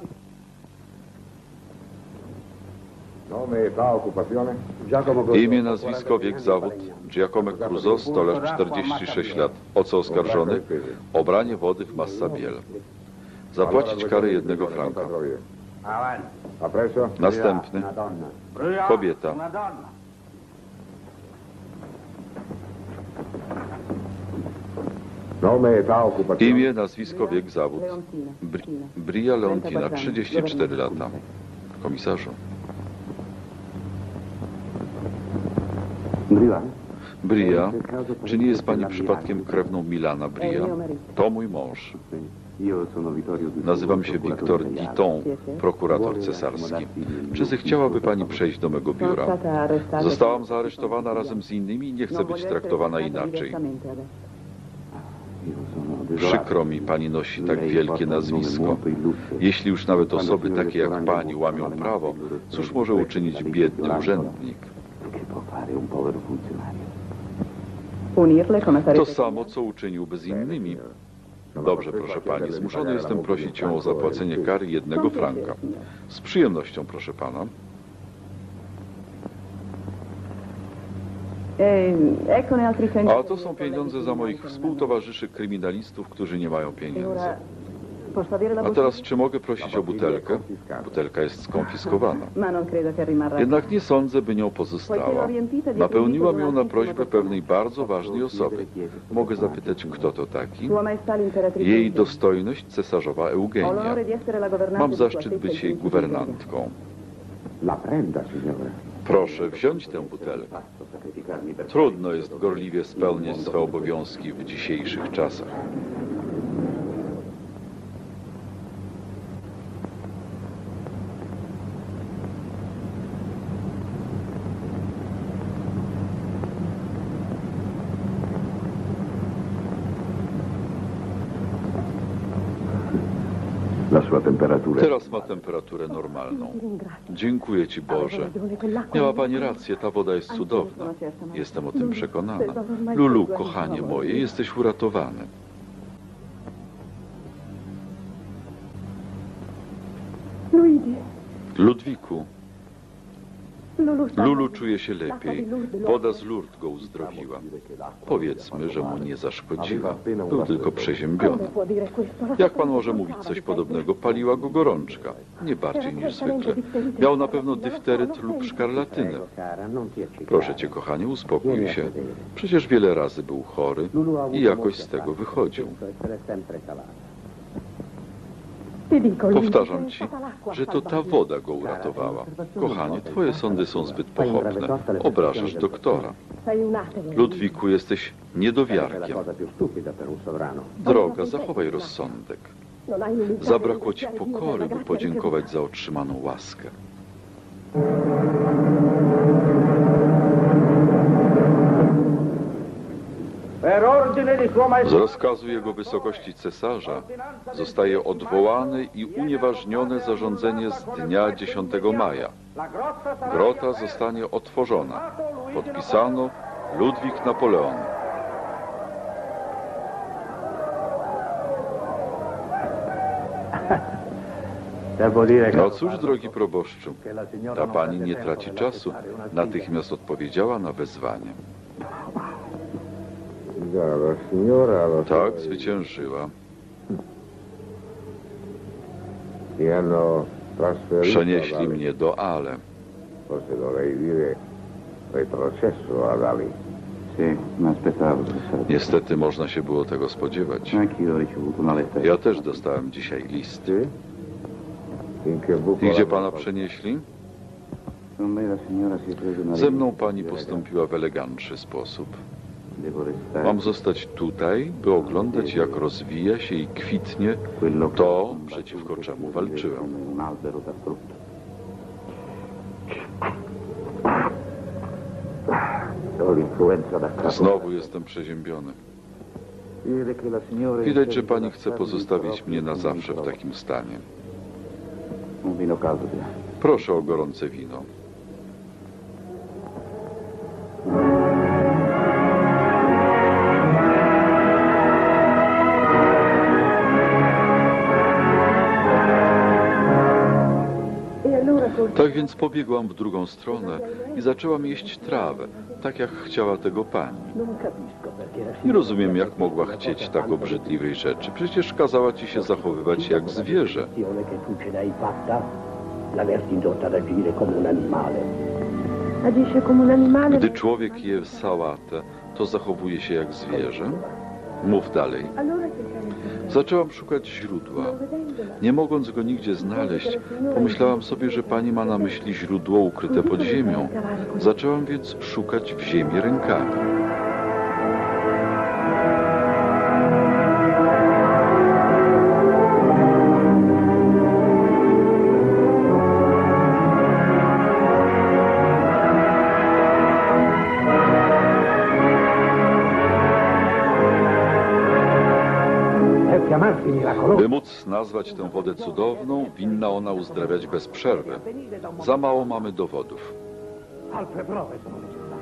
[SPEAKER 3] nome, età, occupazione? Giacomo
[SPEAKER 1] Imię, nazwisko, wiek, zawód. Giacomo Cruzo, stolarz, 46 lat. O co oskarżony? O branie wody w Massa Biel. Zapłacić karę 1 franka.
[SPEAKER 3] Ha preso?
[SPEAKER 1] Następny. Kobieta.
[SPEAKER 3] Nome, età, occupazione.
[SPEAKER 1] Imię, nazwisko, wiek, zawód. Bria Leontina, 34 lata. Komisarzu. Bria, czy nie jest pani przypadkiem krewną Milana Bria? To mój mąż. Nazywam się Wiktor Ditton, prokurator cesarski. Czy zechciałaby pani przejść do mego biura? Zostałam zaaresztowana razem z innymi i nie chcę być traktowana inaczej. Przykro mi, pani nosi tak wielkie nazwisko. Jeśli już nawet osoby takie jak pani łamią prawo, cóż może uczynić biedny urzędnik? To samo, co uczyniłby z innymi. Dobrze, proszę pani, zmuszony jestem prosić ją o zapłacenie kary 1 franka. Z przyjemnością, proszę pana. A to są pieniądze za moich współtowarzyszy kryminalistów, którzy nie mają pieniędzy. A teraz, czy mogę prosić o butelkę? Butelka jest skonfiskowana. Jednak nie sądzę, by nią pozostała. Napełniłam ją na prośbę pewnej bardzo ważnej osoby. Mogę zapytać, kto to taki? Jej dostojność cesarzowa Eugenia. Mam zaszczyt być jej guwernantką. Proszę wziąć tę butelkę. Trudno jest gorliwie spełniać swe obowiązki w dzisiejszych czasach. Teraz ma temperaturę normalną. Dziękuję Ci, Boże. Miała Pani rację, ta woda jest cudowna. Jestem o tym przekonana. Lulu, kochanie moje, jesteś uratowany. Ludwiku, Lulu czuje się lepiej. Woda z Lourdes go uzdrowiła. Powiedzmy, że mu nie zaszkodziła. Był tylko przeziębiony. Jak pan może mówić coś podobnego? Paliła go gorączka. Nie bardziej niż zwykle. Miał na pewno dyfteryt lub szkarlatynę. Proszę cię, kochanie, uspokój się. Przecież wiele razy był chory i jakoś z tego wychodził. Powtarzam ci, że to ta woda go uratowała. Kochanie, twoje sądy są zbyt pochopne. Obrażasz doktora. Ludwiku, jesteś niedowiarkiem. Droga, zachowaj rozsądek. Zabrakło ci pokory, by podziękować za otrzymaną łaskę. Z rozkazu Jego Wysokości Cesarza zostaje odwołane i unieważnione zarządzenie z dnia 10 maja. Grota zostanie otworzona. Podpisano Ludwik Napoleon. No cóż, drogi proboszczu, ta pani nie traci czasu. Natychmiast odpowiedziała na wezwanie. Tak, zwyciężyła. Przenieśli mnie do Ale. Niestety można się było tego spodziewać. Ja też dostałem dzisiaj list. I gdzie pana przenieśli? Ze mną pani postąpiła w elegantszy sposób. Mam zostać tutaj, by oglądać, jak rozwija się i kwitnie to, przeciwko czemu walczyłem. Znowu jestem przeziębiony. Widać, że pani chce pozostawić mnie na zawsze w takim stanie. Proszę o gorące wino. Tak więc pobiegłam w drugą stronę i zaczęłam jeść trawę, tak jak chciała tego pani. Nie rozumiem, jak mogła chcieć tak obrzydliwej rzeczy. Przecież kazała ci się zachowywać jak zwierzę.
[SPEAKER 2] Agisce come un animale.
[SPEAKER 1] Gdy człowiek je sałatę, to zachowuje się jak zwierzę? Mów dalej.
[SPEAKER 2] Allora cercare il Signore.
[SPEAKER 1] Zaczęłam szukać źródła.
[SPEAKER 2] Non vedendola.
[SPEAKER 1] Nie mogąc go nigdzie znaleźć, pomyślałam sobie, że pani ma na myśli źródło ukryte pod ziemią. Zaczęłam więc szukać w ziemi rękami.
[SPEAKER 5] Per chiamarsi miracoloso.
[SPEAKER 1] By móc nazwać tę wodę cudowną, winna ona uzdrawiać bez przerwy. Za mało mamy dowodów.
[SPEAKER 5] Altre prove sono necessarie.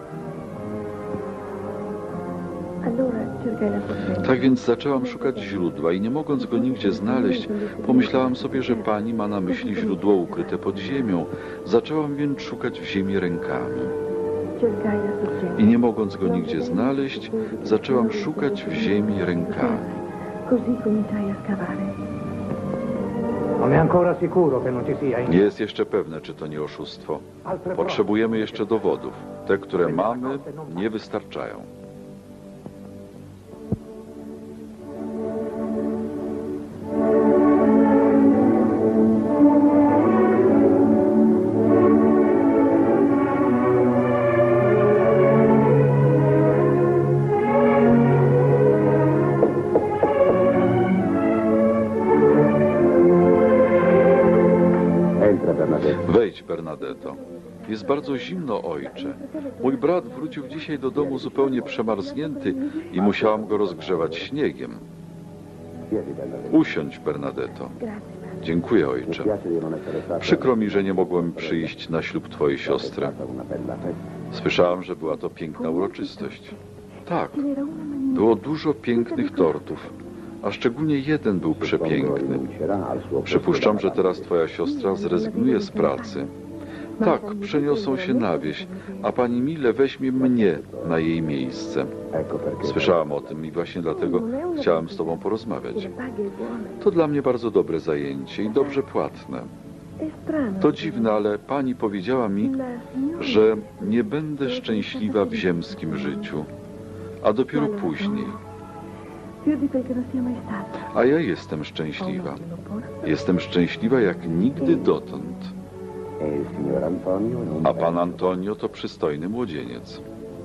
[SPEAKER 2] Allora cercai la sorpresa.
[SPEAKER 1] Tak więc zaczęłam szukać źródła i nie mogąc go nigdzie znaleźć, pomyślałam sobie, że pani ma na myśli źródło ukryte pod ziemią. Zaczęłam więc szukać w ziemi rękami.
[SPEAKER 2] Cercai la sorpresa.
[SPEAKER 1] I nie mogąc go nigdzie znaleźć, zaczęłam szukać w ziemi rękami.
[SPEAKER 2] Così cominciai a scavare.
[SPEAKER 5] Non è ancora sicuro che non ci sia in...
[SPEAKER 1] Nie jest jeszcze pewne, czy to nie oszustwo.
[SPEAKER 5] Altre prove.
[SPEAKER 1] Potrzebujemy jeszcze dowodów. Te, które mamy, nie wystarczają.
[SPEAKER 3] Entra, Bernadette.
[SPEAKER 1] Wejdź, Bernadetto. Jest bardzo zimno, ojcze. Mój brat wrócił dzisiaj do domu zupełnie przemarznięty i musiałam go rozgrzewać śniegiem.
[SPEAKER 3] Siedi, Bernadette.
[SPEAKER 1] Usiądź, Bernadetto.
[SPEAKER 2] Grazie, padre.
[SPEAKER 1] Dziękuję,
[SPEAKER 3] Mi
[SPEAKER 1] ojcze.
[SPEAKER 3] spiace di non essere stato.
[SPEAKER 1] Przykro mi, że nie mogłem przyjść na ślub twojej
[SPEAKER 3] È
[SPEAKER 1] siostry.
[SPEAKER 3] stata una bella festa.
[SPEAKER 1] Słyszałam, że była to piękna uroczystość. Tak,
[SPEAKER 2] Ce n'era una magnifica.
[SPEAKER 1] było dużo pięknych tortów, a szczególnie jeden był przepiękny.
[SPEAKER 3] Rinuncerà al suo
[SPEAKER 1] Przypuszczam, że teraz twoja siostra zrezygnuje z pracy. Tak, przeniosą się na wieś, a pani Mille weźmie mnie na jej miejsce.
[SPEAKER 3] Ecco perché.
[SPEAKER 1] Słyszałam o tym i właśnie dlatego chciałem z tobą porozmawiać.
[SPEAKER 2] La paga è buona.
[SPEAKER 1] To dla mnie bardzo dobre zajęcie i dobrze płatne.
[SPEAKER 2] È strano.
[SPEAKER 1] To dziwne, ale pani powiedziała mi,
[SPEAKER 2] La signora
[SPEAKER 1] że nie będę szczęśliwa w ziemskim życiu, a dopiero później.
[SPEAKER 2] più di quel che non sia mai stato.
[SPEAKER 1] A ja jestem szczęśliwa. Jestem szczęśliwa jak nigdy dotąd.
[SPEAKER 3] è il signor Antonio e un
[SPEAKER 1] A pan Antonio to przystojny młodzieniec.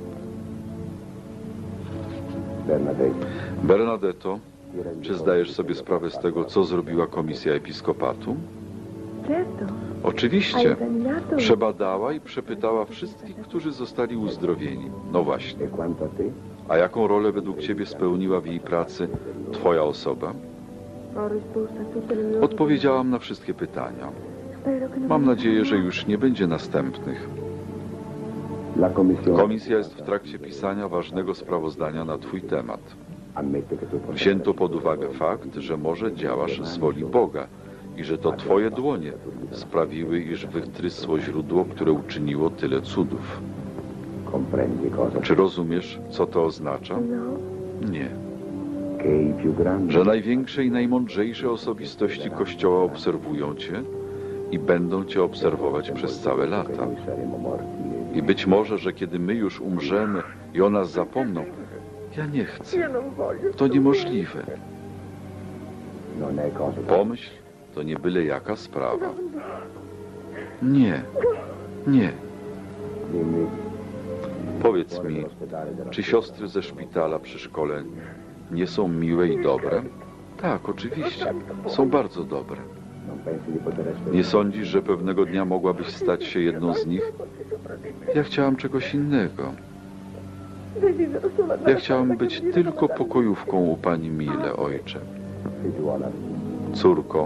[SPEAKER 3] Bernadette.
[SPEAKER 1] Bernadetto, czy zdajesz sobie sprawę z tego, co zrobiła komisja episkopatu?
[SPEAKER 2] Certo. Ha
[SPEAKER 1] Oczywiście.
[SPEAKER 2] esaminato
[SPEAKER 1] Przebadała i przepytała wszystkich, którzy zostali uzdrowieni. No właśnie.
[SPEAKER 3] E quanto a te?
[SPEAKER 1] A jaką rolę według ciebie spełniła w jej pracy twoja osoba?
[SPEAKER 2] Ho risposto a tutte le loro
[SPEAKER 1] Odpowiedziałam na wszystkie pytania.
[SPEAKER 2] domande. Spero che non
[SPEAKER 1] Mam
[SPEAKER 2] ne
[SPEAKER 1] nadzieję, że
[SPEAKER 2] saranno.
[SPEAKER 1] już nie będzie następnych.
[SPEAKER 3] La commissione.
[SPEAKER 1] Komisja jest w trakcie pisania ważnego sprawozdania na twój temat.
[SPEAKER 3] Ammette che tu possa
[SPEAKER 1] Wzięto pod uwagę fakt, że może działasz z woli Boga i że to twoje dłonie sprawiły, iż wytrysło źródło, które uczyniło tyle cudów.
[SPEAKER 3] comprendi cosa?
[SPEAKER 1] Czy rozumiesz, co to oznacza?
[SPEAKER 2] No,
[SPEAKER 1] Nie.
[SPEAKER 3] Che i più grandi
[SPEAKER 1] Że największe i najmądrzejsze osobistości Kościoła obserwują cię i będą cię obserwować przez całe lata.
[SPEAKER 3] noi saremo morti e
[SPEAKER 1] I być może, że kiedy my już umrzemy i o nas zapomną, ja nie chcę.
[SPEAKER 2] io non voglio.
[SPEAKER 1] To niemożliwe.
[SPEAKER 3] non è cosa
[SPEAKER 1] Pomyśl, to nie byle jaka sprawa. Nie, nie.
[SPEAKER 3] Dimmi,
[SPEAKER 1] Powiedz mi,
[SPEAKER 3] all'ospedale della
[SPEAKER 1] czy siostry ze szpitala przy szkole nie są miłe i dobre? Tak, oczywiście. Są bardzo dobre.
[SPEAKER 3] non pensi di poter essere
[SPEAKER 1] Nie sądzisz, że pewnego dnia mogłabyś stać się jedną z nich? Ja chciałam czegoś innego.
[SPEAKER 2] Desidero solo andare
[SPEAKER 1] Ja
[SPEAKER 2] a
[SPEAKER 1] chciałam
[SPEAKER 2] casa
[SPEAKER 1] być
[SPEAKER 2] che mi
[SPEAKER 1] tylko
[SPEAKER 2] fanno
[SPEAKER 1] pokojówką u pani Mille, ojcze.
[SPEAKER 3] figliuola.
[SPEAKER 1] Córko,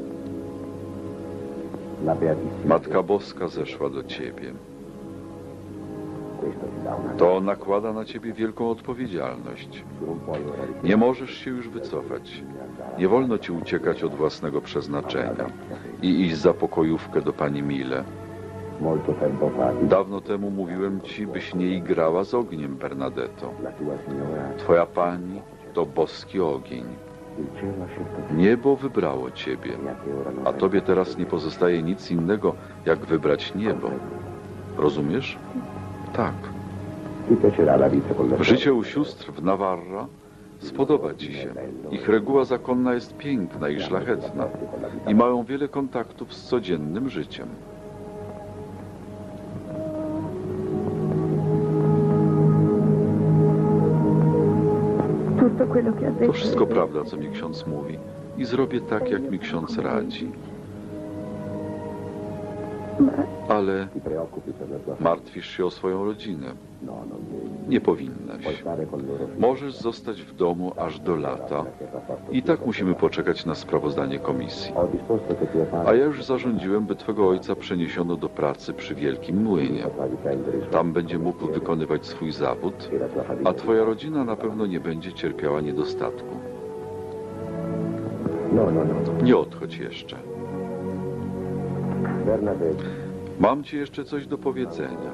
[SPEAKER 3] La beatissima.
[SPEAKER 1] Matka Boska zeszła do ciebie.
[SPEAKER 3] Questo ti dà una.
[SPEAKER 1] To nakłada na ciebie wielką odpowiedzialność.
[SPEAKER 3] Tu non puoi ora ritirare.
[SPEAKER 1] Nie możesz się już wycofać. Nie wolno ci uciekać od własnego przeznaczenia i iść za pokojówkę do pani Mille.
[SPEAKER 3] Molto tempo fa
[SPEAKER 1] Dawno temu mówiłem ci, byś nie igrała z ogniem, Bernadetto.
[SPEAKER 3] la tua signora,
[SPEAKER 1] Twoja pani to boski ogień.
[SPEAKER 3] il cielo ha scelto te.
[SPEAKER 1] Niebo wybrało ciebie,
[SPEAKER 3] E a te ora non
[SPEAKER 1] a
[SPEAKER 3] resta
[SPEAKER 1] tobie teraz nie pozostaje nic innego, jak wybrać niebo. Rozumiesz? Tak.
[SPEAKER 3] Ti piacerà la vita con la
[SPEAKER 1] Życie u sióstr w Navarra Spodoba ci się. Ich reguła zakonna jest piękna i szlachetna i mają wiele kontaktów z codziennym życiem.
[SPEAKER 2] Tutto quello che ha detto.
[SPEAKER 1] To wszystko prawda, co mi ksiądz mówi i zrobię tak, jak mi ksiądz radzi. Ale
[SPEAKER 3] Ti preoccupi per la tua
[SPEAKER 1] martwisz się o swoją rodzinę.
[SPEAKER 3] No, non devi.
[SPEAKER 1] Nie powinnaś.
[SPEAKER 3] Puoi stare con loro fino
[SPEAKER 1] Możesz zostać w domu aż do lata i tak musimy poczekać na sprawozdanie komisji.
[SPEAKER 3] Ho disposto che tuo
[SPEAKER 1] A
[SPEAKER 3] padre
[SPEAKER 1] ja już zarządziłem, by twego ojca przeniesiono do pracy przy Wielkim Młynie.
[SPEAKER 3] potrà difendere i suoi
[SPEAKER 1] Tam będzie mógł wykonywać swój zawód,
[SPEAKER 3] e la tua famiglia.
[SPEAKER 1] a twoja rodzina na pewno nie będzie cierpiała niedostatku.
[SPEAKER 3] No, no, no.
[SPEAKER 1] Nie odchodź jeszcze.
[SPEAKER 3] Bernadette,
[SPEAKER 1] Mam ci jeszcze coś do powiedzenia.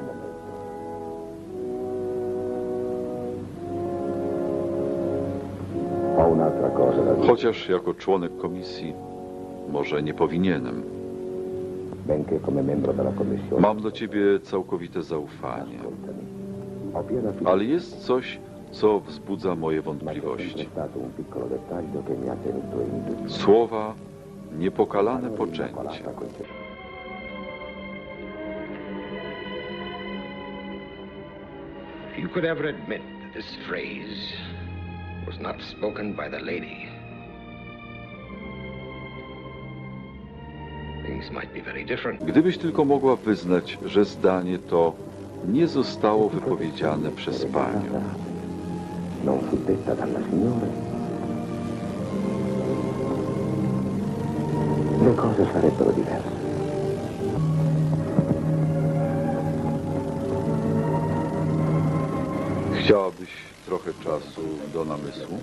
[SPEAKER 3] ho un'altra cosa da dire.
[SPEAKER 1] Chociaż jako członek komisji może nie powinienem.
[SPEAKER 3] Benché come membro della commissione.
[SPEAKER 1] Mam do ciebie całkowite zaufanie.
[SPEAKER 3] Ascoltami. Ho piena fiducia.
[SPEAKER 1] Ale jest coś, co wzbudza moje
[SPEAKER 3] Ma c'è sempre
[SPEAKER 1] wątpliwości.
[SPEAKER 3] stato un piccolo dettaglio che mi ha tenuto in dubbio.
[SPEAKER 1] Słowa niepokalane poczęcie.
[SPEAKER 3] Immacolata concezione.
[SPEAKER 6] If you could ever admit that this phrase was not spoken by the lady, things might be very different.
[SPEAKER 1] Gdybyś tylko mogła wyznać, że zdanie to nie zostało wypowiedziane przez panią.
[SPEAKER 3] Non fu detta dalla signora. Le cose sarebbero diverse.
[SPEAKER 1] Chciałabyś trochę czasu do namysłu?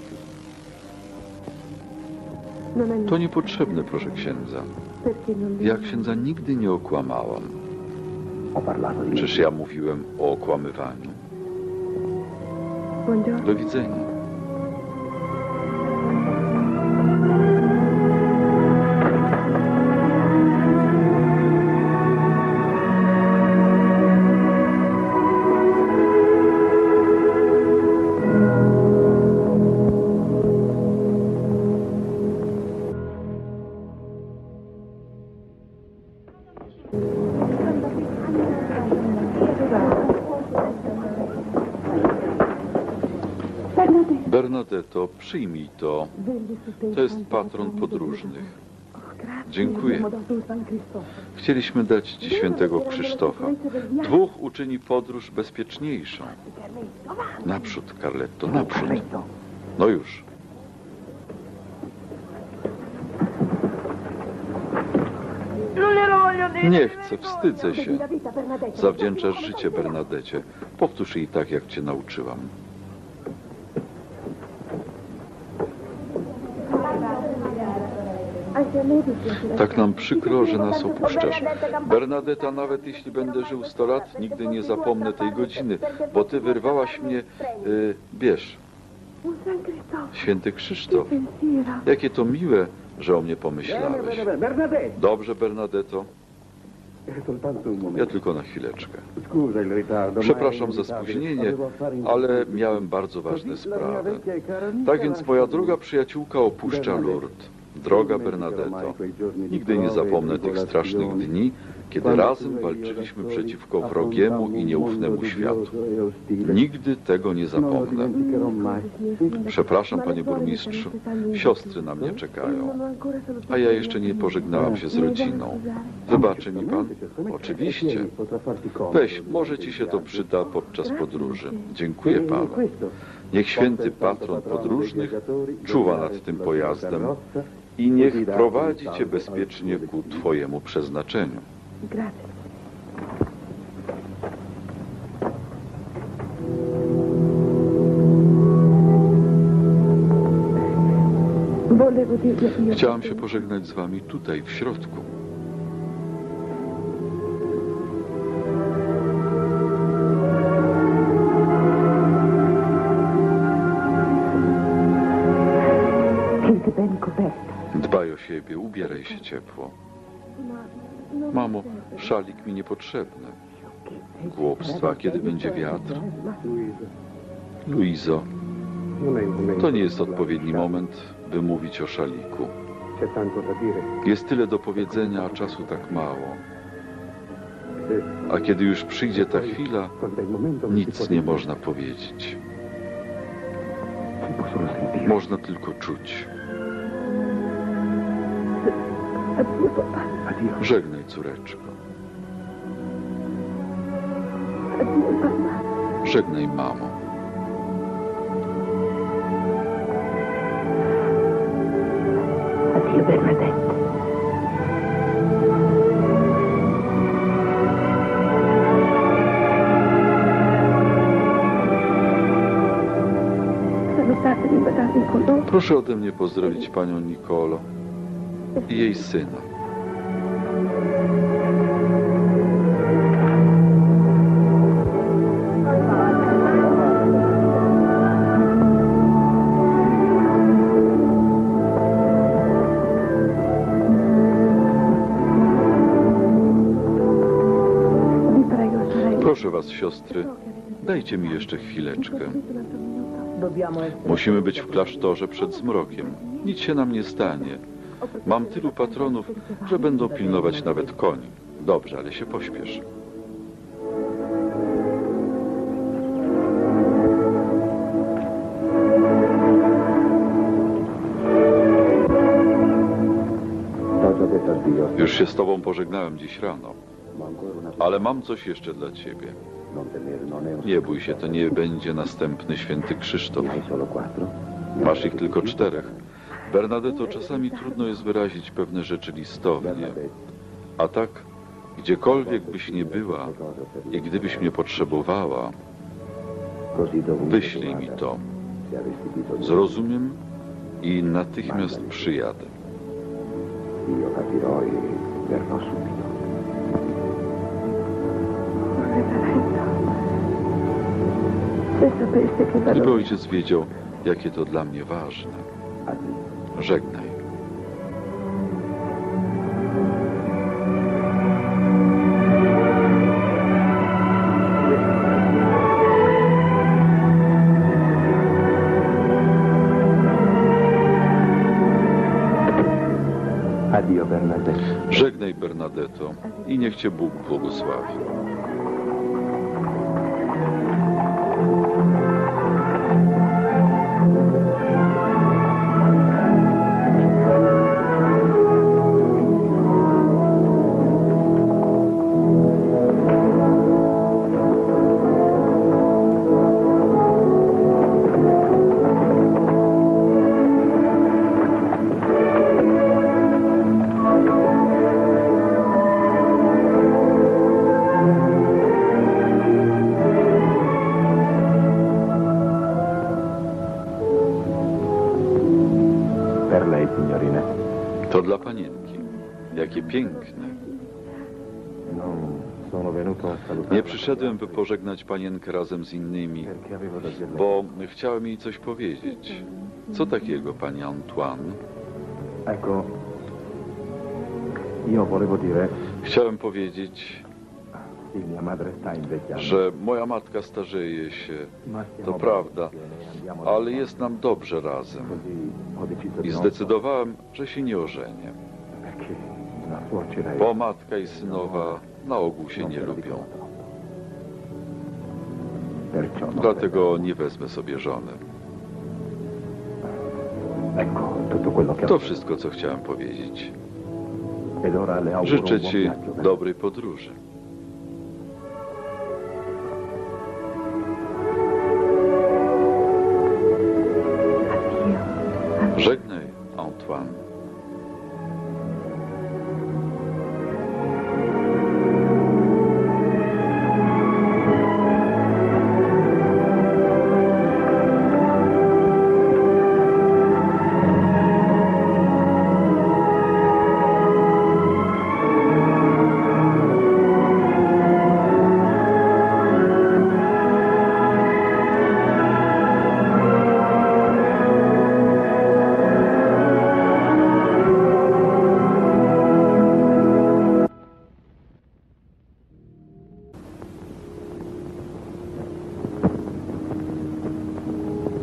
[SPEAKER 2] Non è
[SPEAKER 1] To niepotrzebne, proszę księdza.
[SPEAKER 2] perché non
[SPEAKER 1] Ja księdza nigdy nie okłamałam.
[SPEAKER 3] Ho parlato di
[SPEAKER 1] Czyż ja mówiłem o okłamywaniu?
[SPEAKER 2] Buongiorno.
[SPEAKER 1] Do widzenia. Bernadetto, przyjmij to. To jest patron podróżnych. Dziękuję. Chcieliśmy dać ci świętego Krzysztofa. 2 uczyni podróż bezpieczniejszą. Naprzód, Carletto, naprzód. No już. Nie chcę, wstydzę się. Zawdzięczasz życie Bernadecie. Powtórz jej tak, jak cię nauczyłam. Tak nam przykro, że nas opuszczasz. Bernadetta, nawet jeśli będę żył 100 lat, nigdy nie zapomnę tej godziny, bo ty wyrwałaś mnie, bierz, święty Krzysztof. Jakie to miłe, że o mnie pomyślałeś. Dobrze, Bernadetto, ja tylko na chwileczkę. Przepraszam za spóźnienie, ale miałem bardzo ważne sprawy. Tak więc moja droga przyjaciółka opuszcza Lourdes. Droga Bernadetto, nigdy nie zapomnę tych strasznych dni, kiedy razem walczyliśmy przeciwko wrogiemu i nieufnemu światu. Nigdy tego nie zapomnę. Przepraszam, panie burmistrzu, siostry na mnie czekają, a ja jeszcze nie pożegnałam się z rodziną. Wybaczy mi pan? Oczywiście. Weź, może ci się to przyda podczas podróży. Dziękuję panu. Niech święty patron podróżnych czuwa nad tym pojazdem i niech prowadzi cię bezpiecznie ku twojemu przeznaczeniu.
[SPEAKER 2] Grazie.
[SPEAKER 1] Chciałam się pożegnać z wami tutaj, w środku. Dbaj o siebie, ubieraj się ciepło. Mamo, szalik mi niepotrzebny. Głupstwa, kiedy będzie wiatr. Luizo,
[SPEAKER 4] Non è il momento.
[SPEAKER 1] To nie jest
[SPEAKER 4] di parlare
[SPEAKER 1] odpowiedni
[SPEAKER 4] di
[SPEAKER 1] moment, by mówić o szaliku.
[SPEAKER 4] C'è tanto da dire.
[SPEAKER 1] Jest tyle do powiedzenia, a czasu tak mało.
[SPEAKER 4] E
[SPEAKER 1] A kiedy już przyjdzie ta chwila,
[SPEAKER 4] quando è il momento non si può
[SPEAKER 1] nic
[SPEAKER 4] dire.
[SPEAKER 1] nie można powiedzieć.
[SPEAKER 4] Si può solo sentire.
[SPEAKER 1] Można tylko czuć.
[SPEAKER 2] Addio, papà.
[SPEAKER 4] Addio.
[SPEAKER 1] Żegnaj, córeczko.
[SPEAKER 2] Addio, mamma.
[SPEAKER 1] Żegnaj, mamo.
[SPEAKER 2] Addio, Bernadette. Salutatemi, madame Nicolò.
[SPEAKER 1] Proszę ode mnie pozdrowić panią Nicolo i jej syna.
[SPEAKER 2] Vi prego, sorella.
[SPEAKER 1] Proszę was, siostry, dajcie mi jeszcze chwileczkę.
[SPEAKER 2] Dobbiamo essere...
[SPEAKER 1] Musimy być w klasztorze przed zmrokiem. Nic się nam nie stanie. Mam tylu patronów, że będą pilnować nawet koni. Dobrze, ale się pośpiesz.
[SPEAKER 3] T'ho già detto addio.
[SPEAKER 1] Już się z tobą pożegnałem dziś rano,
[SPEAKER 3] Ma ancora una
[SPEAKER 1] ale mam coś jeszcze dla ciebie.
[SPEAKER 3] Non temere, non è un
[SPEAKER 1] Nie bój się, to nie będzie następny święty Krzysztof.
[SPEAKER 3] Ne hai solo 4?
[SPEAKER 1] Masz ich tylko 4. Bernadetto, czasami trudno jest wyrazić pewne rzeczy listownie.
[SPEAKER 3] Bernadette,
[SPEAKER 1] A tak, gdziekolwiek byś nie była i gdybyś mnie potrzebowała,
[SPEAKER 3] così dovunque tu
[SPEAKER 1] wyślij mi
[SPEAKER 3] vada,
[SPEAKER 1] to.
[SPEAKER 3] se avessi bisogno,
[SPEAKER 1] Zrozumiem i natychmiast przyjadę.
[SPEAKER 3] io capirò e verrò subito.
[SPEAKER 2] Se sapeste che
[SPEAKER 1] Gdyby
[SPEAKER 2] valore...
[SPEAKER 1] ojciec wiedział, jakie to dla mnie ważne.
[SPEAKER 3] Addio.
[SPEAKER 1] Żegnaj.
[SPEAKER 3] Addio Bernadette.
[SPEAKER 1] Żegnaj, Bernadetto, i niech cię Bóg błogosławi.
[SPEAKER 3] Per lei, signorina.
[SPEAKER 1] To dla panienki. Jakie piękne.
[SPEAKER 3] Non sono venuto a salutare.
[SPEAKER 1] Nie przyszedłem, by pożegnać panienkę razem z innymi,
[SPEAKER 3] Perché avevo da dirle.
[SPEAKER 1] bo chciałem jej coś powiedzieć. Co takiego, pani Antoine?
[SPEAKER 3] Ecco, io volevo dire
[SPEAKER 1] Chciałem powiedzieć,
[SPEAKER 3] che mia madre sta invecchiando.
[SPEAKER 1] że moja matka starzeje się,
[SPEAKER 3] Ma stiamo
[SPEAKER 1] to prawda,
[SPEAKER 3] bene, andiamo
[SPEAKER 1] ale
[SPEAKER 3] d'accordo.
[SPEAKER 1] jest nam dobrze razem.
[SPEAKER 3] Così ho deciso
[SPEAKER 1] I
[SPEAKER 3] di non
[SPEAKER 1] zdecydowałem, że się nie ożenię,
[SPEAKER 3] perché la suocera
[SPEAKER 1] bo matka i synowa na ogół się nie lubią.
[SPEAKER 3] Perciò non
[SPEAKER 1] Dlatego nie wezmę sobie żony.
[SPEAKER 3] Ecco, tutto quello che
[SPEAKER 1] To wszystko, co chciałem powiedzieć.
[SPEAKER 3] Ed ora le auguro
[SPEAKER 1] Życzę
[SPEAKER 3] un buon
[SPEAKER 1] ci
[SPEAKER 3] viaggio.
[SPEAKER 1] dobrej podróży. Żegnaj, Antoine.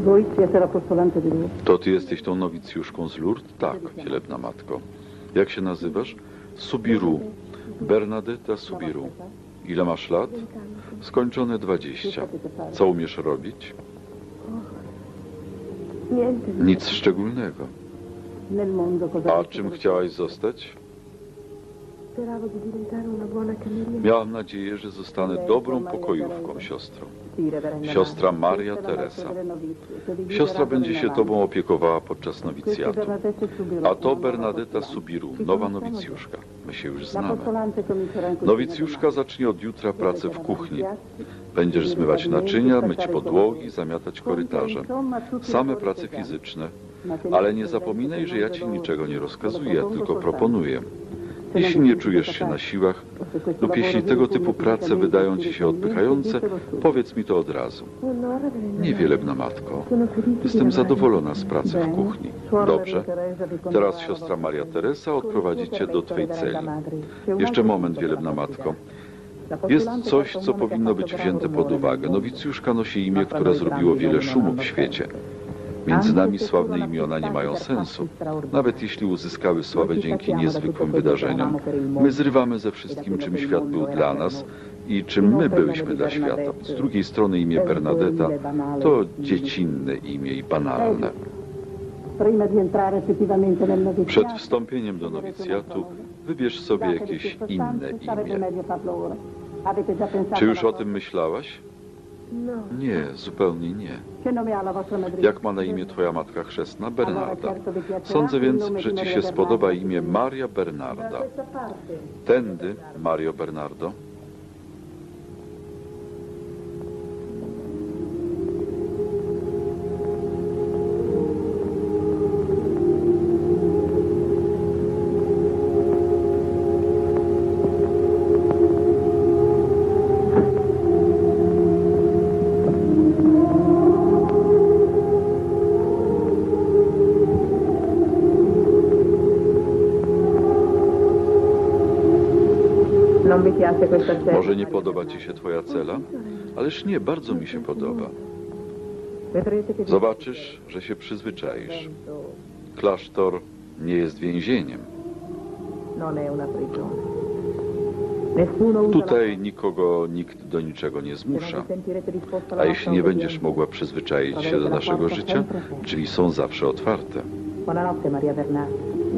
[SPEAKER 2] Voi siete la postulante di lui?
[SPEAKER 1] To ty jesteś tą nowicjuszką z Lourdes? Tak, wielebna matko. Jak się nazywasz? Subiru. Bernadetta Subiru. Ile masz lat? Skończone 20. Co umiesz robić?
[SPEAKER 2] Niente.
[SPEAKER 1] Nic szczególnego.
[SPEAKER 2] Nel mondo cosa
[SPEAKER 1] A czym chciałaś zostać?
[SPEAKER 2] Speravo di diventare una buona cameriera.
[SPEAKER 1] Miałam nadzieję, że zostanę dobrą pokojówką, siostro. Siostra Maria Teresa. Siostra będzie się tobą opiekowała podczas nowicjatu. A to Bernadetta Subiru, nowa nowicjuszka. My się już znamy. Nowicjuszka zacznie od jutra pracę w kuchni. Będziesz zmywać naczynia, myć podłogi, zamiatać korytarze. Same prace fizyczne. Ale nie zapominaj, że ja ci niczego nie rozkazuję, ja tylko proponuję. Jeśli nie czujesz się na siłach lub jeśli tego typu prace wydają ci się odpychające, powiedz mi to od razu. Nie, wielebna matko. Jestem zadowolona z pracy w kuchni. Dobrze. Teraz siostra Maria Teresa odprowadzi cię do twej celi. Jeszcze moment, wielebna matko. Jest coś, co powinno być wzięte pod uwagę. Nowicjuszka nosi imię, które zrobiło wiele szumu w świecie. Między nami sławne imiona nie mają sensu, nawet jeśli uzyskały sławę dzięki niezwykłym wydarzeniom. My zrywamy ze wszystkim, czym świat był dla nas i czym my byliśmy dla świata. Z drugiej strony imię Bernadetta to dziecinne imię i banalne. Przed wstąpieniem do nowicjatu wybierz sobie jakieś inne imię. Czy już o tym myślałaś? Nie, zupełnie nie. Jak ma na imię twoja matka chrzestna? Bernarda. Sądzę więc, że ci się spodoba imię Maria Bernarda. Tędy, Mario Bernardo. Może nie podoba ci się twoja cela? Ależ nie, bardzo mi się podoba. Zobaczysz, że się przyzwyczaisz. Klasztor nie jest więzieniem. Tutaj nikogo nikt do niczego nie zmusza. A jeśli nie będziesz mogła przyzwyczaić się do naszego życia, drzwi są zawsze otwarte.
[SPEAKER 2] Buonanotte, Maria Bernarda.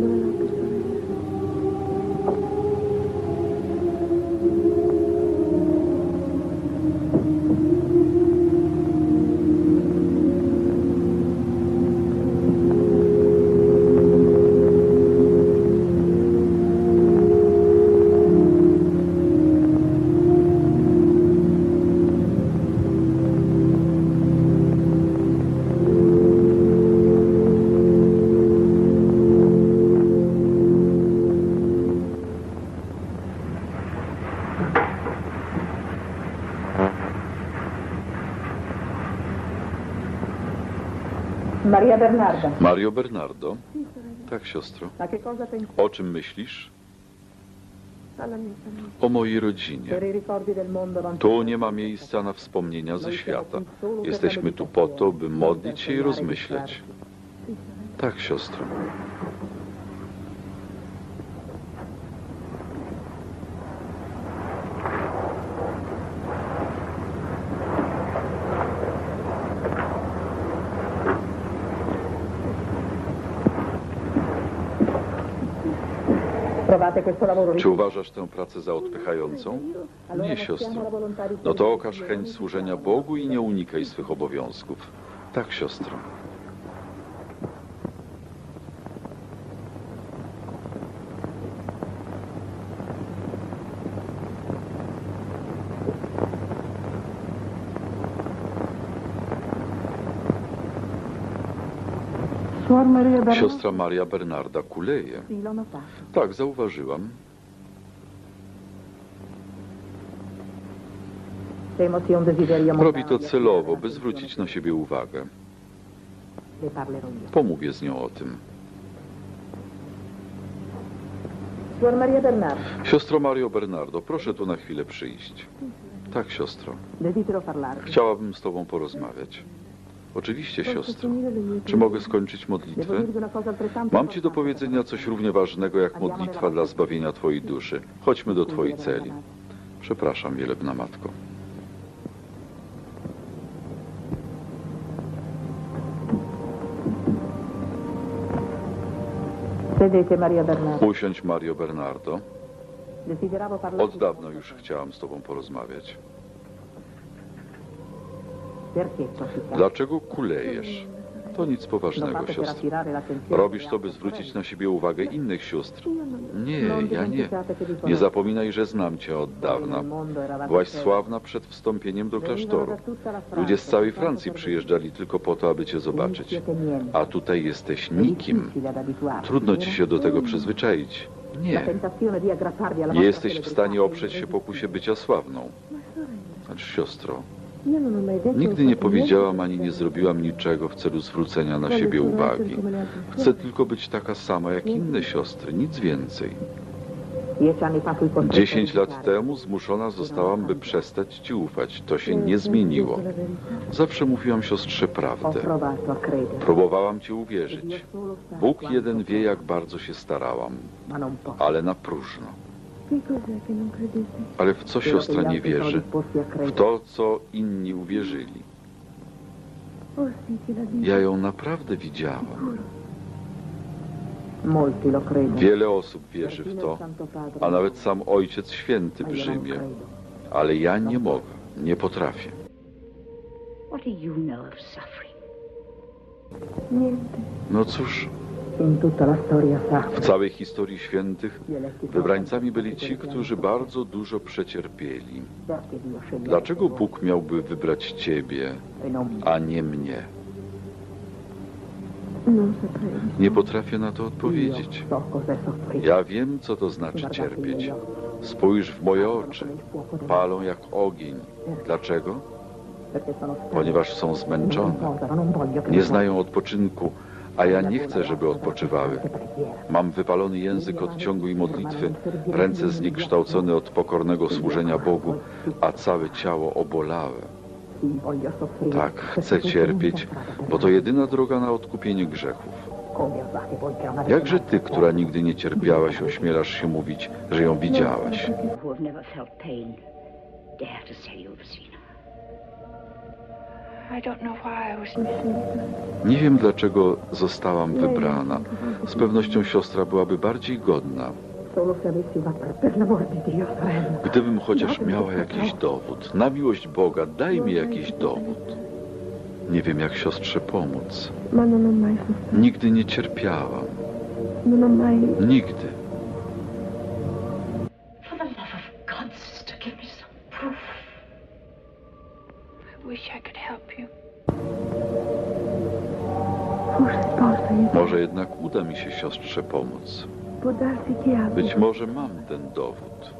[SPEAKER 2] Maria Bernarda.
[SPEAKER 1] Mario Bernardo? Tak, siostro. O czym myślisz? O mojej rodzinie. Tu nie ma miejsca na wspomnienia ze świata. Jesteśmy tu po to, by modlić się i rozmyśleć. Tak, siostro. Czy uważasz tę pracę za odpychającą? Nie, siostro. No to okaż chęć służenia Bogu i nie unikaj swych obowiązków. Tak, siostro. Siostra Maria Bernarda kuleje. Tak, zauważyłam. Robi to celowo, by zwrócić na siebie uwagę. Pomówię z nią o tym. Siostro Mario Bernardo, proszę tu na chwilę przyjść. Tak, siostro. Chciałabym z tobą porozmawiać. Oczywiście, siostro. Czy mogę skończyć modlitwę? Mam ci do powiedzenia coś równie ważnego jak modlitwa dla zbawienia twojej duszy. Chodźmy do twojej celi. Przepraszam, wielebna matko.
[SPEAKER 2] Sedete, Maria Bernardo.
[SPEAKER 1] Usiądź, Mario Bernardo.
[SPEAKER 2] Desideravo parlare.
[SPEAKER 1] Od dawna już chciałam z tobą porozmawiać.
[SPEAKER 2] Perché così tanto?
[SPEAKER 1] Dlaczego kulejesz? To nic poważnego, siostro. Robisz to, by zwrócić na siebie uwagę innych sióstr. Nie, ja nie. Nie zapominaj, że znam cię od dawna. Byłaś sławna przed wstąpieniem do klasztoru. Ludzie z całej Francji przyjeżdżali tylko po to, aby cię zobaczyć. A tutaj jesteś nikim. Trudno ci się do tego przyzwyczaić. Nie. Nie jesteś w stanie oprzeć się pokusie bycia sławną. Znaczy, siostro, nigdy nie powiedziałam ani nie zrobiłam niczego w celu zwrócenia na siebie uwagi. Chcę tylko być taka sama jak inne siostry, nic więcej. 10 lat temu zmuszona zostałam, by przestać ci ufać. To się nie zmieniło. Zawsze mówiłam siostrze prawdę. Próbowałam ci uwierzyć. Bóg jeden wie, jak bardzo się starałam, ale na próżno. Ale w co siostra nie wierzy? W to, co inni uwierzyli. Ja ją naprawdę widziałam. Wiele osób wierzy w to, a nawet sam Ojciec Święty w Rzymie. Ale ja nie mogę, nie potrafię.
[SPEAKER 7] What do you know of suffering?
[SPEAKER 1] No cóż, w całej historii świętych wybrańcami byli ci, którzy bardzo dużo przecierpieli. Dlaczego Bóg miałby wybrać ciebie, a nie mnie? Nie potrafię na to odpowiedzieć. Ja wiem, co to znaczy cierpieć. Spójrz w moje oczy. Palą jak ogień. Dlaczego? Ponieważ są zmęczone. Nie znają odpoczynku, a ja nie chcę, żeby odpoczywały. Mam wypalony język od ciągłej modlitwy, ręce zniekształcone od pokornego służenia Bogu, a całe ciało obolałe. Tak, chcę cierpieć, bo to jedyna droga na odkupienie grzechów. Jakże ty, która nigdy nie cierpiałaś, ośmielasz się mówić, że ją widziałaś?
[SPEAKER 7] Who have never felt pain dare to say you've seen her. I don't know why I was...
[SPEAKER 1] Nie wiem, dlaczego zostałam wybrana. Z pewnością siostra byłaby bardziej godna. Gdybym chociaż miała jakiś dowód. Na miłość Boga, daj mi jakiś dowód. Nie wiem, jak siostrze pomóc. Nigdy nie cierpiałam. Nigdy.
[SPEAKER 7] For the love of God, sister, give me some proof. I wish I could help you.
[SPEAKER 1] Może jednak uda mi się siostrze pomóc. Być może mam ten dowód.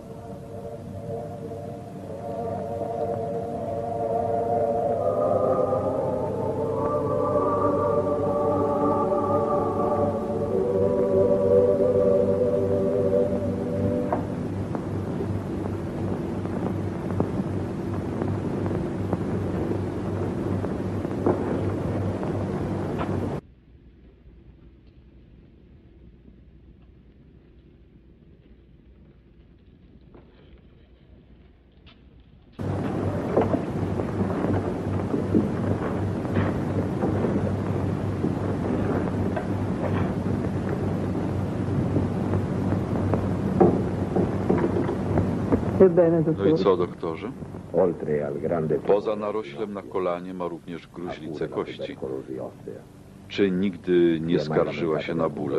[SPEAKER 1] No i co, doktorze?
[SPEAKER 3] Oltre al grande
[SPEAKER 1] Poza naroślem na kolanie ma również gruźlicę kości. Czy nigdy nie skarżyła się na bóle?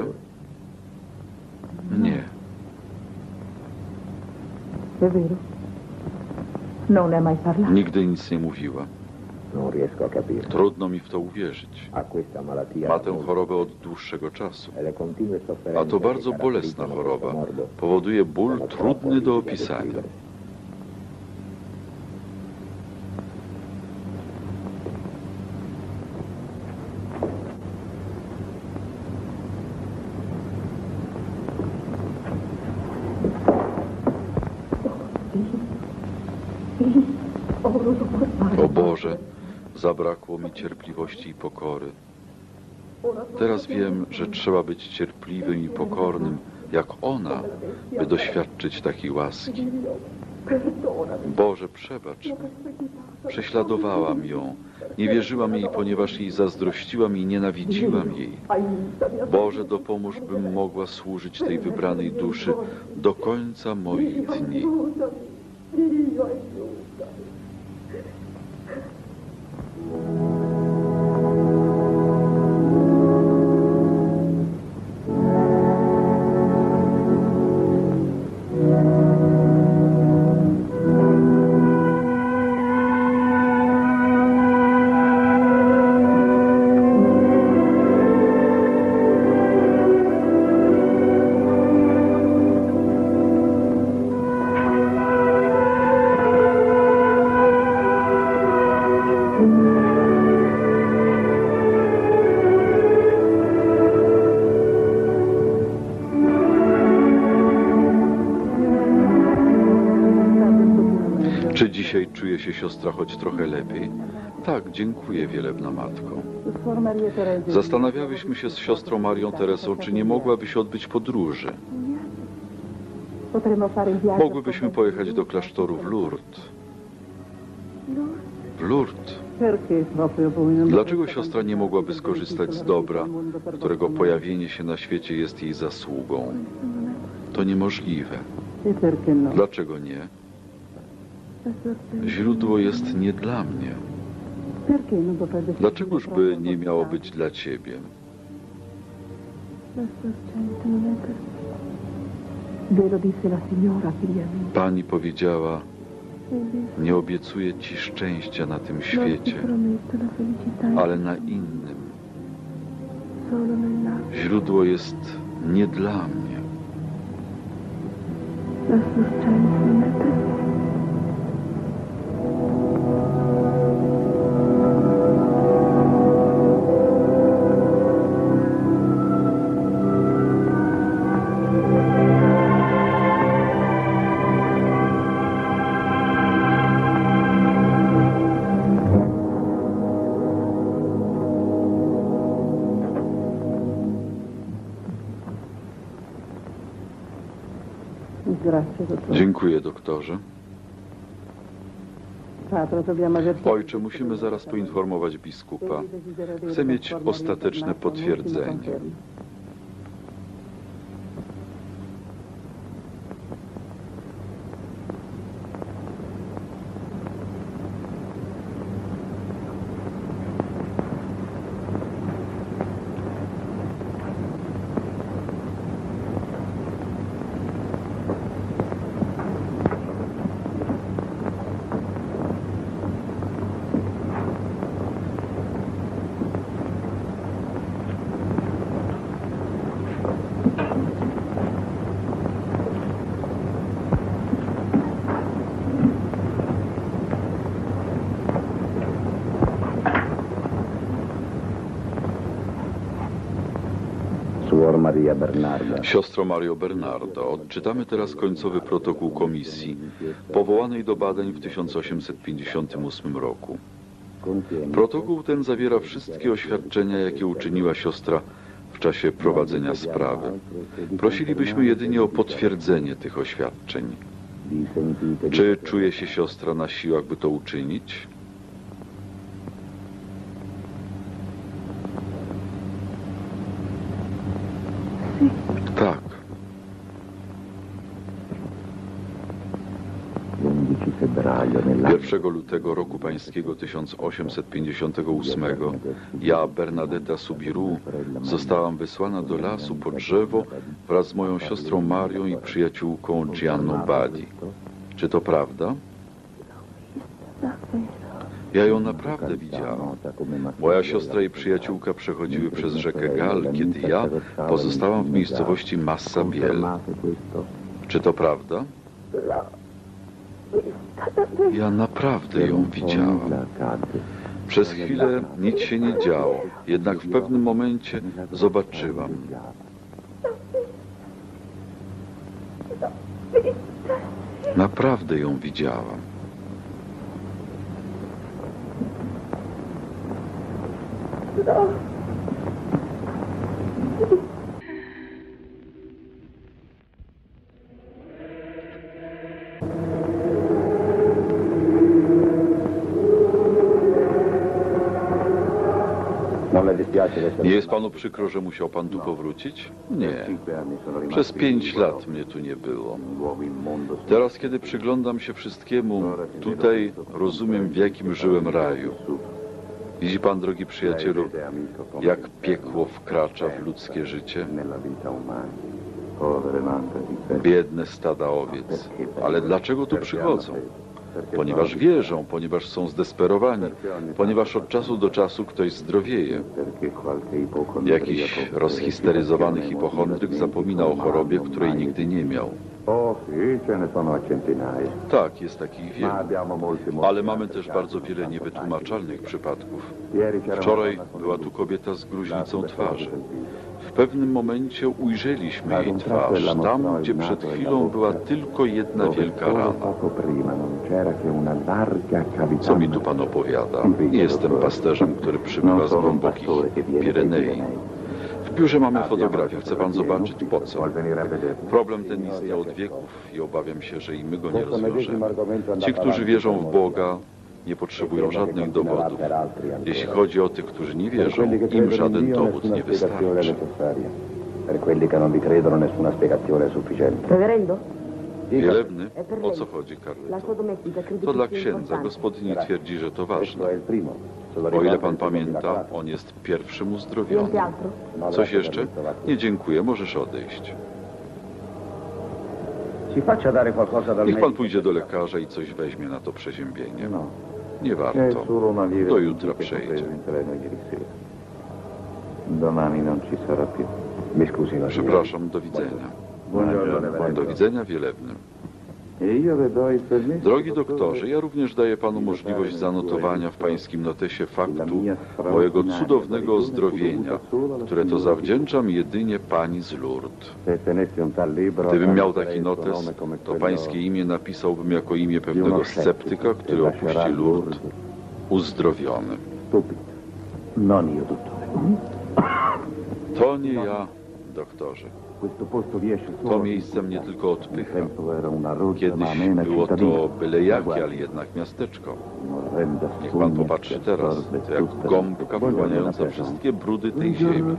[SPEAKER 1] Nie. Nigdy nic nie mówiła.
[SPEAKER 3] Non riesco a capire.
[SPEAKER 1] Trudno mi w to uwierzyć.
[SPEAKER 3] Ha questa malattia.
[SPEAKER 1] Ma tę chorobę od dłuższego czasu.
[SPEAKER 3] E le continue sofferenze
[SPEAKER 1] A to bardzo
[SPEAKER 3] che
[SPEAKER 1] bolesna
[SPEAKER 3] caratterizzano
[SPEAKER 1] choroba.
[SPEAKER 3] questo morbo
[SPEAKER 1] Powoduje ból trudny do opisania. O Boże, Zabrakło mi cierpliwości i pokory. Teraz wiem, że trzeba być cierpliwym i pokornym, jak ona, by doświadczyć takiej łaski. Boże, przebacz mi. Prześladowałam ją. Nie wierzyłam jej, ponieważ jej zazdrościłam i nienawidziłam jej. Boże, dopomóż, bym mogła służyć tej wybranej duszy do końca moich dni. Czy dzisiaj czuje się siostra choć trochę lepiej? Tak, dziękuję, wielebna matko. Zastanawiałyśmy się z siostrą Marią Teresą, czy nie mogłabyś odbyć podróży. Mogłybyśmy pojechać do klasztoru w Lourdes. W Lourdes. Dlaczego siostra nie mogłaby skorzystać z dobra, którego pojawienie się na świecie jest jej zasługą? To niemożliwe. Dlaczego nie? Źródło jest nie dla mnie. Dlaczegoż by nie miało być dla ciebie? Pani powiedziała, nie obiecuję ci szczęścia na tym świecie, ale na innym. Źródło jest nie dla mnie. Dziękuję, doktorze. Ojcze, musimy zaraz poinformować biskupa. Chcę mieć ostateczne potwierdzenie. Siostro Mario Bernardo, odczytamy teraz końcowy protokół komisji powołanej do badań w 1858 roku. Protokół ten zawiera wszystkie oświadczenia, jakie uczyniła siostra w czasie prowadzenia sprawy. Prosilibyśmy jedynie o potwierdzenie tych oświadczeń. Czy czuje się siostra na siłach, by to uczynić? Tak. 1 lutego roku pańskiego 1858 ja, Bernadetta Soubirous, zostałam wysłana do lasu po drzewo wraz z moją siostrą Marią i przyjaciółką Gianną Badi. Czy to prawda? Ja ją naprawdę widziałam. Moja siostra i przyjaciółka przechodziły przez rzekę Gal, kiedy ja pozostałam w miejscowości Massa Biel. Czy to prawda? Ja naprawdę ją widziałam. Przez chwilę nic się nie działo, jednak w pewnym momencie zobaczyłam. Naprawdę ją widziałam.
[SPEAKER 2] No.
[SPEAKER 1] Nie jest panu przykro, że musiał pan tu powrócić? Nie. Przez 5 lat mnie tu nie było. Teraz, kiedy przyglądam się wszystkiemu, tutaj rozumiem, w jakim żyłem raju. Widzi pan, drogi przyjacielu, jak piekło wkracza w ludzkie życie? Biedne stada owiec. Ale dlaczego tu przychodzą? Ponieważ wierzą, ponieważ są zdesperowani, ponieważ od czasu do czasu ktoś zdrowieje. Jakiś rozhisteryzowany hipochondryk zapomina o chorobie, której nigdy nie miał. Tak, jest takich wielu. Ale mamy też bardzo wiele niewytłumaczalnych przypadków. Wczoraj była tu kobieta z gruźlicą twarzy. W pewnym momencie ujrzeliśmy jej twarz, tam, gdzie przed chwilą była tylko jedna wielka rana. Co mi tu pan opowiada? Nie jestem pasterzem, który przybywa z głębokich Pirenei. W biurze mamy fotografię. Chce pan zobaczyć, po co? Problem ten istniał od wieków i obawiam się, że i my go nie rozwiążemy. Ci, którzy wierzą w Boga, nie potrzebują żadnych dowodów. Jeśli chodzi o tych, którzy nie wierzą, im żaden dowód nie wystarczy.
[SPEAKER 2] Reverendo?
[SPEAKER 1] Wielebny? O co chodzi, Carletto? To dla księdza. Gospodyni twierdzi, że to ważne. O ile pan pamięta, on jest pierwszym uzdrowiony. Coś jeszcze? Nie, dziękuję. Możesz odejść. Niech pan pójdzie do lekarza i coś weźmie na to przeziębienie. Nie warto. Do jutra przejdzie. Przepraszam, do widzenia. Do widzenia, Wielebny. Drogi doktorze, ja również daję panu możliwość zanotowania w pańskim notesie faktu mojego cudownego ozdrowienia, które to zawdzięczam jedynie pani z Lourdes. Gdybym miał taki notes, to pańskie imię napisałbym jako imię pewnego sceptyka, który opuści Lourdes, uzdrowiony. To nie ja, doktorze. To miejsce mnie tylko odpycha. Kiedyś było to byle jakie, ale jednak miasteczko. Niech pan popatrzy teraz, to jak gąbka wchłaniająca wszystkie brudy tej ziemi.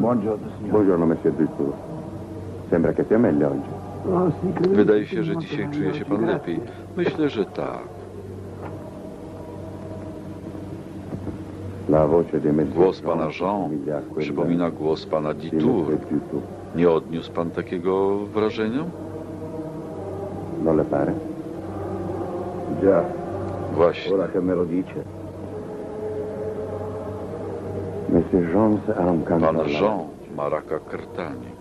[SPEAKER 1] Wydaje się, że dzisiaj czuje się pan lepiej. Myślę, że tak. Głos pana Jean przypomina głos pana Ditour. Nie odniósł pan takiego wrażenia? Właśnie. Pan Jean ma raka krtani.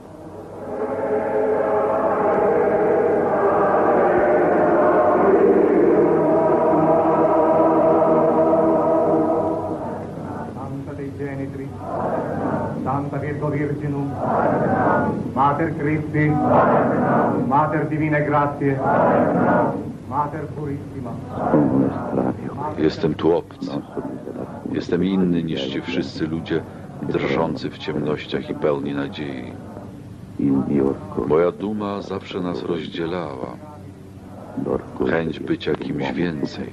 [SPEAKER 8] Santa Virgo Virginum, Mater Christi, Mater Divine Grazie, Mater Purissima.
[SPEAKER 1] Jestem tu obcy. Jestem inny niż ci wszyscy ludzie drżący w ciemnościach i pełni nadziei. Moja duma zawsze nas rozdzielała. Chęć bycia kimś więcej.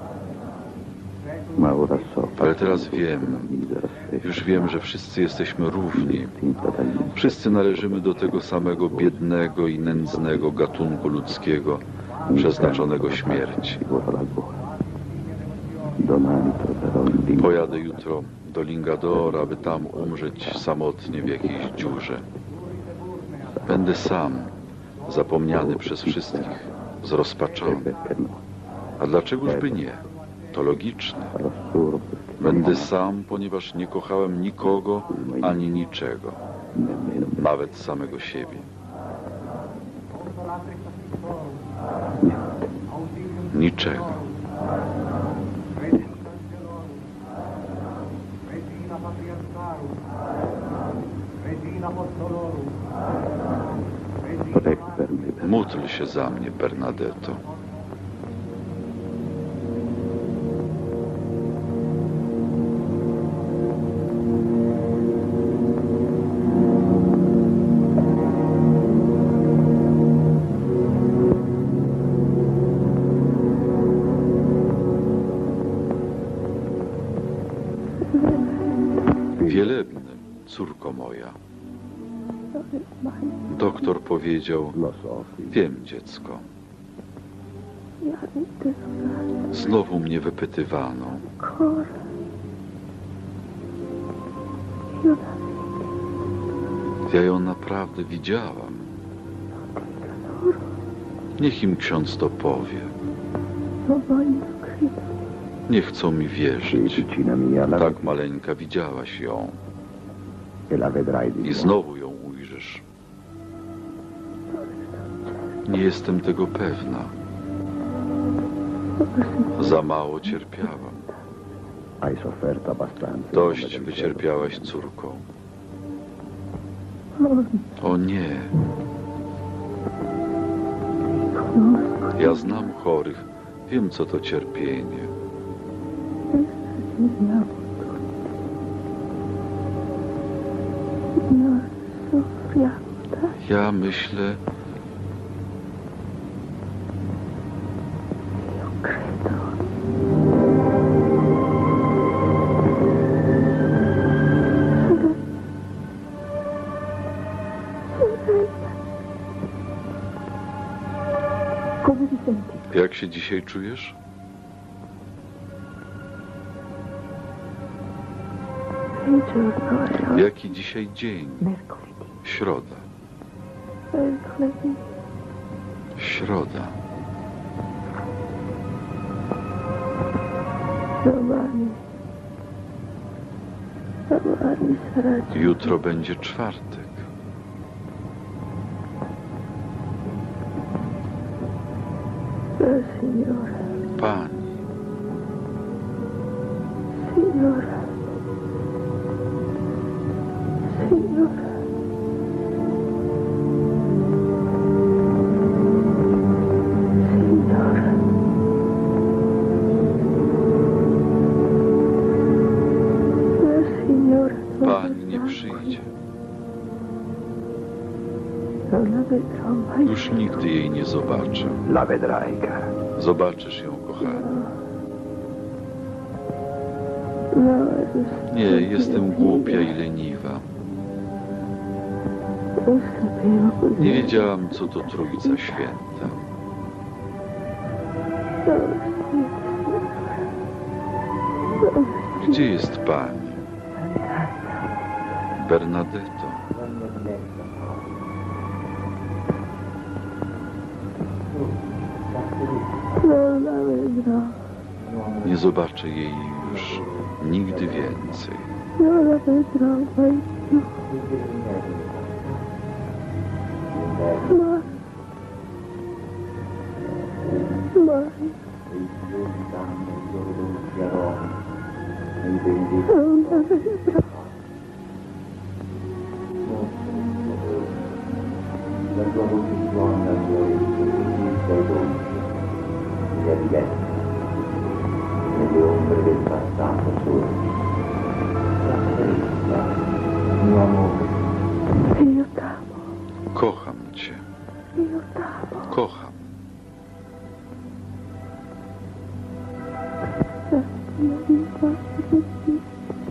[SPEAKER 1] Ale teraz wiem, już wiem, że wszyscy jesteśmy równi. Wszyscy należymy do tego samego biednego i nędznego gatunku ludzkiego, przeznaczonego śmierci. Pojadę jutro do Lingador, aby tam umrzeć samotnie w jakiejś dziurze. Będę sam, zapomniany przez wszystkich, zrozpaczony. A dlaczegoż by nie? To logiczne. Będę sam, ponieważ nie kochałem nikogo ani niczego, nawet samego siebie. Niczego. Módl się za mnie, Bernadetto. córko moja.
[SPEAKER 2] To jest moje.
[SPEAKER 1] Doktor powiedział,
[SPEAKER 3] Lo so, figlio.
[SPEAKER 1] wiem, dziecko.
[SPEAKER 2] Ja nigdy zobaczę.
[SPEAKER 1] Znowu mnie wypytywano.
[SPEAKER 2] Ancora. Io la
[SPEAKER 1] Ja ją naprawdę widziałam.
[SPEAKER 2] loro.
[SPEAKER 1] Niech im ksiądz to powie.
[SPEAKER 2] Non voglio credere.
[SPEAKER 1] Nie chcą mi
[SPEAKER 3] Sì,
[SPEAKER 1] wierzyć.
[SPEAKER 3] piccina mia, la
[SPEAKER 1] Tak, maleńka, widziałaś ją.
[SPEAKER 3] e la vedrai di
[SPEAKER 1] I
[SPEAKER 3] nuovo.
[SPEAKER 1] znowu ją ujrzysz. Nie jestem tego pewna. Za mało cierpiałam.
[SPEAKER 3] Hai sofferto abbastanza.
[SPEAKER 1] Dość wycierpiałaś, córko. O nie,
[SPEAKER 2] Conosco.
[SPEAKER 1] ja znam chorych. Wiem, co to cierpienie.
[SPEAKER 2] Sentiamo tutti. Noi soffriamo tanto.
[SPEAKER 1] Ja myślę,
[SPEAKER 2] Io credo. Come ti senti?
[SPEAKER 1] jak się dzisiaj czujesz?
[SPEAKER 2] Il giorno è oggi.
[SPEAKER 1] Jaki dzisiaj dzień?
[SPEAKER 2] Mercoledì.
[SPEAKER 1] Środa.
[SPEAKER 2] Mercoledì.
[SPEAKER 1] Środa.
[SPEAKER 2] Domani. Domani sarà giorno.
[SPEAKER 1] Jutro będzie czwartek.
[SPEAKER 2] Signora.
[SPEAKER 1] Pani,
[SPEAKER 2] Signora. Signora. Signora. La signora non
[SPEAKER 1] pani nie
[SPEAKER 2] verrà
[SPEAKER 1] przyjdzie.
[SPEAKER 2] qui. Non la vedrò mai
[SPEAKER 1] Już nigdy jej nie zobaczę.
[SPEAKER 3] La vedrai, cara.
[SPEAKER 1] Zobaczysz ją, kochanie.
[SPEAKER 2] No, ero
[SPEAKER 1] Nie, jestem
[SPEAKER 2] stupida.
[SPEAKER 1] głupia i leniwa.
[SPEAKER 2] Non sapevo cos'era.
[SPEAKER 1] Nie wiedziałam, co to Trójca Święta.
[SPEAKER 2] Dove siete, signora? Dove
[SPEAKER 1] Gdzie jest pani? Bernadetto.
[SPEAKER 2] non la vedrò.
[SPEAKER 1] Nie zobaczę jej już nigdy więcej.
[SPEAKER 2] Non la vedrò mai più. Mai. Mai. Non la vedrò.
[SPEAKER 5] La tua voce suona al mio orecchio, tu sei dolce, mi evidente, nelle ombre del passato solo. La felicidà, mio amore,
[SPEAKER 2] Io t'amo.
[SPEAKER 1] Kocham cię.
[SPEAKER 2] Io t'amo.
[SPEAKER 1] Kocham.
[SPEAKER 2] Non mi faccio così.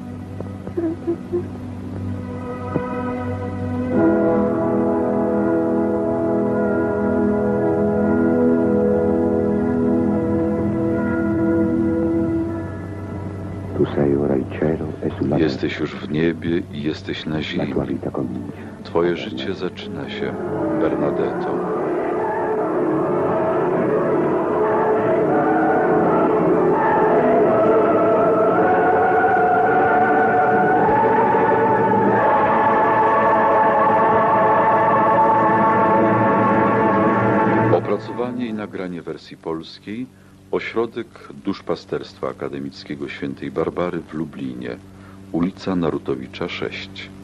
[SPEAKER 3] Tu sei ora il cielo e sulla terra.
[SPEAKER 1] Jesteś już w niebie i jesteś na
[SPEAKER 3] La
[SPEAKER 1] ziemi.
[SPEAKER 3] tua vita comincia.
[SPEAKER 1] Twoje życie zaczyna się, Bernadetto. Opracowanie i nagranie wersji polskiej Ośrodek Duszpasterstwa Akademickiego Świętej Barbary w Lublinie, ulica Narutowicza 6.